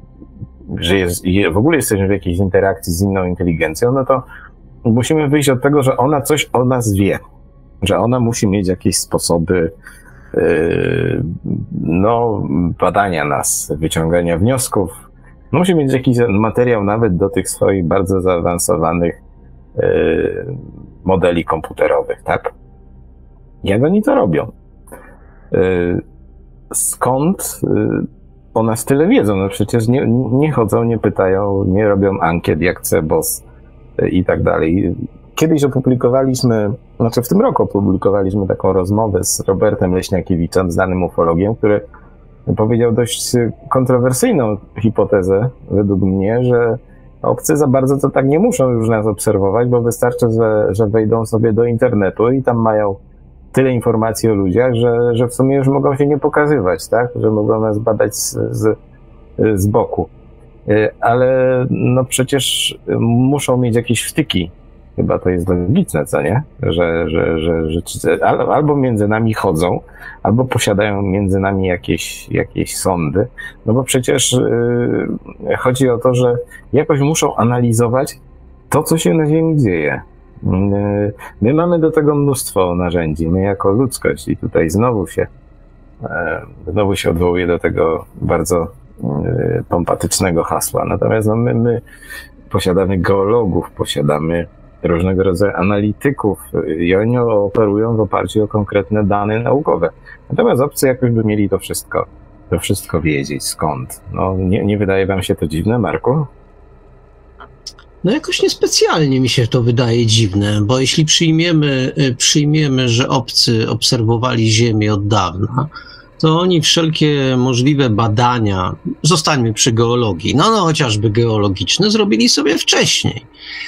że jest, w ogóle jesteśmy w jakiejś interakcji z inną inteligencją, no to musimy wyjść od tego, że ona coś o nas wie, że ona musi mieć jakieś sposoby yy, no, badania nas, wyciągania wniosków. Musi mieć jakiś materiał nawet do tych swoich bardzo zaawansowanych yy, modeli komputerowych, tak? Jak oni to robią? Yy, skąd yy, o nas tyle wiedzą? No przecież nie, nie chodzą, nie pytają, nie robią ankiet jak Cebos i tak dalej. Kiedyś opublikowaliśmy, znaczy w tym roku opublikowaliśmy taką rozmowę z Robertem Leśniakiewiczem, znanym ufologiem, który powiedział dość kontrowersyjną hipotezę, według mnie, że obcy za bardzo to tak nie muszą już nas obserwować, bo wystarczy, że, że wejdą sobie do internetu i tam mają tyle informacji o ludziach, że, że w sumie już mogą się nie pokazywać, tak? Że mogą nas badać z, z, z boku. Ale no przecież muszą mieć jakieś wtyki. Chyba to jest logiczne, co nie? Że, że, że, że albo między nami chodzą, albo posiadają między nami jakieś, jakieś sądy. No bo przecież yy, chodzi o to, że jakoś muszą analizować to, co się na Ziemi dzieje. Yy, my mamy do tego mnóstwo narzędzi, my jako ludzkość i tutaj znowu się, yy, znowu się odwołuję do tego bardzo pompatycznego hasła. Natomiast no my, my posiadamy geologów, posiadamy różnego rodzaju analityków i oni operują w oparciu o konkretne dane naukowe. Natomiast obcy jakoś by mieli to wszystko, to wszystko wiedzieć. Skąd? No nie, nie wydaje wam się to dziwne, Marku? No jakoś niespecjalnie mi się to wydaje dziwne, bo jeśli przyjmiemy, przyjmiemy, że obcy obserwowali Ziemię od dawna, to oni wszelkie możliwe badania, zostańmy przy geologii, no, no chociażby geologiczne, zrobili sobie wcześniej.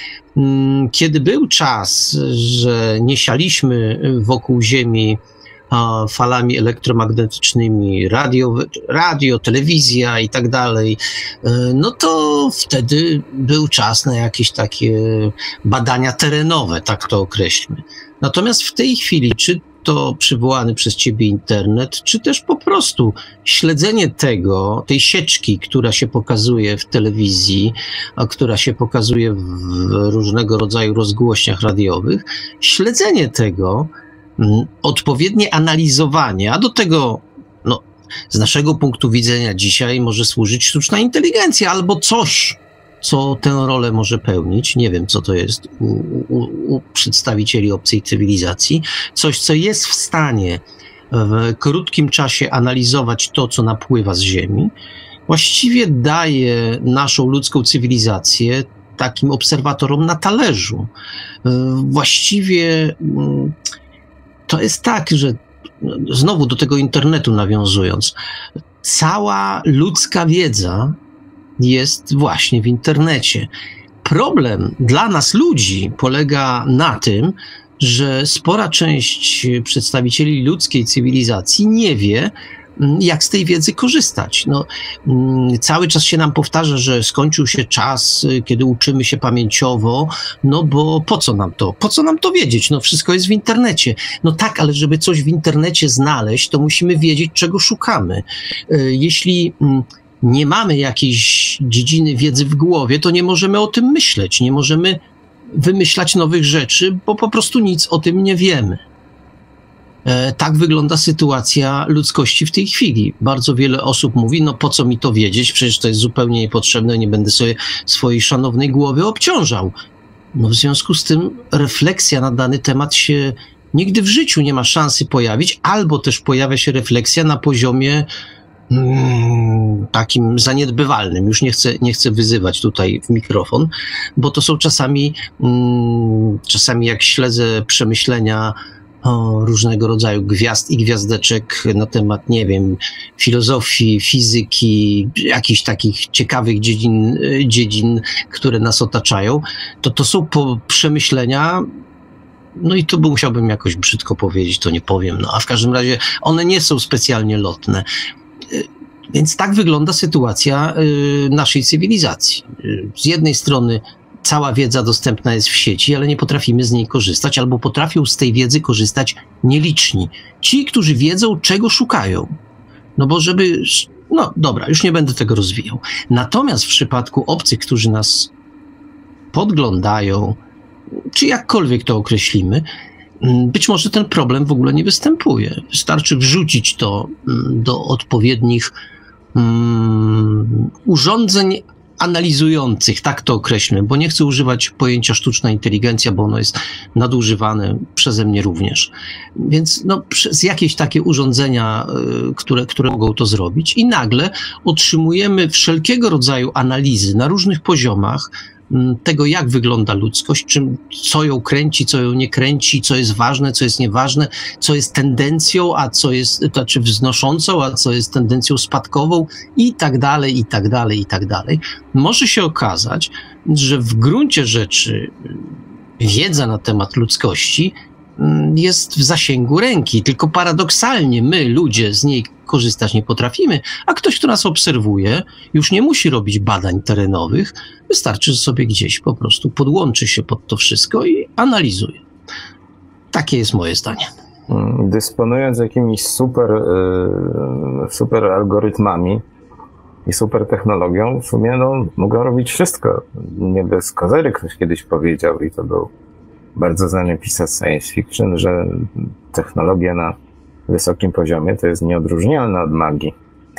Kiedy był czas, że nie sialiśmy wokół Ziemi a, falami elektromagnetycznymi, radio, radio, telewizja i tak dalej, no to wtedy był czas na jakieś takie badania terenowe, tak to określmy. Natomiast w tej chwili, czy to przywołany przez ciebie internet, czy też po prostu śledzenie tego, tej sieczki, która się pokazuje w telewizji, a która się pokazuje w różnego rodzaju rozgłośniach radiowych, śledzenie tego, odpowiednie analizowanie, a do tego no, z naszego punktu widzenia dzisiaj może służyć sztuczna inteligencja albo coś, co tę rolę może pełnić. Nie wiem, co to jest u, u, u przedstawicieli obcej cywilizacji. Coś, co jest w stanie w krótkim czasie analizować to, co napływa z Ziemi, właściwie daje naszą ludzką cywilizację takim obserwatorom na talerzu. Właściwie to jest tak, że znowu do tego internetu nawiązując, cała ludzka wiedza jest właśnie w internecie. Problem dla nas ludzi polega na tym, że spora część przedstawicieli ludzkiej cywilizacji nie wie, jak z tej wiedzy korzystać. No, cały czas się nam powtarza, że skończył się czas, kiedy uczymy się pamięciowo, no bo po co nam to? Po co nam to wiedzieć? No wszystko jest w internecie. No tak, ale żeby coś w internecie znaleźć, to musimy wiedzieć, czego szukamy. Jeśli nie mamy jakiejś dziedziny wiedzy w głowie, to nie możemy o tym myśleć, nie możemy wymyślać nowych rzeczy, bo po prostu nic o tym nie wiemy. Tak wygląda sytuacja ludzkości w tej chwili. Bardzo wiele osób mówi, no po co mi to wiedzieć, przecież to jest zupełnie niepotrzebne, nie będę sobie swojej szanownej głowy obciążał. No w związku z tym refleksja na dany temat się nigdy w życiu nie ma szansy pojawić, albo też pojawia się refleksja na poziomie mm, takim zaniedbywalnym. Już nie chcę, nie chcę wyzywać tutaj w mikrofon, bo to są czasami, mm, czasami jak śledzę przemyślenia o różnego rodzaju gwiazd i gwiazdeczek na temat, nie wiem, filozofii, fizyki, jakichś takich ciekawych dziedzin, dziedzin, które nas otaczają, to to są po przemyślenia, no i tu musiałbym jakoś brzydko powiedzieć, to nie powiem, no a w każdym razie one nie są specjalnie lotne. Więc tak wygląda sytuacja naszej cywilizacji. Z jednej strony cała wiedza dostępna jest w sieci, ale nie potrafimy z niej korzystać, albo potrafią z tej wiedzy korzystać nieliczni. Ci, którzy wiedzą, czego szukają. No bo żeby... No dobra, już nie będę tego rozwijał. Natomiast w przypadku obcych, którzy nas podglądają, czy jakkolwiek to określimy, być może ten problem w ogóle nie występuje. Wystarczy wrzucić to do odpowiednich um, urządzeń analizujących, tak to określmy, bo nie chcę używać pojęcia sztuczna inteligencja, bo ono jest nadużywane przeze mnie również. Więc no, przez jakieś takie urządzenia, które, które mogą to zrobić i nagle otrzymujemy wszelkiego rodzaju analizy na różnych poziomach tego, jak wygląda ludzkość, czym, co ją kręci, co ją nie kręci, co jest ważne, co jest nieważne, co jest tendencją, a co jest, to znaczy wznoszącą, a co jest tendencją spadkową i tak dalej, i tak dalej, i tak dalej. Może się okazać, że w gruncie rzeczy wiedza na temat ludzkości jest w zasięgu ręki, tylko paradoksalnie my, ludzie, z niej korzystać nie potrafimy, a ktoś, kto nas obserwuje, już nie musi robić badań terenowych, wystarczy, że sobie gdzieś po prostu podłączy się pod to wszystko i analizuje. Takie jest moje zdanie. Dysponując jakimiś super, super algorytmami i super technologią, w sumie no, mogą robić wszystko. Nie bez kozery ktoś kiedyś powiedział, i to był bardzo znany pisarz science fiction, że technologia na wysokim poziomie to jest nieodróżnialna od magii.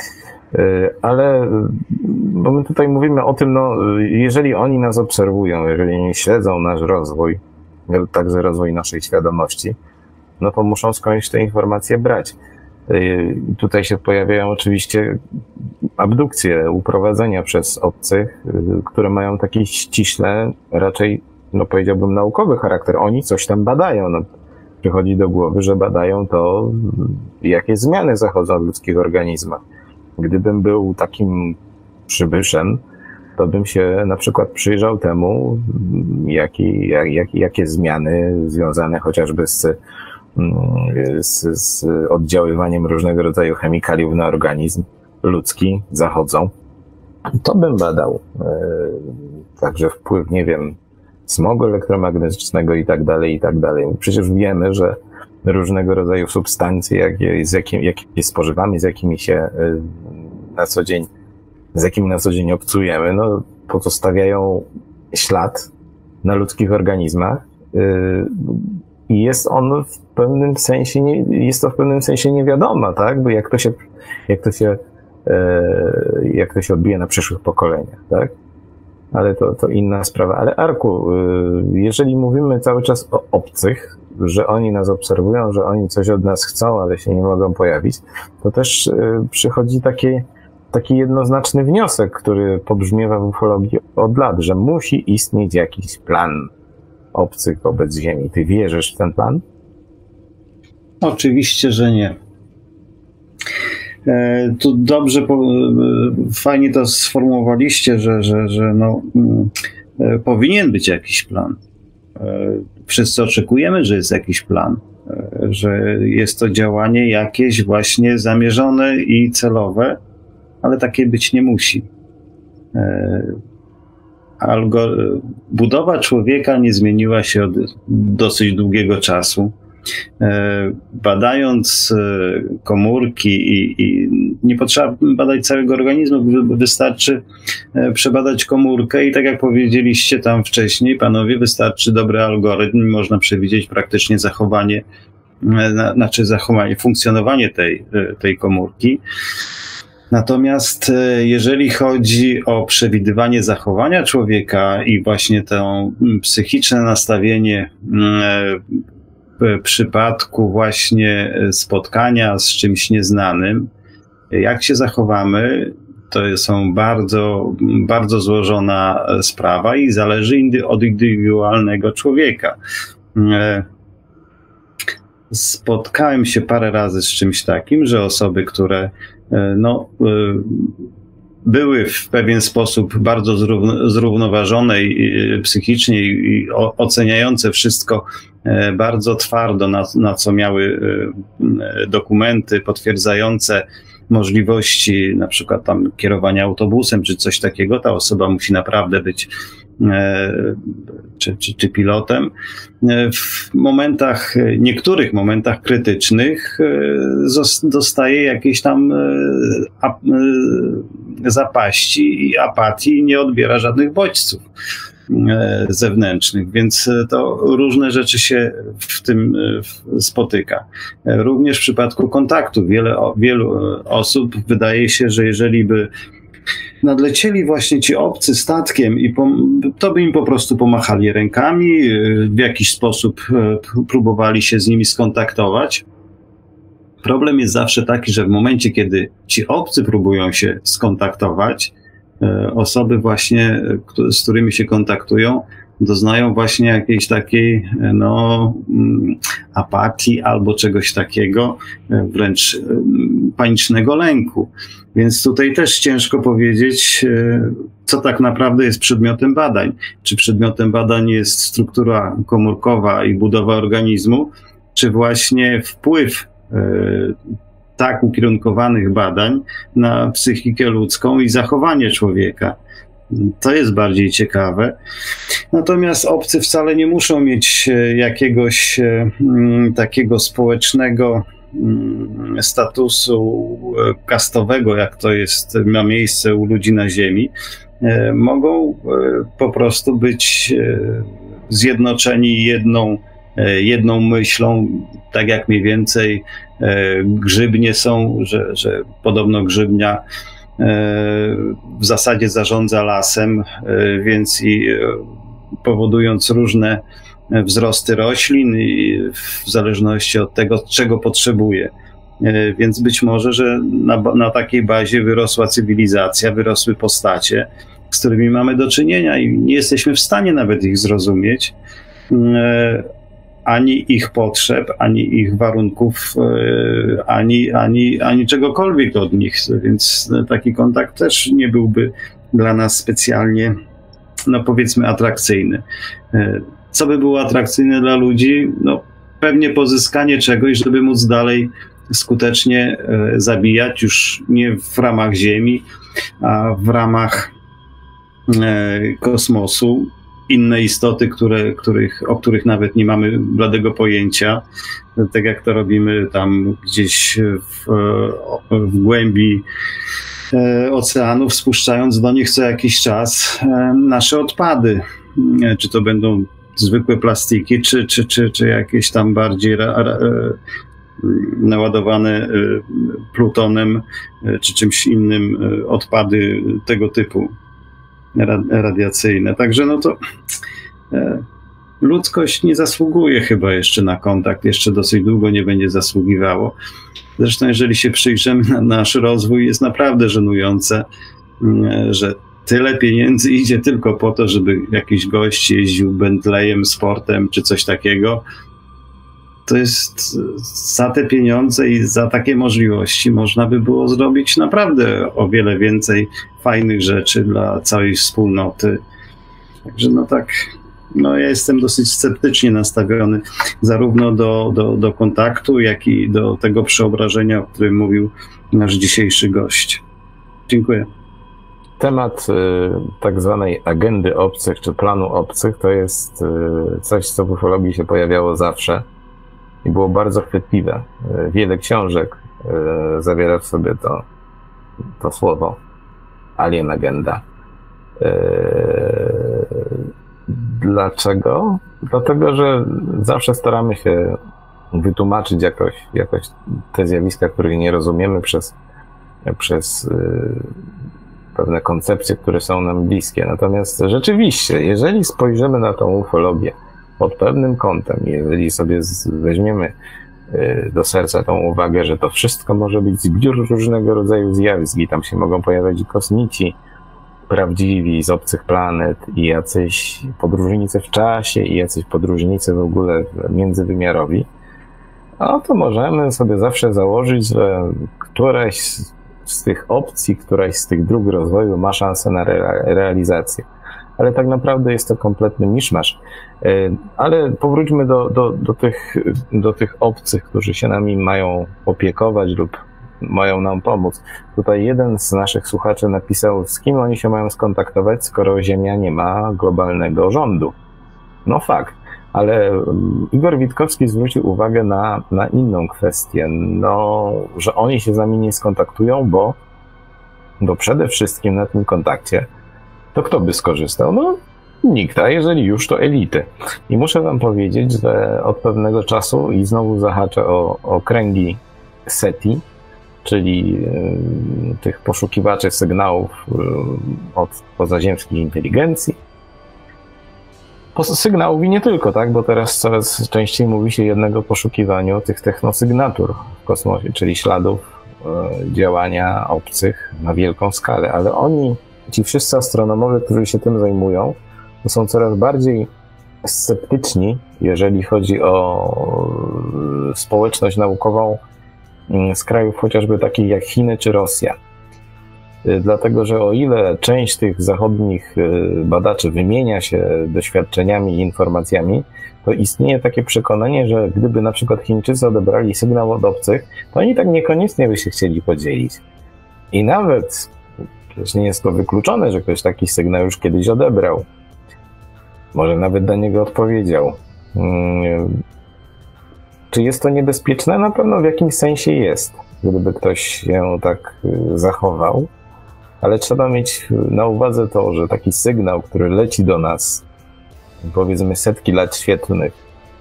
Ale, bo my tutaj mówimy o tym, no, jeżeli oni nas obserwują, jeżeli oni śledzą nasz rozwój, także rozwój naszej świadomości, no to muszą skądś te informacje brać. Tutaj się pojawiają oczywiście abdukcje, uprowadzenia przez obcych, które mają taki ściśle raczej, no powiedziałbym, naukowy charakter. Oni coś tam badają. No, przychodzi do głowy, że badają to, jakie zmiany zachodzą w ludzkich organizmach. Gdybym był takim przybyszem, to bym się na przykład przyjrzał temu, jaki, jak, jak, jakie zmiany związane chociażby z, z, z oddziaływaniem różnego rodzaju chemikaliów na organizm ludzki zachodzą. To bym badał. Także wpływ, nie wiem, smogu elektromagnetycznego i tak dalej, i tak dalej. Przecież wiemy, że różnego rodzaju substancje, jakie, z jakim, jakie spożywamy, z jakimi się na co dzień, z jakimi na co dzień obcujemy, no, pozostawiają ślad na ludzkich organizmach i jest on w pewnym sensie, nie, jest to w pewnym sensie niewiadoma, tak? Bo jak to się, jak to się, jak to się odbije na przyszłych pokoleniach, tak? Ale to, to inna sprawa. Ale Arku, jeżeli mówimy cały czas o obcych, że oni nas obserwują, że oni coś od nas chcą, ale się nie mogą pojawić, to też przychodzi taki, taki jednoznaczny wniosek, który pobrzmiewa w ufologii od lat, że musi istnieć jakiś plan obcych wobec Ziemi. Ty wierzysz w ten plan? Oczywiście, że nie. Tu dobrze, fajnie to sformułowaliście, że, że, że no, powinien być jakiś plan. Wszyscy oczekujemy, że jest jakiś plan, że jest to działanie jakieś właśnie zamierzone i celowe, ale takie być nie musi. Algo- budowa człowieka nie zmieniła się od dosyć długiego czasu. Badając komórki i, i nie potrzeba badać całego organizmu, wystarczy przebadać komórkę i tak jak powiedzieliście tam wcześniej, panowie, wystarczy dobry algorytm, można przewidzieć praktycznie zachowanie znaczy zachowanie, funkcjonowanie tej, tej komórki. Natomiast jeżeli chodzi o przewidywanie zachowania człowieka i właśnie to psychiczne nastawienie w przypadku właśnie spotkania z czymś nieznanym, jak się zachowamy, to są bardzo, bardzo złożona sprawa i zależy od indywidualnego człowieka. Spotkałem się parę razy z czymś takim, że osoby, które no, były w pewien sposób bardzo zrównoważone psychicznie i oceniające wszystko bardzo twardo, na, na co miały dokumenty potwierdzające możliwości na przykład tam kierowania autobusem czy coś takiego, ta osoba musi naprawdę być czy, czy, czy pilotem. W momentach, niektórych momentach krytycznych dostaje jakieś tam zapaści i apatii i nie odbiera żadnych bodźców zewnętrznych, więc to różne rzeczy się w tym spotyka. Również w przypadku kontaktu wiele, wielu osób wydaje się, że jeżeli by nadlecieli właśnie ci obcy statkiem i to by im po prostu pomachali rękami, w jakiś sposób próbowali się z nimi skontaktować. Problem jest zawsze taki, że w momencie, kiedy ci obcy próbują się skontaktować, osoby właśnie, z którymi się kontaktują, doznają właśnie jakiejś takiej no, apatii albo czegoś takiego, wręcz panicznego lęku. Więc tutaj też ciężko powiedzieć, co tak naprawdę jest przedmiotem badań. Czy przedmiotem badań jest struktura komórkowa i budowa organizmu, czy właśnie wpływ tak ukierunkowanych badań na psychikę ludzką i zachowanie człowieka. To jest bardziej ciekawe. Natomiast obcy wcale nie muszą mieć jakiegoś mm, takiego społecznego mm, statusu kastowego, jak to jest, ma miejsce u ludzi na Ziemi. E, mogą e, po prostu być e, zjednoczeni jedną, e, jedną myślą, tak jak mniej więcej e, grzybnie są, że, że podobno grzybnia w zasadzie zarządza lasem, więc i powodując różne wzrosty roślin i w zależności od tego, czego potrzebuje. Więc być może, że na, na takiej bazie wyrosła cywilizacja, wyrosły postacie, z którymi mamy do czynienia i nie jesteśmy w stanie nawet ich zrozumieć, ani ich potrzeb, ani ich warunków, ani, ani, ani czegokolwiek od nich, więc taki kontakt też nie byłby dla nas specjalnie, no powiedzmy, atrakcyjny. Co by było atrakcyjne dla ludzi? No pewnie pozyskanie czegoś, żeby móc dalej skutecznie zabijać, już nie w ramach Ziemi, a w ramach kosmosu. Inne istoty, które, których, o których nawet nie mamy bladego pojęcia, tak jak to robimy tam gdzieś w, w głębi oceanów, spuszczając do nich co jakiś czas nasze odpady. Czy to będą zwykłe plastiki, czy, czy, czy, czy jakieś tam bardziej ra, ra, naładowane plutonem, czy czymś innym odpady tego typu radiacyjne. Także no to e, ludzkość nie zasługuje chyba jeszcze na kontakt, jeszcze dosyć długo nie będzie zasługiwało. Zresztą jeżeli się przyjrzymy na nasz rozwój, jest naprawdę żenujące, e, że tyle pieniędzy idzie tylko po to, żeby jakiś gość jeździł Bentleyem, Sportem czy coś takiego. To jest za te pieniądze i za takie możliwości można by było zrobić naprawdę o wiele więcej fajnych rzeczy dla całej wspólnoty. Także no tak, no ja jestem dosyć sceptycznie nastawiony zarówno do, do, do kontaktu, jak i do tego przeobrażenia, o którym mówił nasz dzisiejszy gość. Dziękuję. Temat y, tak zwanej agendy obcych, czy planu obcych, to jest y, coś, co w ufologii się pojawiało zawsze i było bardzo chwytliwe. Y, wiele książek y, zawiera w sobie to, to słowo alien agenda. Y, dlaczego? Dlatego, że zawsze staramy się wytłumaczyć jakoś, jakoś te zjawiska, których nie rozumiemy przez, przez yy, pewne koncepcje, które są nam bliskie. Natomiast rzeczywiście, jeżeli spojrzymy na tą ufologię pod pewnym kątem, jeżeli sobie z, weźmiemy yy, do serca tą uwagę, że to wszystko może być zbiór różnego rodzaju zjawisk i tam się mogą pojawiać i kosmici prawdziwi z obcych planet i jacyś podróżnicy w czasie i jacyś podróżnicy w ogóle międzywymiarowi, no to możemy sobie zawsze założyć, że któraś z, z tych opcji, któraś z tych dróg rozwoju ma szansę na re, realizację. Ale tak naprawdę jest to kompletny miszmasz. Ale powróćmy do, do, do, tych, do tych obcych, którzy się nami mają opiekować lub mają nam pomóc. Tutaj jeden z naszych słuchaczy napisał, z kim oni się mają skontaktować, skoro Ziemia nie ma globalnego rządu. No fakt, ale Igor Witkowski zwrócił uwagę na, na inną kwestię, no, że oni się z nami nie skontaktują, bo, bo przede wszystkim na tym kontakcie to kto by skorzystał? No nikt, a jeżeli już, to elity. I muszę wam powiedzieć, że od pewnego czasu, i znowu zahaczę o, o kręgi SETI, czyli y, tych poszukiwaczy sygnałów y, od pozaziemskich inteligencji. Po, sygnałów i nie tylko, tak? Bo teraz coraz częściej mówi się jednak o poszukiwaniu tych technosygnatur w kosmosie, czyli śladów y, działania obcych na wielką skalę. Ale oni, ci wszyscy astronomowie, którzy się tym zajmują, to są coraz bardziej sceptyczni, jeżeli chodzi o y, społeczność naukową z krajów chociażby takich jak Chiny czy Rosja. Dlatego, że o ile część tych zachodnich badaczy wymienia się doświadczeniami i informacjami, to istnieje takie przekonanie, że gdyby na przykład Chińczycy odebrali sygnał od obcych, to oni tak niekoniecznie by się chcieli podzielić. I nawet, przecież nie jest to wykluczone, że ktoś taki sygnał już kiedyś odebrał. Może nawet do niego odpowiedział. Czy jest to niebezpieczne? Na pewno w jakimś sensie jest, gdyby ktoś się tak zachował, ale trzeba mieć na uwadze to, że taki sygnał, który leci do nas, powiedzmy setki lat świetlnych,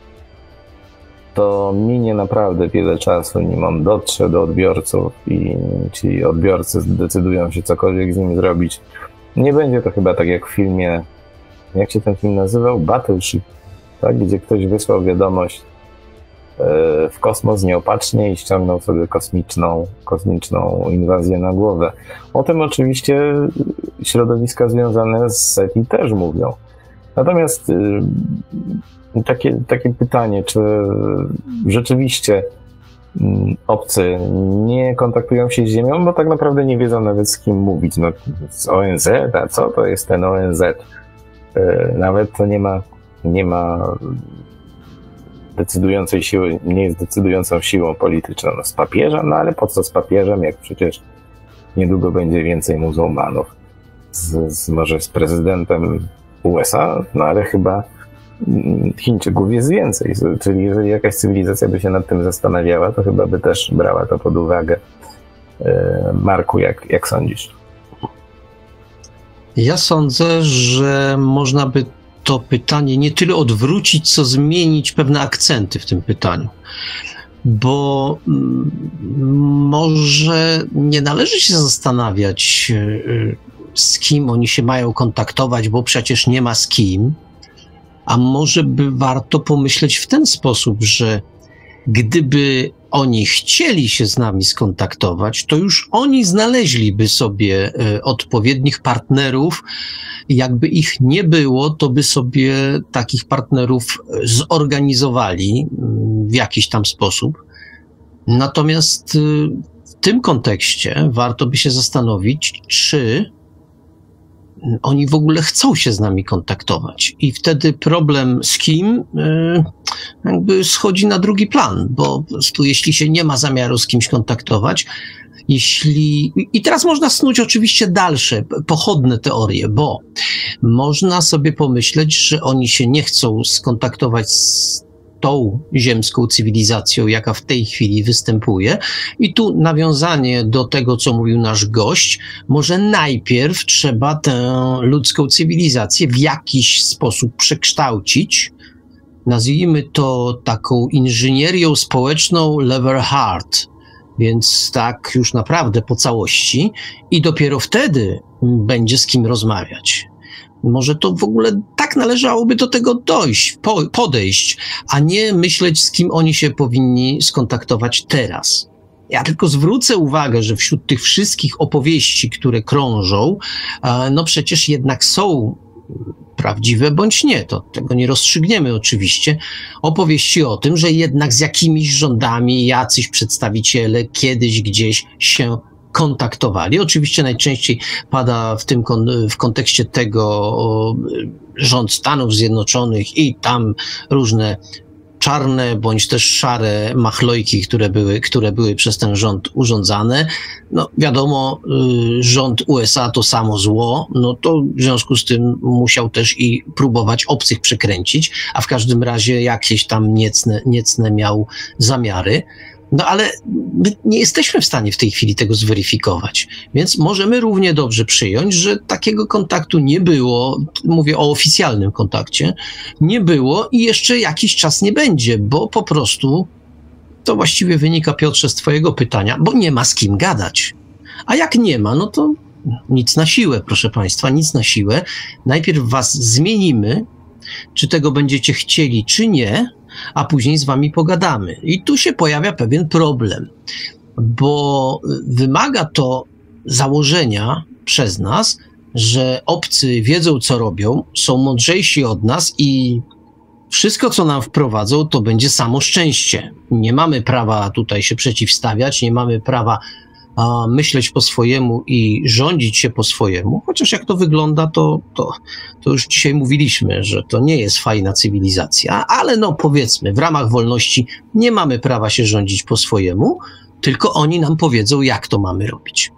to minie naprawdę wiele czasu, nim on dotrze do odbiorców i ci odbiorcy zdecydują się cokolwiek z nim zrobić. Nie będzie to chyba tak jak w filmie, jak się ten film nazywał? Battleship, tak? Gdzie ktoś wysłał wiadomość w kosmos nieopatrznie i ściągnął sobie kosmiczną, kosmiczną inwazję na głowę. O tym oczywiście środowiska związane z SETI też mówią. Natomiast takie, takie pytanie, czy rzeczywiście obcy nie kontaktują się z Ziemią, bo tak naprawdę nie wiedzą nawet z kim mówić. No, z O N Z, a co to jest ten O N Z? Nawet to nie ma, nie ma decydującej siły, nie jest decydującą siłą polityczną. No, z papieżem, no ale po co z papieżem, jak przecież niedługo będzie więcej muzułmanów. Z, z, może z prezydentem U S A, no ale chyba Chińczyków jest więcej. Czyli jeżeli jakaś cywilizacja by się nad tym zastanawiała, to chyba by też brała to pod uwagę. Marku, jak, jak sądzisz? Ja sądzę, że można by to pytanie nie tyle odwrócić, co zmienić pewne akcenty w tym pytaniu. Bo może nie należy się zastanawiać, z kim oni się mają kontaktować, bo przecież nie ma z kim, a może by warto pomyśleć w ten sposób, że gdyby oni chcieli się z nami skontaktować, to już oni znaleźliby sobie odpowiednich partnerów. Jakby ich nie było, to by sobie takich partnerów zorganizowali w jakiś tam sposób. Natomiast w tym kontekście warto by się zastanowić, czy oni w ogóle chcą się z nami kontaktować. I wtedy problem z kim jakby schodzi na drugi plan, bo po prostu jeśli się nie ma zamiaru z kimś kontaktować, jeśli... I teraz można snuć oczywiście dalsze, pochodne teorie, bo można sobie pomyśleć, że oni się nie chcą skontaktować z tą ziemską cywilizacją, jaka w tej chwili występuje. I tu nawiązanie do tego, co mówił nasz gość, może najpierw trzeba tę ludzką cywilizację w jakiś sposób przekształcić, nazwijmy to taką inżynierią społeczną level hard, więc tak już naprawdę po całości i dopiero wtedy będzie z kim rozmawiać. Może to w ogóle tak należałoby do tego dojść, po, podejść, a nie myśleć, z kim oni się powinni skontaktować teraz. Ja tylko zwrócę uwagę, że wśród tych wszystkich opowieści, które krążą, no przecież jednak są prawdziwe bądź nie, to tego nie rozstrzygniemy oczywiście, opowieści o tym, że jednak z jakimiś rządami jacyś przedstawiciele kiedyś gdzieś się kontaktowali. Oczywiście najczęściej pada w tym kon- w kontekście tego o, rząd Stanów Zjednoczonych i tam różne czarne bądź też szare machlojki, które były, które były przez ten rząd urządzane. No wiadomo, y, rząd U S A to samo zło, no to w związku z tym musiał też i próbować obcych przekręcić, a w każdym razie jakieś tam niecne, niecne miał zamiary. No ale my nie jesteśmy w stanie w tej chwili tego zweryfikować, więc możemy równie dobrze przyjąć, że takiego kontaktu nie było, mówię o oficjalnym kontakcie, nie było i jeszcze jakiś czas nie będzie, bo po prostu to właściwie wynika, Piotrze, z twojego pytania, bo nie ma z kim gadać. A jak nie ma, no to nic na siłę, proszę państwa, nic na siłę. Najpierw was zmienimy, czy tego będziecie chcieli, czy nie, a później z wami pogadamy. I tu się pojawia pewien problem, bo wymaga to założenia przez nas, że obcy wiedzą, co robią, są mądrzejsi od nas i wszystko, co nam wprowadzą, to będzie samo szczęście. Nie mamy prawa tutaj się przeciwstawiać, nie mamy prawa a, myśleć po swojemu i rządzić się po swojemu, chociaż jak to wygląda, to, to, to już dzisiaj mówiliśmy, że to nie jest fajna cywilizacja, ale no powiedzmy, w ramach wolności nie mamy prawa się rządzić po swojemu, tylko oni nam powiedzą, jak to mamy robić.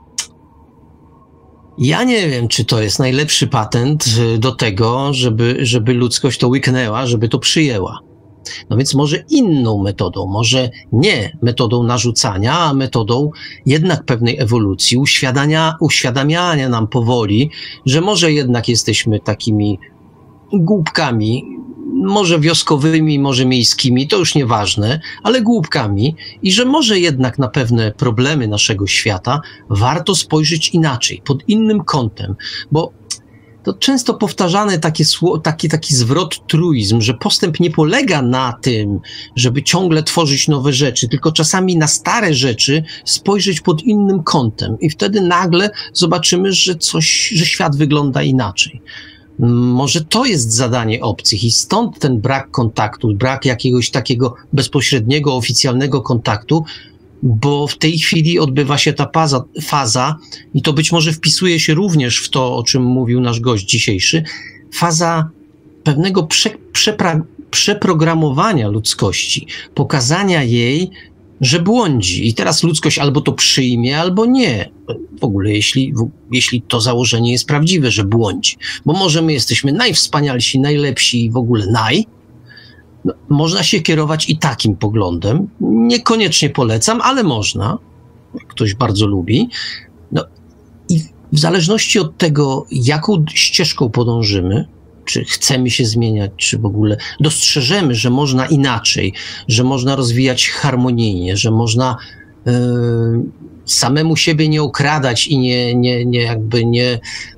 Ja nie wiem, czy to jest najlepszy patent do tego, żeby, żeby ludzkość to łyknęła, żeby to przyjęła. No więc może inną metodą, może nie metodą narzucania, a metodą jednak pewnej ewolucji, uświadamia, uświadamiania nam powoli, że może jednak jesteśmy takimi głupkami, może wioskowymi, może miejskimi, to już nieważne, ale głupkami i że może jednak na pewne problemy naszego świata warto spojrzeć inaczej, pod innym kątem, bo to często powtarzany takie, taki, taki zwrot truizm, że postęp nie polega na tym, żeby ciągle tworzyć nowe rzeczy, tylko czasami na stare rzeczy spojrzeć pod innym kątem i wtedy nagle zobaczymy, że coś, że świat wygląda inaczej. Może to jest zadanie obcych i stąd ten brak kontaktu, brak jakiegoś takiego bezpośredniego, oficjalnego kontaktu, bo w tej chwili odbywa się ta faza, faza i to być może wpisuje się również w to, o czym mówił nasz gość dzisiejszy, faza pewnego prze, przepra, przeprogramowania ludzkości, pokazania jej, że błądzi i teraz ludzkość albo to przyjmie, albo nie. W ogóle jeśli, w, jeśli to założenie jest prawdziwe, że błądzi, bo może my jesteśmy najwspanialsi, najlepsi i w ogóle naj, no, można się kierować i takim poglądem. Niekoniecznie polecam, ale można. Ktoś bardzo lubi. No i w zależności od tego, jaką ścieżką podążymy, czy chcemy się zmieniać, czy w ogóle dostrzeżemy, że można inaczej, że można rozwijać harmonijnie, że można yy, samemu siebie nie okradać i nie, nie, nie jakby nie...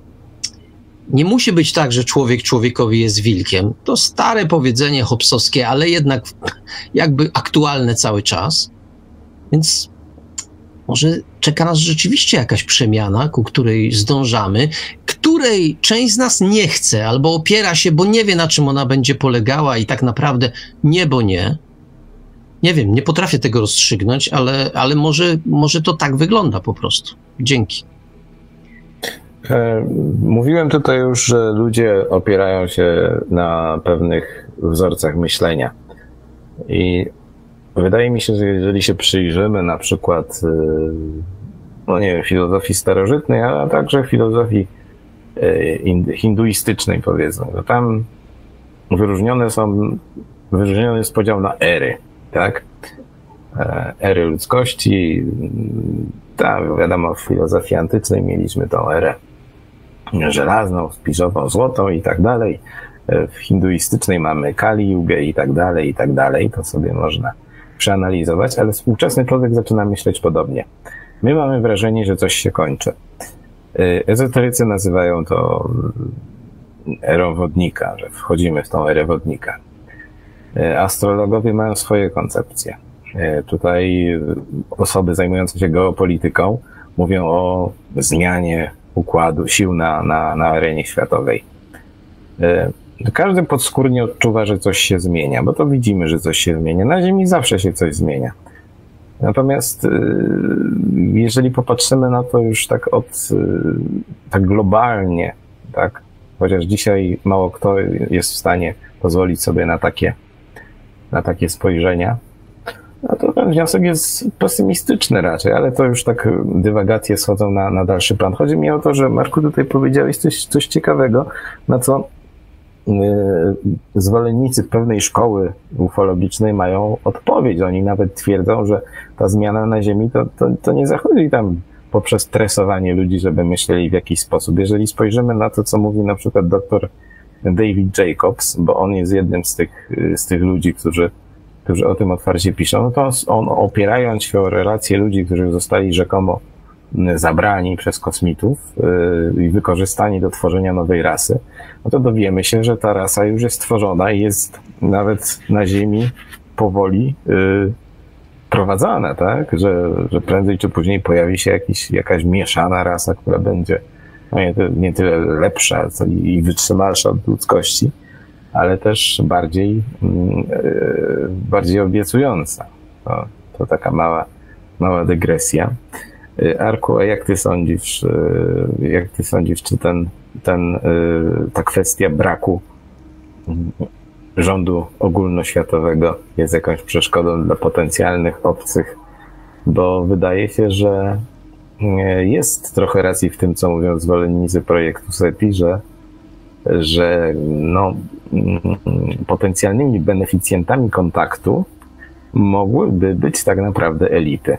Nie musi być tak, że człowiek człowiekowi jest wilkiem. To stare powiedzenie hobbesowskie, ale jednak jakby aktualne cały czas. Więc może czeka nas rzeczywiście jakaś przemiana, ku której zdążamy, której część z nas nie chce albo opiera się, bo nie wie, na czym ona będzie polegała i tak naprawdę nie, bo nie. Nie wiem, nie potrafię tego rozstrzygnąć, ale, ale może, może to tak wygląda po prostu. Dzięki. Mówiłem tutaj już, że ludzie opierają się na pewnych wzorcach myślenia. I wydaje mi się, że jeżeli się przyjrzymy na przykład, no nie wiem, filozofii starożytnej, a także filozofii hinduistycznej, powiedzmy, to tam wyróżnione są, wyróżniony jest podział na ery, tak? Ery ludzkości. Tak, wiadomo, w filozofii antycznej mieliśmy tą erę żelazną, spiżową, złotą i tak dalej. w hinduistycznej mamy Kali Jugę i tak dalej, i tak dalej. To sobie można przeanalizować, ale współczesny człowiek zaczyna myśleć podobnie. My mamy wrażenie, że coś się kończy. Ezoterycy nazywają to erą wodnika, że wchodzimy w tą erę wodnika. Astrologowie mają swoje koncepcje. Tutaj osoby zajmujące się geopolityką mówią o zmianie układu sił na, na, na arenie światowej. Każdy podskórnie odczuwa, że coś się zmienia, bo to widzimy, że coś się zmienia. Na Ziemi zawsze się coś zmienia. Natomiast jeżeli popatrzymy na to już tak od, tak globalnie, tak, chociaż dzisiaj mało kto jest w stanie pozwolić sobie na takie, na takie spojrzenia, no to ten wniosek jest pesymistyczny raczej, ale to już tak dywagacje schodzą na, na dalszy plan. Chodzi mi o to, że Marku tutaj powiedziałeś coś, coś ciekawego, na co zwolennicy pewnej szkoły ufologicznej mają odpowiedź. Oni nawet twierdzą, że ta zmiana na Ziemi to, to, to nie zachodzi tam poprzez tresowanie ludzi, żeby myśleli w jakiś sposób. Jeżeli spojrzymy na to, co mówi na przykład doktor David Jacobs, bo on jest jednym z tych, z tych ludzi, którzy, którzy o tym otwarcie piszą, no to on, opierając się o relacje ludzi, którzy zostali rzekomo zabrani przez kosmitów i wykorzystani do tworzenia nowej rasy, no to dowiemy się, że ta rasa już jest stworzona i jest nawet na Ziemi powoli prowadzana, tak? Że, że prędzej czy później pojawi się jakiś, jakaś mieszana rasa, która będzie no nie, nie tyle lepsza co i wytrzymalsza od ludzkości, ale też bardziej, bardziej obiecująca. To, to taka mała, mała dygresja. Arku, a jak ty sądzisz, jak ty sądzisz, czy ten, ten, ta kwestia braku rządu ogólnoświatowego jest jakąś przeszkodą dla potencjalnych obcych? Bo wydaje się, że jest trochę racji w tym, co mówią zwolennicy projektu SETI, że, że no, potencjalnymi beneficjentami kontaktu mogłyby być tak naprawdę elity.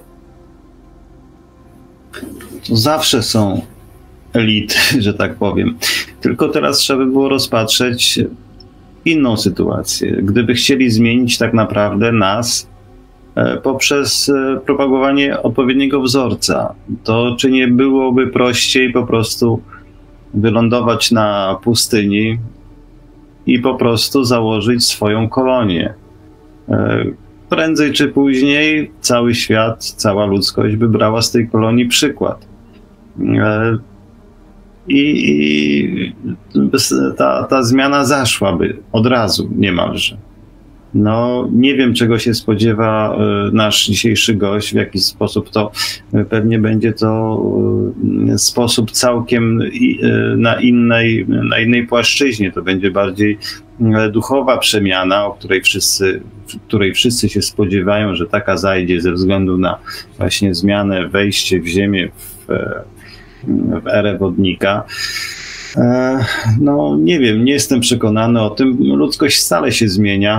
Zawsze są elity, że tak powiem. Tylko teraz trzeba by było rozpatrzeć inną sytuację. Gdyby chcieli zmienić tak naprawdę nas poprzez propagowanie odpowiedniego wzorca, to czy nie byłoby prościej po prostu wylądować na pustyni i po prostu założyć swoją kolonię? Prędzej czy później cały świat, cała ludzkość by brała z tej kolonii przykład. I, i ta, ta zmiana zaszłaby od razu niemalże. No, nie wiem, czego się spodziewa nasz dzisiejszy gość, w jaki sposób to, pewnie będzie to sposób całkiem na innej, na innej płaszczyźnie. To będzie bardziej duchowa przemiana, o której wszyscy, której wszyscy się spodziewają, że taka zajdzie ze względu na właśnie zmianę, wejście w ziemię, w, w erę wodnika. No, nie wiem, nie jestem przekonany o tym. Ludzkość stale się zmienia.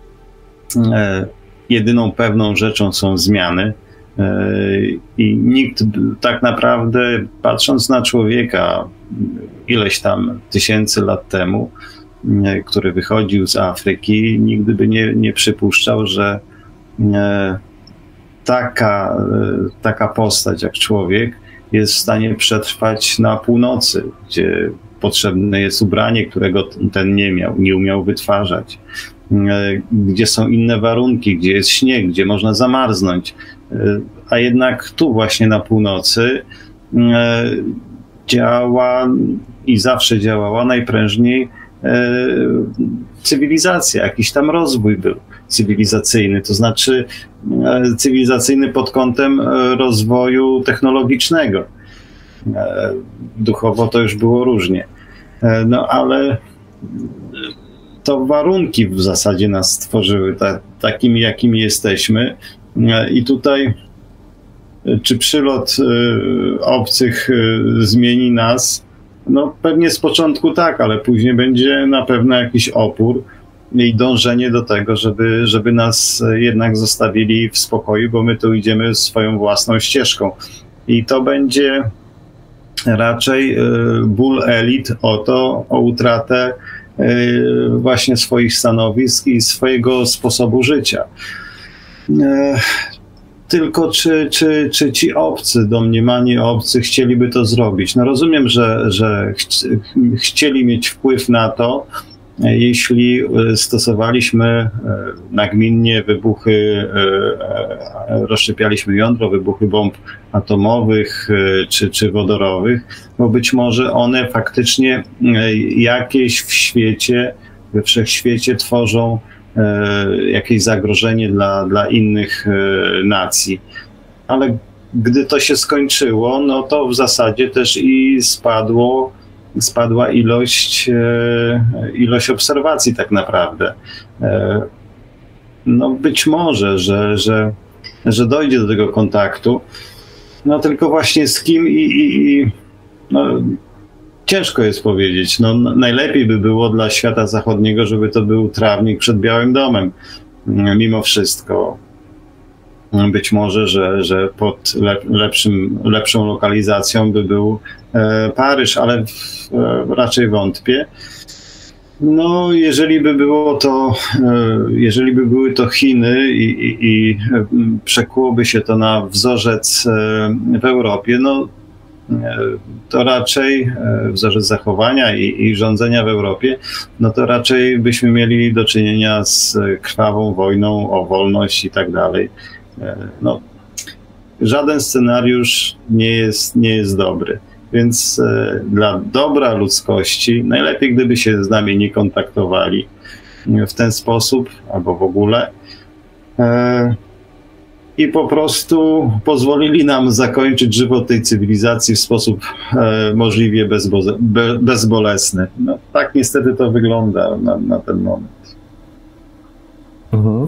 Jedyną pewną rzeczą są zmiany i nikt tak naprawdę, patrząc na człowieka ileś tam tysięcy lat temu, który wychodził z Afryki, nigdy by nie, nie przypuszczał, że taka, taka postać jak człowiek jest w stanie przetrwać na północy, gdzie potrzebne jest ubranie, którego ten nie miał, nie umiał wytwarzać, gdzie są inne warunki, gdzie jest śnieg, gdzie można zamarznąć, a jednak tu właśnie na północy działa i zawsze działała najprężniej cywilizacja, jakiś tam rozwój był cywilizacyjny, to znaczy cywilizacyjny pod kątem rozwoju technologicznego. Duchowo to już było różnie. No ale to warunki w zasadzie nas stworzyły ta, takimi, jakimi jesteśmy. I tutaj czy przylot obcych zmieni nas? No pewnie z początku tak, ale później będzie na pewno jakiś opór i dążenie do tego, żeby, żeby nas jednak zostawili w spokoju, bo my tu idziemy swoją własną ścieżką. I to będzie raczej ból elit o to, o utratę właśnie swoich stanowisk i swojego sposobu życia. Tylko czy, czy, czy ci obcy, domniemani obcy chcieliby to zrobić? No rozumiem, że, że ch chcieli mieć wpływ na to, jeśli stosowaliśmy nagminnie wybuchy, rozszczepialiśmy jądro, wybuchy bomb atomowych czy, czy wodorowych, bo być może one faktycznie jakieś w świecie, we wszechświecie tworzą jakieś zagrożenie dla, dla innych nacji. Ale gdy to się skończyło, no to w zasadzie też i spadło, spadła ilość, ilość obserwacji tak naprawdę. No być może, że, że, że dojdzie do tego kontaktu, no tylko właśnie z kim i, i, i no, ciężko jest powiedzieć. No, najlepiej by było dla świata zachodniego, żeby to był trawnik przed Białym Domem. Mimo wszystko. Być może, że, że pod lepszym, lepszą lokalizacją by był e, Paryż, ale w, e, raczej wątpię. No, jeżeli by było to, e, jeżeli by były to Chiny i, i, i przekułoby się to na wzorzec e, w Europie, no to raczej wzorzec zachowania i, i rządzenia w Europie, no to raczej byśmy mieli do czynienia z krwawą wojną o wolność i tak dalej. No, żaden scenariusz nie jest, nie jest dobry, więc dla dobra ludzkości najlepiej, gdyby się z nami nie kontaktowali w ten sposób, albo w ogóle. I po prostu pozwolili nam zakończyć żywot tej cywilizacji w sposób e, możliwie bezbo be bezbolesny. No, tak niestety to wygląda na, na ten moment. Mhm.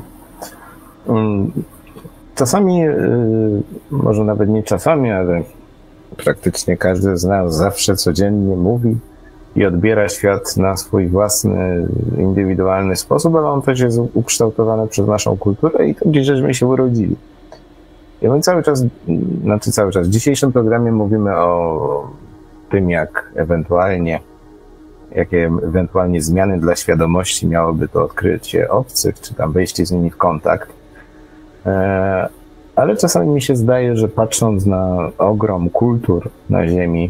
Czasami, yy, może nawet nie czasami, ale praktycznie każdy z nas zawsze codziennie mówi i odbiera świat na swój własny, indywidualny sposób, ale on też jest ukształtowany przez naszą kulturę i to gdzieś żeśmy się urodzili. Ja my cały czas, znaczy cały czas, w dzisiejszym programie mówimy o tym, jak ewentualnie, jakie ewentualnie zmiany dla świadomości miałoby to odkrycie obcych, czy tam wejście z nimi w kontakt. Ale czasami mi się zdaje, że patrząc na ogrom kultur na Ziemi,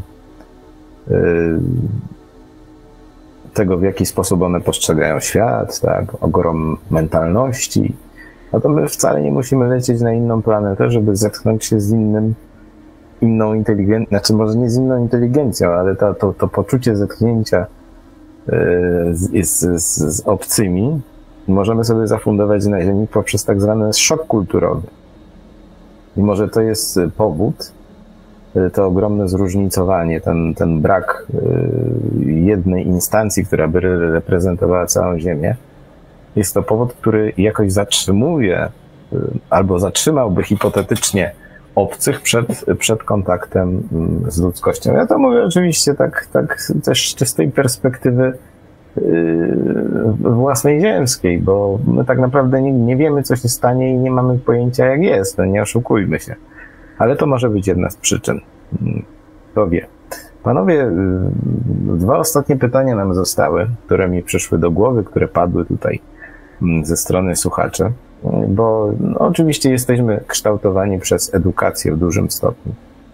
tego, w jaki sposób one postrzegają świat, tak, ogrom mentalności, no to my wcale nie musimy lecieć na inną planetę, żeby zetknąć się z innym, inną inteligencją, znaczy może nie z inną inteligencją, ale to, to, to poczucie zetknięcia z, z, z obcymi możemy sobie zafundować na Ziemi poprzez tak zwany szok kulturowy. I może to jest powód, to ogromne zróżnicowanie, ten, ten brak jednej instancji, która by reprezentowała całą Ziemię, jest to powód, który jakoś zatrzymuje albo zatrzymałby hipotetycznie obcych przed, przed kontaktem z ludzkością. Ja to mówię oczywiście tak, tak też z czystej perspektywy własnej ziemskiej, bo my tak naprawdę nie, nie wiemy, co się stanie i nie mamy pojęcia, jak jest. No nie oszukujmy się. Ale to może być jedna z przyczyn. Kto wie. Panowie, dwa ostatnie pytania nam zostały, które mi przyszły do głowy, które padły tutaj ze strony słuchaczy, bo no, oczywiście jesteśmy kształtowani przez edukację w dużym stopniu.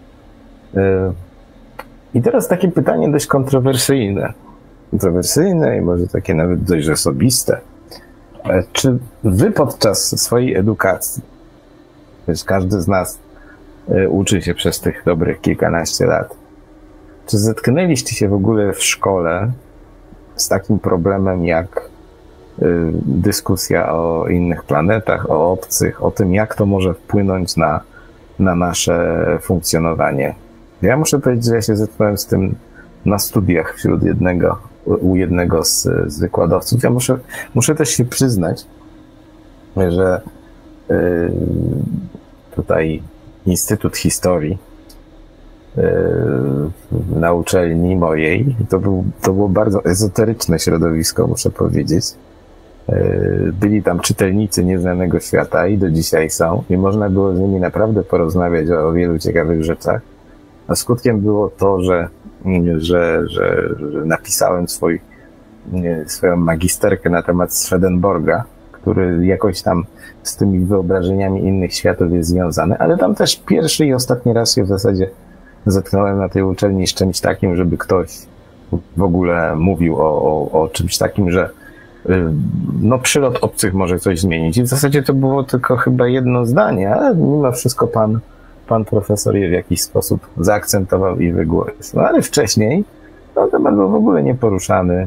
I teraz takie pytanie dość kontrowersyjne. Kontrowersyjne i może takie nawet dość osobiste. Czy wy podczas swojej edukacji, wiesz, każdy z nas uczy się przez tych dobrych kilkanaście lat, czy zetknęliście się w ogóle w szkole z takim problemem jak dyskusja o innych planetach, o obcych, o tym, jak to może wpłynąć na, na nasze funkcjonowanie? Ja muszę powiedzieć, że ja się zetknąłem z tym na studiach wśród jednego, u jednego z, z wykładowców. Ja muszę, muszę też się przyznać, że yy, tutaj Instytut Historii yy, na uczelni mojej, to, był, to było bardzo ezoteryczne środowisko, muszę powiedzieć. Yy, byli tam czytelnicy nieznanego świata i do dzisiaj są i można było z nimi naprawdę porozmawiać o, o wielu ciekawych rzeczach. A skutkiem było to, że, że, że, że napisałem swój swoją magisterkę na temat Swedenborga, który jakoś tam z tymi wyobrażeniami innych światów jest związany, ale tam też pierwszy i ostatni raz się w zasadzie zetknąłem na tej uczelni z czymś takim, żeby ktoś w ogóle mówił o, o, o czymś takim, że no przylot obcych może coś zmienić. I w zasadzie to było tylko chyba jedno zdanie, ale mimo wszystko pan, pan profesor je w jakiś sposób zaakcentował i wygłosił. No ale wcześniej no, temat był w ogóle nieporuszany.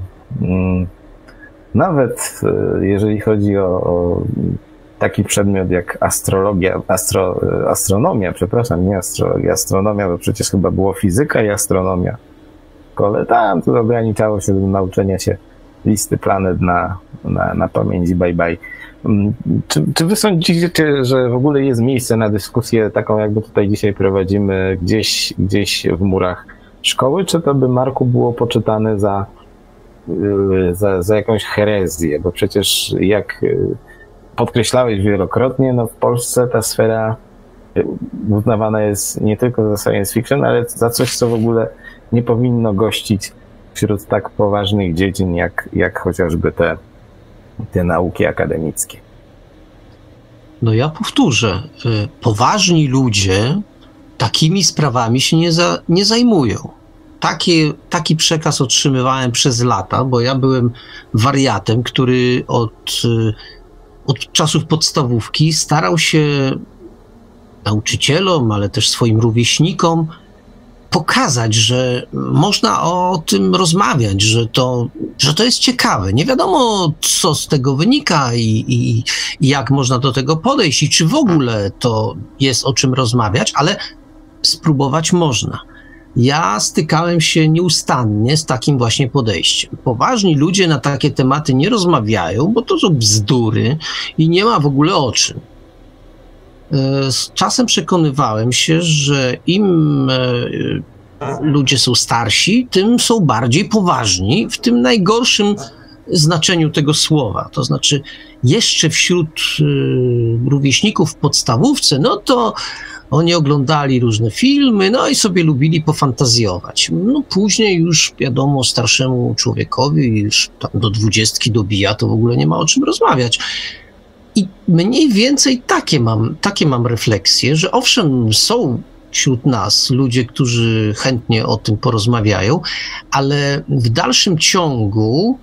Nawet jeżeli chodzi o, o taki przedmiot jak astrologia, astro, astronomia, przepraszam, nie astrologia, astronomia, bo przecież chyba było fizyka i astronomia. Ale tam to ograniczało się do nauczenia się listy planet na, na, na pamięć, bye bye. Czy, czy wy sądzicie, że w ogóle jest miejsce na dyskusję taką, jakby tutaj dzisiaj prowadzimy gdzieś, gdzieś w murach szkoły, czy to by, Marku, było poczytane za, za, za jakąś herezję? Bo przecież jak podkreślałeś wielokrotnie, no w Polsce ta sfera uznawana jest nie tylko za science fiction, ale za coś, co w ogóle nie powinno gościć wśród tak poważnych dziedzin, jak, jak chociażby te, te nauki akademickie. No ja powtórzę, poważni ludzie takimi sprawami się nie, za, nie zajmują. Taki, taki przekaz otrzymywałem przez lata, bo ja byłem wariatem, który od, od czasów podstawówki starał się nauczycielom, ale też swoim rówieśnikom pokazać, że można o tym rozmawiać, że to, że to jest ciekawe. Nie wiadomo, co z tego wynika i, i, i jak można do tego podejść i czy w ogóle to jest o czym rozmawiać, ale spróbować można. Ja stykałem się nieustannie z takim właśnie podejściem. Poważni ludzie na takie tematy nie rozmawiają, bo to są bzdury i nie ma w ogóle o czym. Z czasem przekonywałem się, że im ludzie są starsi, tym są bardziej poważni w tym najgorszym znaczeniu tego słowa. To znaczy jeszcze wśród rówieśników w podstawówce, no to oni oglądali różne filmy, no i sobie lubili pofantazjować. No później już wiadomo, starszemu człowiekowi już tam do dwudziestki dobija, to w ogóle nie ma o czym rozmawiać. I mniej więcej takie mam, takie mam refleksje, że owszem, są wśród nas ludzie, którzy chętnie o tym porozmawiają, ale w dalszym ciągu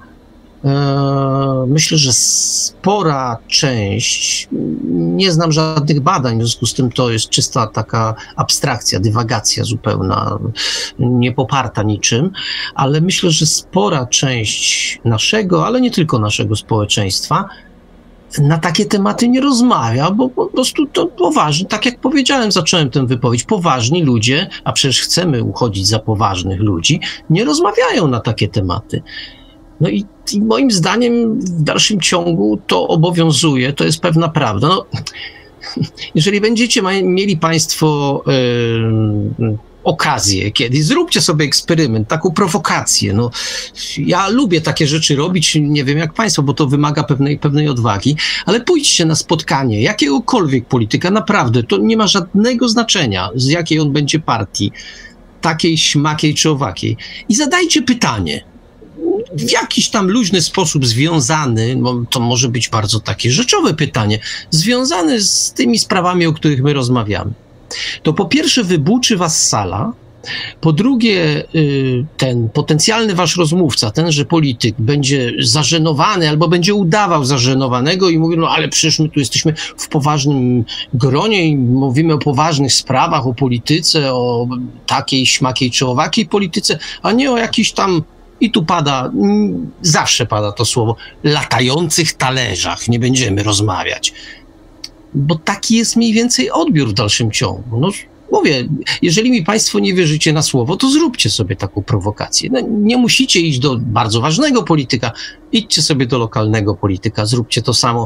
e, myślę, że spora część, nie znam żadnych badań, w związku z tym to jest czysta taka abstrakcja, dywagacja zupełna, nie poparta niczym, ale myślę, że spora część naszego, ale nie tylko naszego społeczeństwa na takie tematy nie rozmawia, bo po prostu to poważni, tak jak powiedziałem, zacząłem tę wypowiedź, poważni ludzie, a przecież chcemy uchodzić za poważnych ludzi, nie rozmawiają na takie tematy. No i, i moim zdaniem w dalszym ciągu to obowiązuje, to jest pewna prawda. No, jeżeli będziecie ma, mieli państwo yy, okazję kiedyś, zróbcie sobie eksperyment, taką prowokację. No, ja lubię takie rzeczy robić, nie wiem jak państwo, bo to wymaga pewnej, pewnej odwagi, ale pójdźcie na spotkanie jakiegokolwiek polityka, naprawdę, to nie ma żadnego znaczenia, z jakiej on będzie partii, takiej, śmakiej czy owakiej, i zadajcie pytanie, w jakiś tam luźny sposób związany, bo to może być bardzo takie rzeczowe pytanie, związany z tymi sprawami, o których my rozmawiamy. To po pierwsze wybuczy was sala, po drugie ten potencjalny wasz rozmówca, tenże polityk będzie zażenowany albo będzie udawał zażenowanego i mówi, no ale przecież my tu jesteśmy w poważnym gronie i mówimy o poważnych sprawach, o polityce, o takiej, śmakiej czy owakiej polityce, a nie o jakiejś tam, i tu pada, zawsze pada to słowo, latających talerzach, nie będziemy rozmawiać. Bo taki jest mniej więcej odbiór w dalszym ciągu. No mówię, jeżeli mi państwo nie wierzycie na słowo, to zróbcie sobie taką prowokację. No, nie musicie iść do bardzo ważnego polityka, idźcie sobie do lokalnego polityka, zróbcie to samo.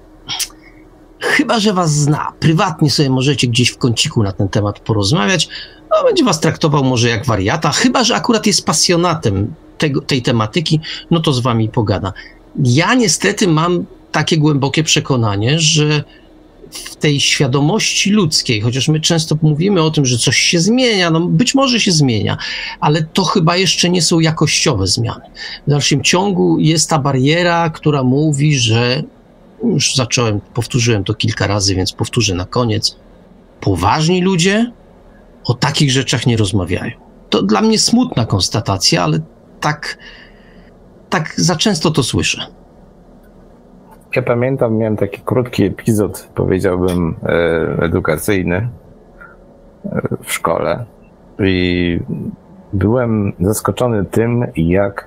Chyba że was zna, prywatnie sobie możecie gdzieś w kąciku na ten temat porozmawiać, a będzie was traktował może jak wariata, chyba że akurat jest pasjonatem tego, tej tematyki, no to z wami pogada. Ja niestety mam takie głębokie przekonanie, że w tej świadomości ludzkiej, chociaż my często mówimy o tym, że coś się zmienia, no być może się zmienia, ale to chyba jeszcze nie są jakościowe zmiany. W dalszym ciągu jest ta bariera, która mówi, że już zacząłem, powtórzyłem to kilka razy, więc powtórzę na koniec. Poważni ludzie o takich rzeczach nie rozmawiają. To dla mnie smutna konstatacja, ale tak, tak za często to słyszę. Ja pamiętam, miałem taki krótki epizod, powiedziałbym, edukacyjny w szkole i byłem zaskoczony tym, jak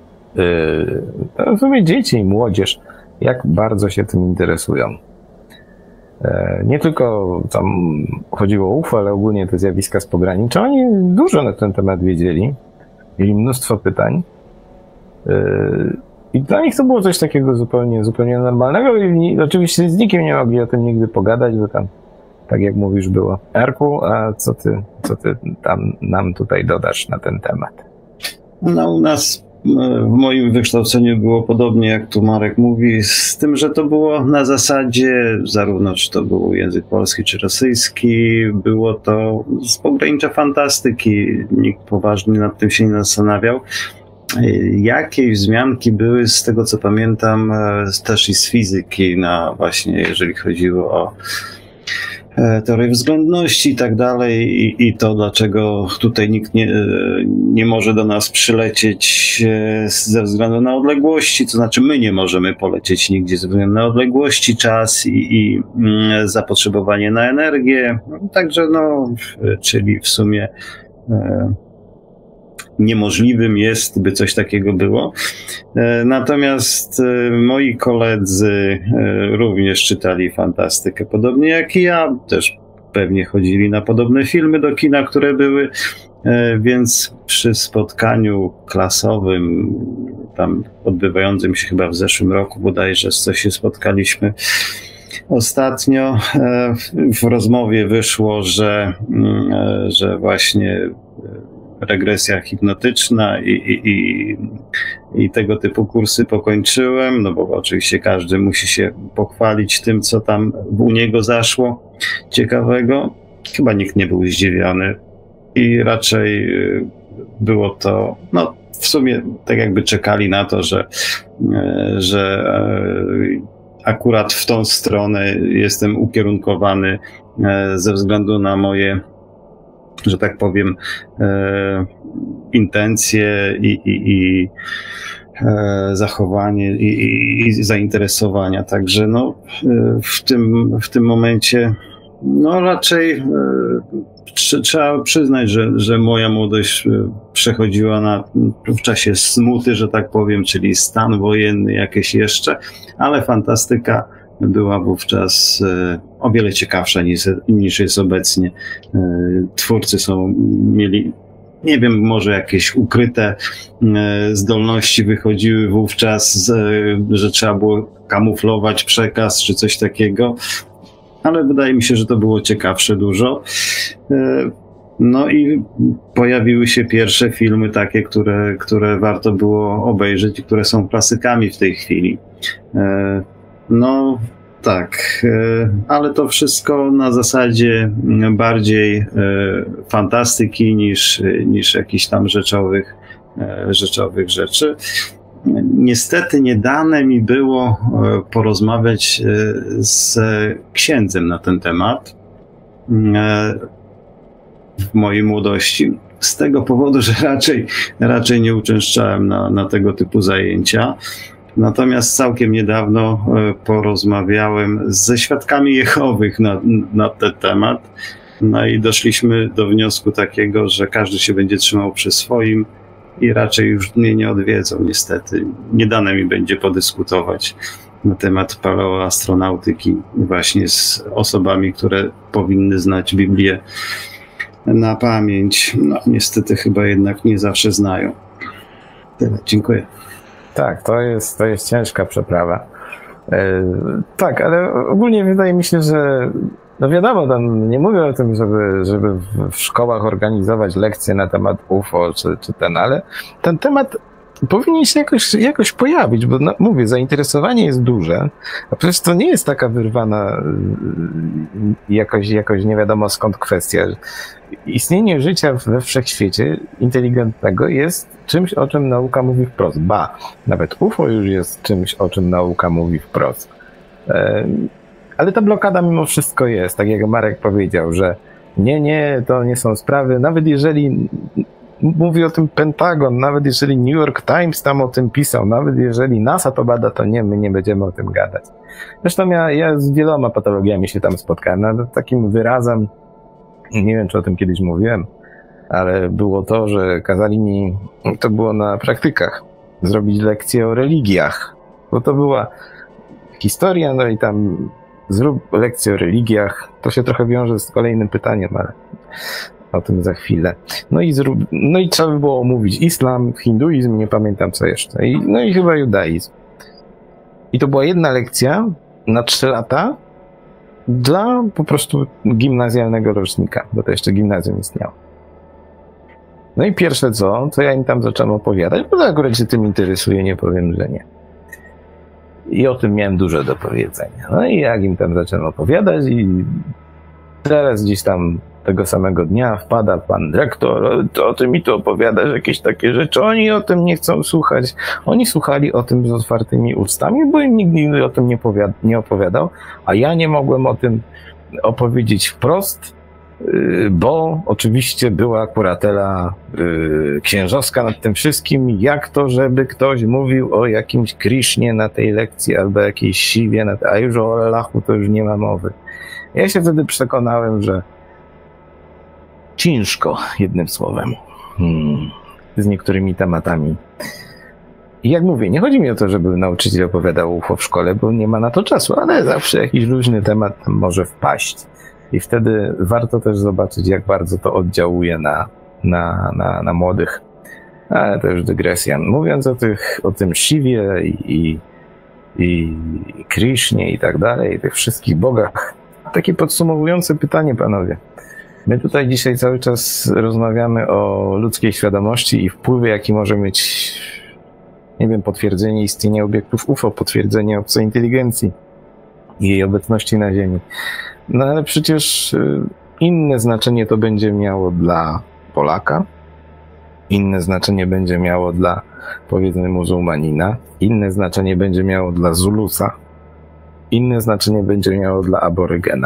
w sumie dzieci i młodzież, jak bardzo się tym interesują. Nie tylko tam chodziło o U F O, ale ogólnie te zjawiska z pogranicza. Oni dużo na ten temat wiedzieli, mieli mnóstwo pytań. I dla nich to było coś takiego zupełnie, zupełnie normalnego i oczywiście z nikim nie mogli o tym nigdy pogadać, bo tam, tak jak mówisz, było. Arku, a co ty, co ty tam nam tutaj dodasz na ten temat? No u nas w moim wykształceniu było podobnie, jak tu Marek mówi, z tym, że to było na zasadzie, zarówno czy to był język polski, czy rosyjski, było to z pogranicza fantastyki, nikt poważnie nad tym się nie zastanawiał. Jakieś wzmianki były, z tego co pamiętam, też i z fizyki, na właśnie jeżeli chodziło o teorię względności i tak dalej, i, i to dlaczego tutaj nikt nie, nie może do nas przylecieć ze względu na odległości, to znaczy my nie możemy polecieć nigdzie ze względu na odległości, czas i, i zapotrzebowanie na energię, także no, czyli w sumie niemożliwym jest, by coś takiego było. Natomiast moi koledzy również czytali fantastykę, podobnie jak i ja. Też pewnie chodzili na podobne filmy do kina, które były, więc przy spotkaniu klasowym, tam odbywającym się chyba w zeszłym roku bodajże, z co się spotkaliśmy ostatnio, w rozmowie wyszło, że, że właśnie regresja hipnotyczna i, i, i, i tego typu kursy pokończyłem, no bo oczywiście każdy musi się pochwalić tym, co tam u niego zaszło ciekawego. Chyba nikt nie był zdziwiony i raczej było to, no w sumie tak jakby czekali na to, że, że akurat w tą stronę jestem ukierunkowany ze względu na moje, że tak powiem, e, intencje i, i, i e, zachowanie i, i, i zainteresowania. Także no, e, w tym, w tym momencie no raczej e, tr- trzeba przyznać, że, że moja młodość przechodziła na, w czasie smuty, że tak powiem, czyli stan wojenny jakieś jeszcze, ale fantastyka była wówczas o wiele ciekawsza niż, niż jest obecnie. Twórcy są, mieli, nie wiem, może jakieś ukryte zdolności wychodziły wówczas, że trzeba było kamuflować przekaz czy coś takiego, ale wydaje mi się, że to było ciekawsze dużo. No i pojawiły się pierwsze filmy takie, które, które warto było obejrzeć i które są klasykami w tej chwili. No tak, ale to wszystko na zasadzie bardziej fantastyki niż, niż jakichś tam rzeczowych, rzeczowych rzeczy. Niestety nie dane mi było porozmawiać z księdzem na ten temat w mojej młodości. Z tego powodu, że raczej, raczej nie uczęszczałem na, na tego typu zajęcia. Natomiast całkiem niedawno porozmawiałem ze świadkami Jehowych na, na ten temat. No i doszliśmy do wniosku takiego, że każdy się będzie trzymał przy swoim i raczej już mnie nie odwiedzą, niestety. Nie dane mi będzie podyskutować na temat paleoastronautyki właśnie z osobami, które powinny znać Biblię na pamięć. No niestety chyba jednak nie zawsze znają. Tyle, dziękuję. Tak, to jest, to jest ciężka przeprawa. E, tak, ale ogólnie wydaje mi się, że no wiadomo, tam nie mówię o tym, żeby, żeby w szkołach organizować lekcje na temat U F O czy, czy ten, ale ten temat powinien się jakoś, jakoś pojawić, bo no, mówię, zainteresowanie jest duże, a przecież to nie jest taka wyrwana jakoś, jakoś nie wiadomo skąd kwestia. Istnienie życia we wszechświecie inteligentnego jest czymś, o czym nauka mówi wprost. Ba, nawet U F O już jest czymś, o czym nauka mówi wprost. Ale ta blokada mimo wszystko jest, tak jak Marek powiedział, że nie, nie, to nie są sprawy, nawet jeżeli mówi o tym Pentagon, nawet jeżeli New York Times tam o tym pisał, nawet jeżeli NASA to bada, to nie, my nie będziemy o tym gadać. Zresztą ja, ja z wieloma patologiami się tam spotkałem, nawet takim wyrazem, nie wiem, czy o tym kiedyś mówiłem, ale było to, że kazali mi, to było na praktykach, zrobić lekcję o religiach, bo to była historia, no i tam zrób lekcję o religiach, to się trochę wiąże z kolejnym pytaniem, ale o tym za chwilę. No i, zrób, no i trzeba by było omówić islam, hinduizm, nie pamiętam co jeszcze, I, no i chyba judaizm. I to była jedna lekcja na trzy lata dla po prostu gimnazjalnego rocznika, bo to jeszcze gimnazjum istniało. No i pierwsze co, to ja im tam zacząłem opowiadać, bo to akurat się tym interesuje, nie powiem, że nie. I o tym miałem dużo do powiedzenia. No i jak im tam zacząłem opowiadać i teraz gdzieś tam tego samego dnia wpada pan dyrektor, to o tym mi tu opowiadasz jakieś takie rzeczy, oni o tym nie chcą słuchać. Oni słuchali o tym z otwartymi ustami, bo im nikt nigdy o tym nie, powiada, nie opowiadał, a ja nie mogłem o tym opowiedzieć wprost, bo oczywiście była kuratela księżowska nad tym wszystkim, jak to, żeby ktoś mówił o jakimś Krisznie na tej lekcji, albo jakiejś Siwie, na tej, a już o Allahu to już nie ma mowy. Ja się wtedy przekonałem, że ciężko, jednym słowem, hmm, z niektórymi tematami. I jak mówię, nie chodzi mi o to, żeby nauczyciel opowiadał U F O w szkole, bo nie ma na to czasu, ale zawsze jakiś luźny temat może wpaść. I wtedy warto też zobaczyć, jak bardzo to oddziałuje na, na, na, na młodych. Ale to już dygresja. Mówiąc o tych, o tym Shiwie i, i, i Krishnie i tak dalej, tych wszystkich bogach, takie podsumowujące pytanie, panowie. My tutaj dzisiaj cały czas rozmawiamy o ludzkiej świadomości i wpływie, jaki może mieć, nie wiem, potwierdzenie istnienia obiektów U F O, potwierdzenie obcej inteligencji i jej obecności na Ziemi. No ale przecież inne znaczenie to będzie miało dla Polaka, inne znaczenie będzie miało dla, powiedzmy, muzułmanina, inne znaczenie będzie miało dla Zulusa, inne znaczenie będzie miało dla aborygena.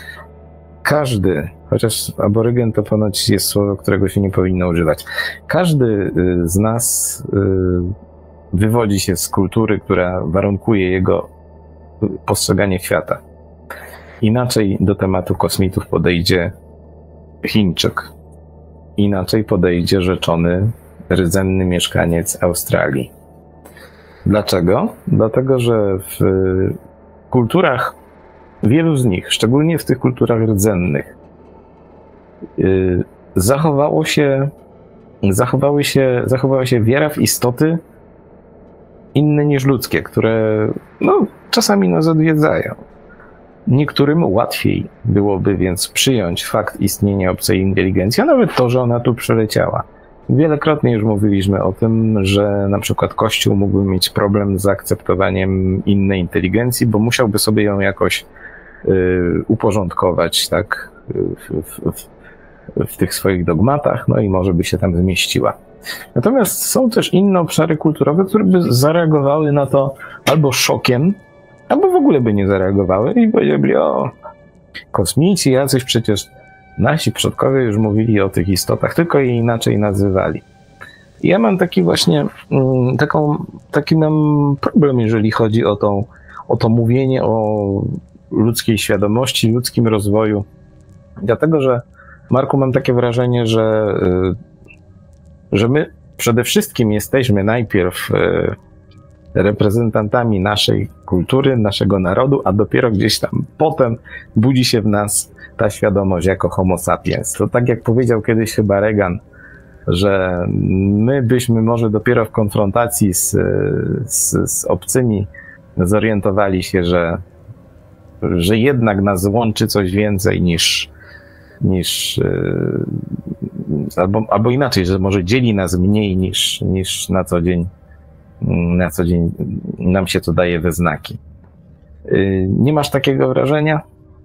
Każdy, chociaż aborygen to ponoć jest słowo, którego się nie powinno używać, każdy z nas wywodzi się z kultury, która warunkuje jego postrzeganie świata. Inaczej do tematu kosmitów podejdzie Chińczyk. Inaczej podejdzie rzeczony, rdzenny mieszkaniec Australii. Dlaczego? Dlatego, że w kulturach, wielu z nich, szczególnie w tych kulturach rdzennych, yy, zachowało się, zachowały się, zachowała się wiara w istoty inne niż ludzkie, które no, czasami nas odwiedzają. Niektórym łatwiej byłoby więc przyjąć fakt istnienia obcej inteligencji, a nawet to, że ona tu przyleciała. Wielokrotnie już mówiliśmy o tym, że na przykład Kościół mógłby mieć problem z zaakceptowaniem innej inteligencji, bo musiałby sobie ją jakoś y, uporządkować, tak, w, w, w, w tych swoich dogmatach, no i może by się tam zmieściła. Natomiast są też inne obszary kulturowe, które by zareagowały na to albo szokiem, albo w ogóle by nie zareagowały i powiedzieli, o, kosmici jacyś, przecież nasi przodkowie już mówili o tych istotach, tylko je inaczej nazywali. I ja mam taki właśnie, taką, taki mam problem, jeżeli chodzi o, tą, o to mówienie o ludzkiej świadomości, ludzkim rozwoju. Dlatego, że Marku, mam takie wrażenie, że, że my przede wszystkim jesteśmy najpierw reprezentantami naszej kultury, naszego narodu, a dopiero gdzieś tam potem budzi się w nas ta świadomość jako homo sapiens. To tak jak powiedział kiedyś chyba Reagan, że my byśmy może dopiero w konfrontacji z, z, z obcymi zorientowali się, że, że jednak nas łączy coś więcej niż, niż albo, albo inaczej, że może dzieli nas mniej niż, niż na co dzień na co dzień nam się to daje we znaki. Nie masz takiego wrażenia?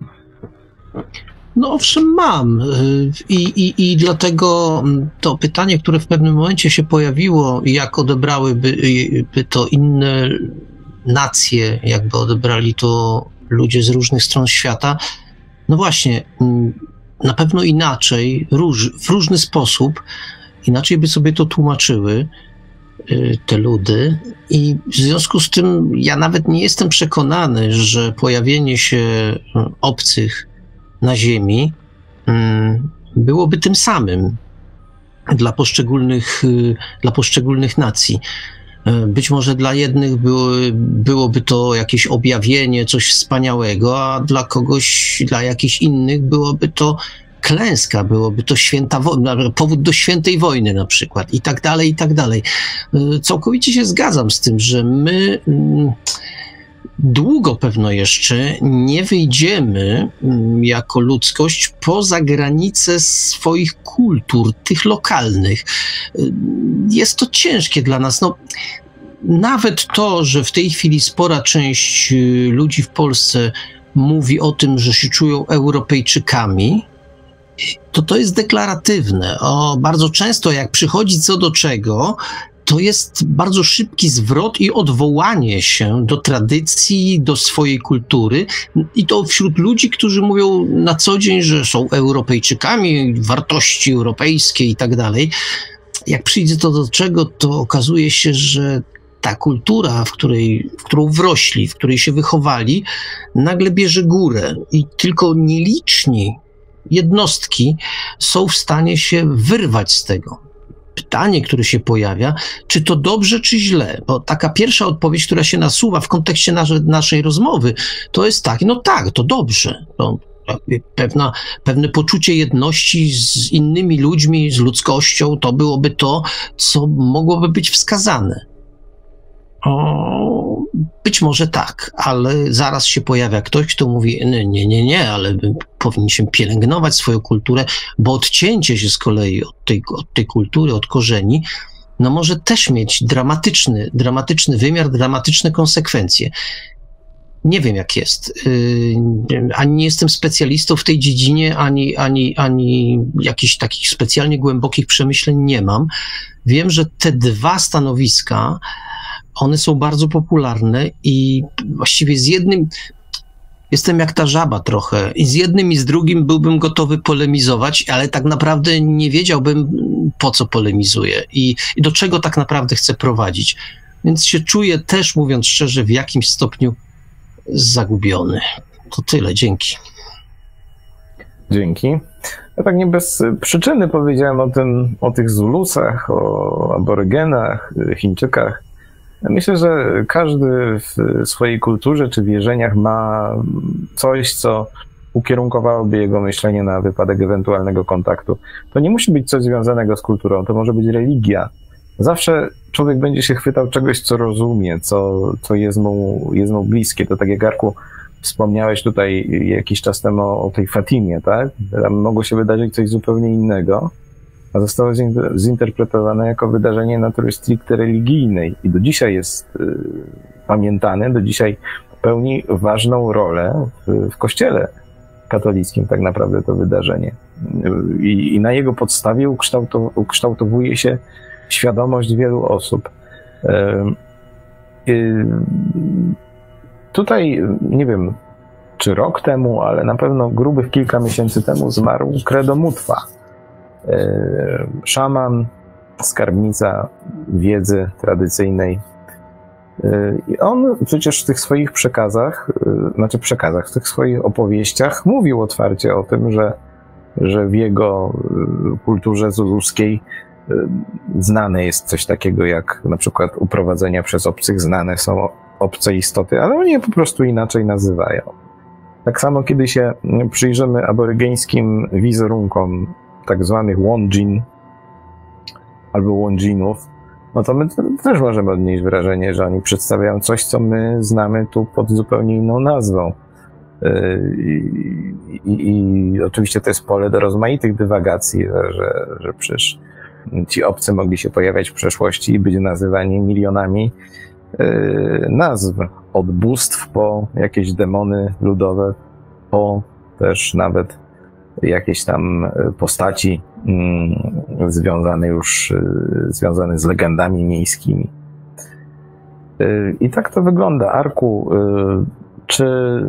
No owszem mam. I, i, i dlatego to pytanie, które w pewnym momencie się pojawiło, jak odebrałyby by to inne nacje, jakby odebrali to ludzie z różnych stron świata, no właśnie, na pewno inaczej, róż, w różny sposób, inaczej by sobie to tłumaczyły te ludy i w związku z tym ja nawet nie jestem przekonany, że pojawienie się obcych na Ziemi byłoby tym samym dla poszczególnych, dla poszczególnych nacji. Być może dla jednych były, byłoby to jakieś objawienie, coś wspaniałego, a dla kogoś, dla jakichś innych byłoby to klęska, byłoby to święta wojna, powód do świętej wojny na przykład i tak dalej, i tak dalej. Całkowicie się zgadzam z tym, że my długo pewno jeszcze nie wyjdziemy jako ludzkość poza granice swoich kultur, tych lokalnych. Jest to ciężkie dla nas. No, nawet to, że w tej chwili spora część ludzi w Polsce mówi o tym, że się czują Europejczykami, to to jest deklaratywne. O, bardzo często jak przychodzi co do czego, to jest bardzo szybki zwrot i odwołanie się do tradycji, do swojej kultury i to wśród ludzi, którzy mówią na co dzień, że są Europejczykami, wartości europejskie i tak dalej. Jak przyjdzie to do czego, to okazuje się, że ta kultura, w, której, w którą wrośli, w której się wychowali, nagle bierze górę i tylko nieliczni jednostki są w stanie się wyrwać z tego. Pytanie, które się pojawia, czy to dobrze, czy źle? Bo taka pierwsza odpowiedź, która się nasuwa w kontekście nasze, naszej rozmowy, to jest tak, no tak, to dobrze. No, pewna, pewne poczucie jedności z innymi ludźmi, z ludzkością, to byłoby to, co mogłoby być wskazane. O, być może tak, ale zaraz się pojawia ktoś, kto mówi, nie, nie, nie, nie, ale powinniśmy pielęgnować swoją kulturę, bo odcięcie się z kolei od tej, od tej kultury, od korzeni, no może też mieć dramatyczny, dramatyczny wymiar, dramatyczne konsekwencje. Nie wiem, jak jest. Yy, ani nie jestem specjalistą w tej dziedzinie, ani, ani, ani jakichś takich specjalnie głębokich przemyśleń nie mam. Wiem, że te dwa stanowiska, one są bardzo popularne i właściwie z jednym, jestem jak ta żaba trochę, i z jednym i z drugim byłbym gotowy polemizować, ale tak naprawdę nie wiedziałbym, po co polemizuję i, i do czego tak naprawdę chcę prowadzić. Więc się czuję też, mówiąc szczerze, w jakimś stopniu zagubiony. To tyle, dzięki. Dzięki. Ja tak nie bez przyczyny powiedziałem o tym, o tych Zulusach, o aborygenach, Chińczykach. Myślę, że każdy w swojej kulturze czy wierzeniach ma coś, co ukierunkowałoby jego myślenie na wypadek ewentualnego kontaktu. To nie musi być coś związanego z kulturą, to może być religia. Zawsze człowiek będzie się chwytał czegoś, co rozumie, co, co jest mu, jest mu bliskie. To tak jak, Arku, wspomniałeś tutaj jakiś czas temu o, o tej Fatimie, tak? Tam mogło się wydarzyć coś zupełnie innego, a zostało zinterpretowane jako wydarzenie natury stricte religijnej i do dzisiaj jest y, pamiętane, do dzisiaj pełni ważną rolę w, w Kościele katolickim tak naprawdę to wydarzenie. I, i na jego podstawie ukształtow, ukształtowuje się świadomość wielu osób. Y, y, tutaj, nie wiem, czy rok temu, ale na pewno grubych kilka miesięcy temu zmarł Credo Mutwa. Szaman, skarbnica wiedzy tradycyjnej. I on przecież w tych swoich przekazach, znaczy przekazach, w tych swoich opowieściach mówił otwarcie o tym, że, że w jego kulturze zuluskiej znane jest coś takiego jak na przykład uprowadzenia przez obcych, znane są obce istoty, ale oni je po prostu inaczej nazywają. Tak samo kiedy się przyjrzymy aborygeńskim wizerunkom tak zwanych Wonjin albo Wonjinów, no to my też możemy odnieść wrażenie, że oni przedstawiają coś, co my znamy tu pod zupełnie inną nazwą. I, i, i oczywiście to jest pole do rozmaitych dywagacji, że, że przecież ci obcy mogli się pojawiać w przeszłości i być nazywani milionami nazw. Od bóstw po jakieś demony ludowe, po też nawet jakieś tam postaci związane już związane z legendami miejskimi. I tak to wygląda. Arku, czy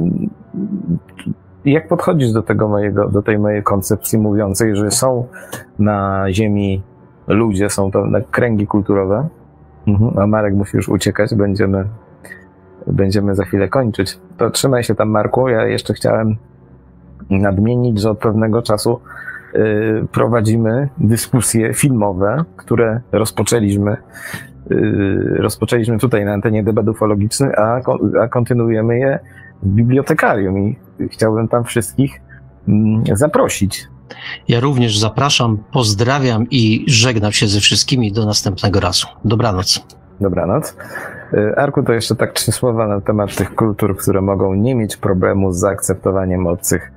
jak podchodzisz do tego mojego, do tej mojej koncepcji mówiącej, że są na ziemi ludzie, są pewne kręgi kulturowe, a Marek musi już uciekać, będziemy, będziemy za chwilę kończyć. To trzymaj się tam, Marku. Ja jeszcze chciałem nadmienić, że od pewnego czasu y, prowadzimy dyskusje filmowe, które rozpoczęliśmy y, rozpoczęliśmy tutaj na antenie debat ufologiczny, a, a kontynuujemy je w bibliotekarium i chciałbym tam wszystkich y, zaprosić. Ja również zapraszam, pozdrawiam i żegnam się ze wszystkimi do następnego razu. Dobranoc. Dobranoc. Arku, to jeszcze tak trzy słowa na temat tych kultur, które mogą nie mieć problemu z zaakceptowaniem obcych.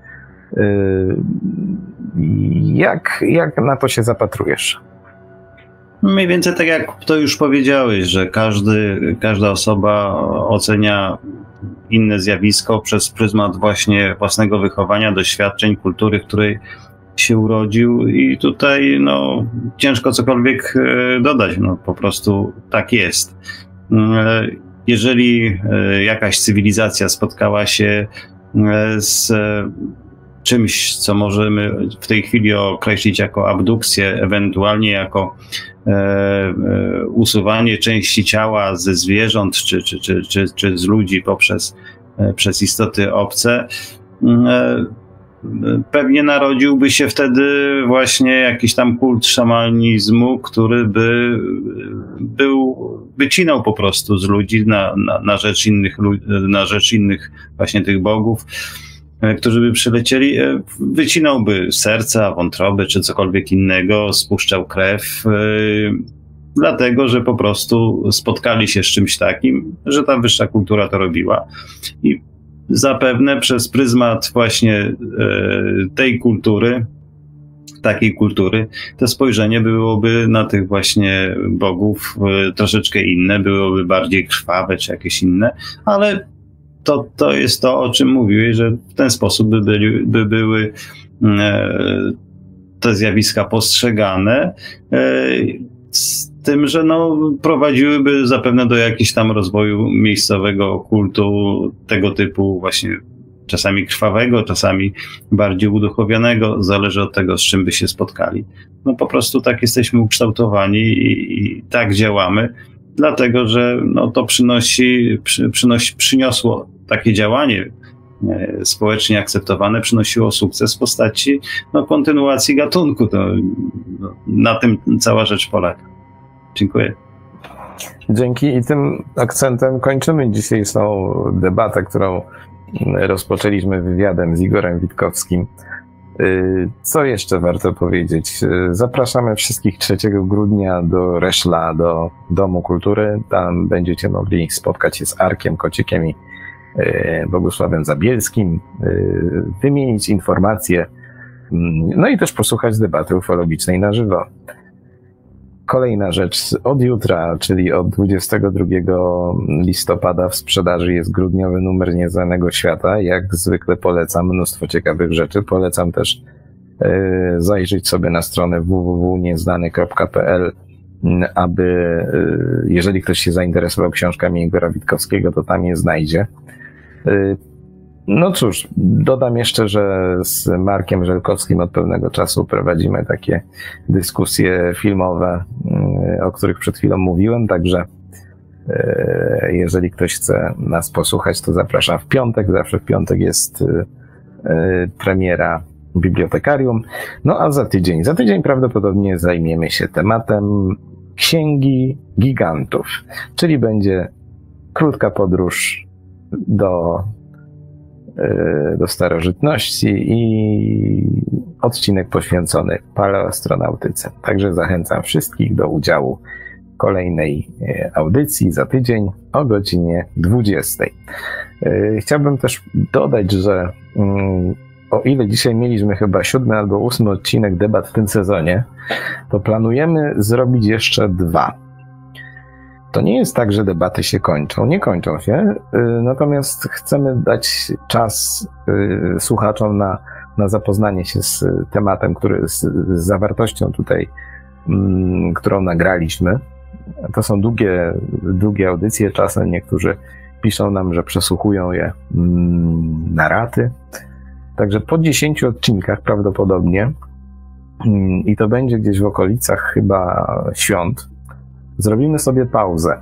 Jak, jak na to się zapatrujesz? Mniej więcej tak jak to już powiedziałeś, że każdy, każda osoba ocenia inne zjawisko przez pryzmat właśnie własnego wychowania, doświadczeń, kultury, w której się urodził i tutaj no, ciężko cokolwiek dodać, no, po prostu tak jest. Jeżeli jakaś cywilizacja spotkała się z czymś, co możemy w tej chwili określić jako abdukcję, ewentualnie jako e, e, usuwanie części ciała ze zwierząt czy, czy, czy, czy, czy z ludzi poprzez e, przez istoty obce, e, pewnie narodziłby się wtedy właśnie jakiś tam kult szamanizmu, który by był, wycinał po prostu z ludzi na, na, na rzecz innych, na rzecz innych właśnie tych bogów, którzy by przylecieli, wycinałby serca, wątroby czy cokolwiek innego, spuszczał krew, dlatego, że po prostu spotkali się z czymś takim, że ta wyższa kultura to robiła. I zapewne przez pryzmat właśnie tej kultury, takiej kultury, to spojrzenie byłoby na tych właśnie bogów troszeczkę inne, byłoby bardziej krwawe czy jakieś inne, ale To, to jest to, o czym mówiłeś, że w ten sposób by, byli, by były e, te zjawiska postrzegane, e, z tym, że no, prowadziłyby zapewne do jakiegoś tam rozwoju miejscowego kultu tego typu właśnie czasami krwawego, czasami bardziej uduchowionego, zależy od tego, z czym by się spotkali. No po prostu tak jesteśmy ukształtowani i, i tak działamy. Dlatego, że no, to przynosi, przy, przynosi, przyniosło takie działanie e, społecznie akceptowane, przynosiło sukces w postaci no, kontynuacji gatunku. To, no, na tym cała rzecz polega. Dziękuję. Dzięki i tym akcentem kończymy dzisiejszą debatę, którą rozpoczęliśmy wywiadem z Igorem Witkowskim. Co jeszcze warto powiedzieć? Zapraszamy wszystkich trzeciego grudnia do Reszla, do Domu Kultury. Tam będziecie mogli spotkać się z Arkiem Kocikiem i Bogusławem Zabielskim, wymienić informacje, no i też posłuchać debaty ufologicznej na żywo. Kolejna rzecz, od jutra, czyli od dwudziestego drugiego listopada w sprzedaży jest grudniowy numer Nieznanego Świata. Jak zwykle polecam mnóstwo ciekawych rzeczy. Polecam też y, zajrzeć sobie na stronę w w w kropka nieznany kropka p l, aby, y, jeżeli ktoś się zainteresował książkami Igora Witkowskiego, to tam je znajdzie. Y, No cóż, dodam jeszcze, że z Markiem Żelkowskim od pewnego czasu prowadzimy takie dyskusje filmowe, o których przed chwilą mówiłem, także jeżeli ktoś chce nas posłuchać, to zapraszam w piątek, zawsze w piątek jest premiera bibliotekarium. No a za tydzień, za tydzień prawdopodobnie zajmiemy się tematem Księgi Gigantów, czyli będzie krótka podróż do do starożytności i odcinek poświęcony paleoastronautyce. Także zachęcam wszystkich do udziału w kolejnej audycji za tydzień o godzinie dwudziestej. Chciałbym też dodać, że o ile dzisiaj mieliśmy chyba siódmy albo ósmy odcinek debat w tym sezonie, to planujemy zrobić jeszcze dwa. To nie jest tak, że debaty się kończą. Nie kończą się, natomiast chcemy dać czas słuchaczom na, na zapoznanie się z tematem, który, z, z zawartością tutaj, którą nagraliśmy. To są długie, długie audycje, czasem niektórzy piszą nam, że przesłuchują je na raty. Także po dziesięciu odcinkach prawdopodobnie, i to będzie gdzieś w okolicach chyba świąt, zrobimy sobie pauzę.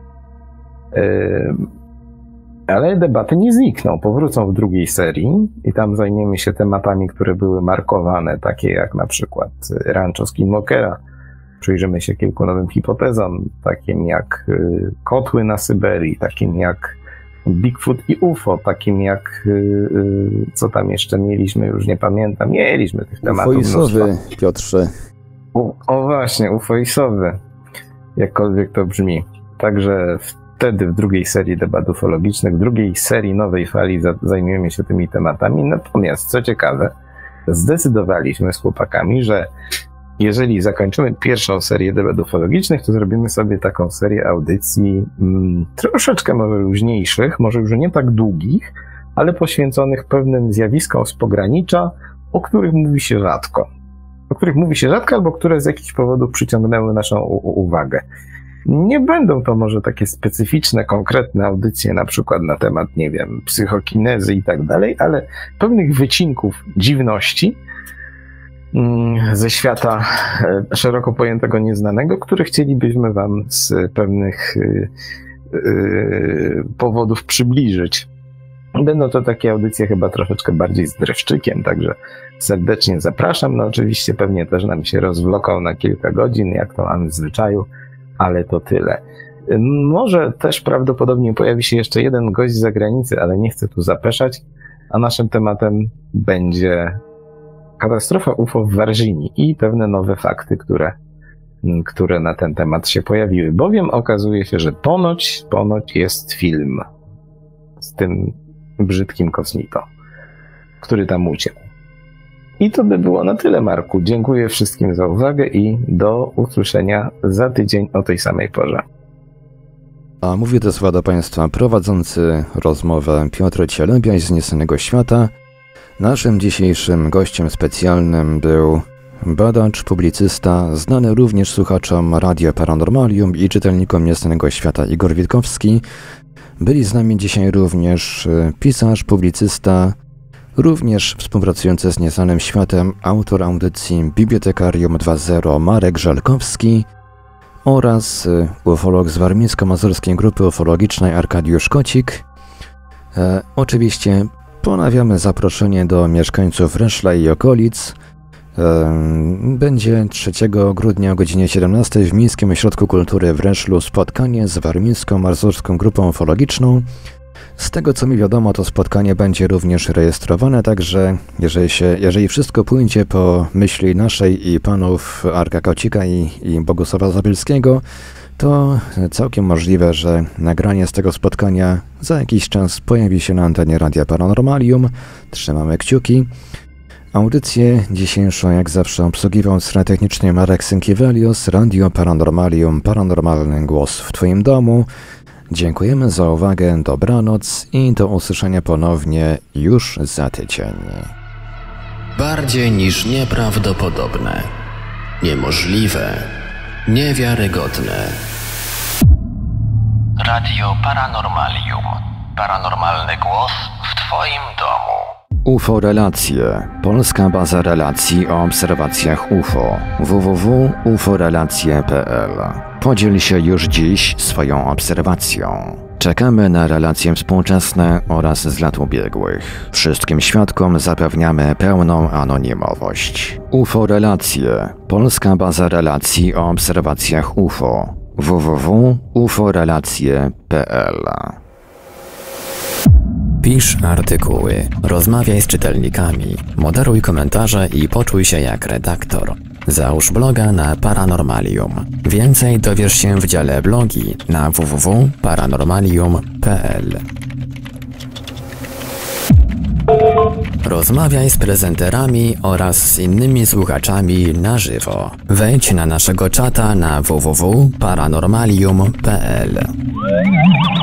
Ale debaty nie znikną, powrócą w drugiej serii i tam zajmiemy się tematami, które były markowane, takie jak na przykład Rancho Skinwalkera. Przyjrzymy się kilku nowym hipotezom, takim jak kotły na Syberii, takim jak Bigfoot i U F O, takim jak, co tam jeszcze mieliśmy, już nie pamiętam, mieliśmy tych tematów. Ufoisowy, Piotrze. U, o właśnie, ufoisowy, jakkolwiek to brzmi. Także wtedy w drugiej serii debat ufologicznych, w drugiej serii Nowej Fali zajmiemy się tymi tematami. Natomiast, co ciekawe, zdecydowaliśmy z chłopakami, że jeżeli zakończymy pierwszą serię debatów ufologicznych, to zrobimy sobie taką serię audycji mm, troszeczkę może luźniejszych, może już nie tak długich, ale poświęconych pewnym zjawiskom z pogranicza, o których mówi się rzadko. O których mówi się rzadko, albo które z jakichś powodów przyciągnęły naszą u- uwagę. Nie będą to może takie specyficzne, konkretne audycje, na przykład na temat, nie wiem, psychokinezy i tak dalej, ale pewnych wycinków dziwności ze świata szeroko pojętego nieznanego, które chcielibyśmy wam z pewnych powodów przybliżyć. Będą to takie audycje chyba troszeczkę bardziej z dreszczykiem, także serdecznie zapraszam. No oczywiście pewnie też nam się rozwloką na kilka godzin, jak to mamy w zwyczaju, ale to tyle. Może też prawdopodobnie pojawi się jeszcze jeden gość z zagranicy, ale nie chcę tu zapeszać, a naszym tematem będzie katastrofa U F O w Virginii i pewne nowe fakty, które, które na ten temat się pojawiły. Bowiem okazuje się, że ponoć, ponoć jest film z tym brzydkim kosmito, który tam uciekł. I to by było na tyle, Marku. Dziękuję wszystkim za uwagę i do usłyszenia za tydzień o tej samej porze. A mówi te słowa do Państwa prowadzący rozmowę Piotr Cielebiaś z Nieznanego Świata. Naszym dzisiejszym gościem specjalnym był badacz, publicysta, znany również słuchaczom Radia Paranormalium i czytelnikom Nieznanego Świata Igor Witkowski. Byli z nami dzisiaj również pisarz, publicysta, również współpracujący z Nieznanym Światem, autor audycji Bibliotekarium dwa zero Marek Żelkowski oraz ufolog z warmińsko-mazurskiej grupy ufologicznej Arkadiusz Kocik. E, oczywiście ponawiamy zaproszenie do mieszkańców Reszla i okolic. Będzie trzeciego grudnia o godzinie siedemnastej w Miejskim Ośrodku Kultury w Reszlu spotkanie z warmińsko-mazurską grupą ufologiczną. Z tego co mi wiadomo, to spotkanie będzie również rejestrowane, także jeżeli, się, jeżeli wszystko pójdzie po myśli naszej i panów Arka Kocika i, i Bogusława Zabielskiego, to całkiem możliwe, że nagranie z tego spotkania za jakiś czas pojawi się na antenie Radia Paranormalium. Trzymamy kciuki. Audycję dzisiejszą jak zawsze obsługiwał stra technicznie Marek Sękiewelios, Radio Paranormalium, paranormalny głos w Twoim domu. Dziękujemy za uwagę, dobranoc i do usłyszenia ponownie już za tydzień. Bardziej niż nieprawdopodobne, niemożliwe, niewiarygodne. Radio Paranormalium. Paranormalny głos w Twoim domu. U F O Relacje. Polska baza relacji o obserwacjach U F O. w w w kropka u f o relacje kropka p l. Podziel się już dziś swoją obserwacją. Czekamy na relacje współczesne oraz z lat ubiegłych. Wszystkim świadkom zapewniamy pełną anonimowość. U F O Relacje. Polska baza relacji o obserwacjach U F O. w w w kropka u f o relacje kropka p l. Pisz artykuły, rozmawiaj z czytelnikami, moderuj komentarze i poczuj się jak redaktor. Załóż bloga na Paranormalium. Więcej dowiesz się w dziale blogi na w w w kropka paranormalium kropka p l. Rozmawiaj z prezenterami oraz z innymi słuchaczami na żywo. Wejdź na naszego czata na w w w kropka paranormalium kropka p l.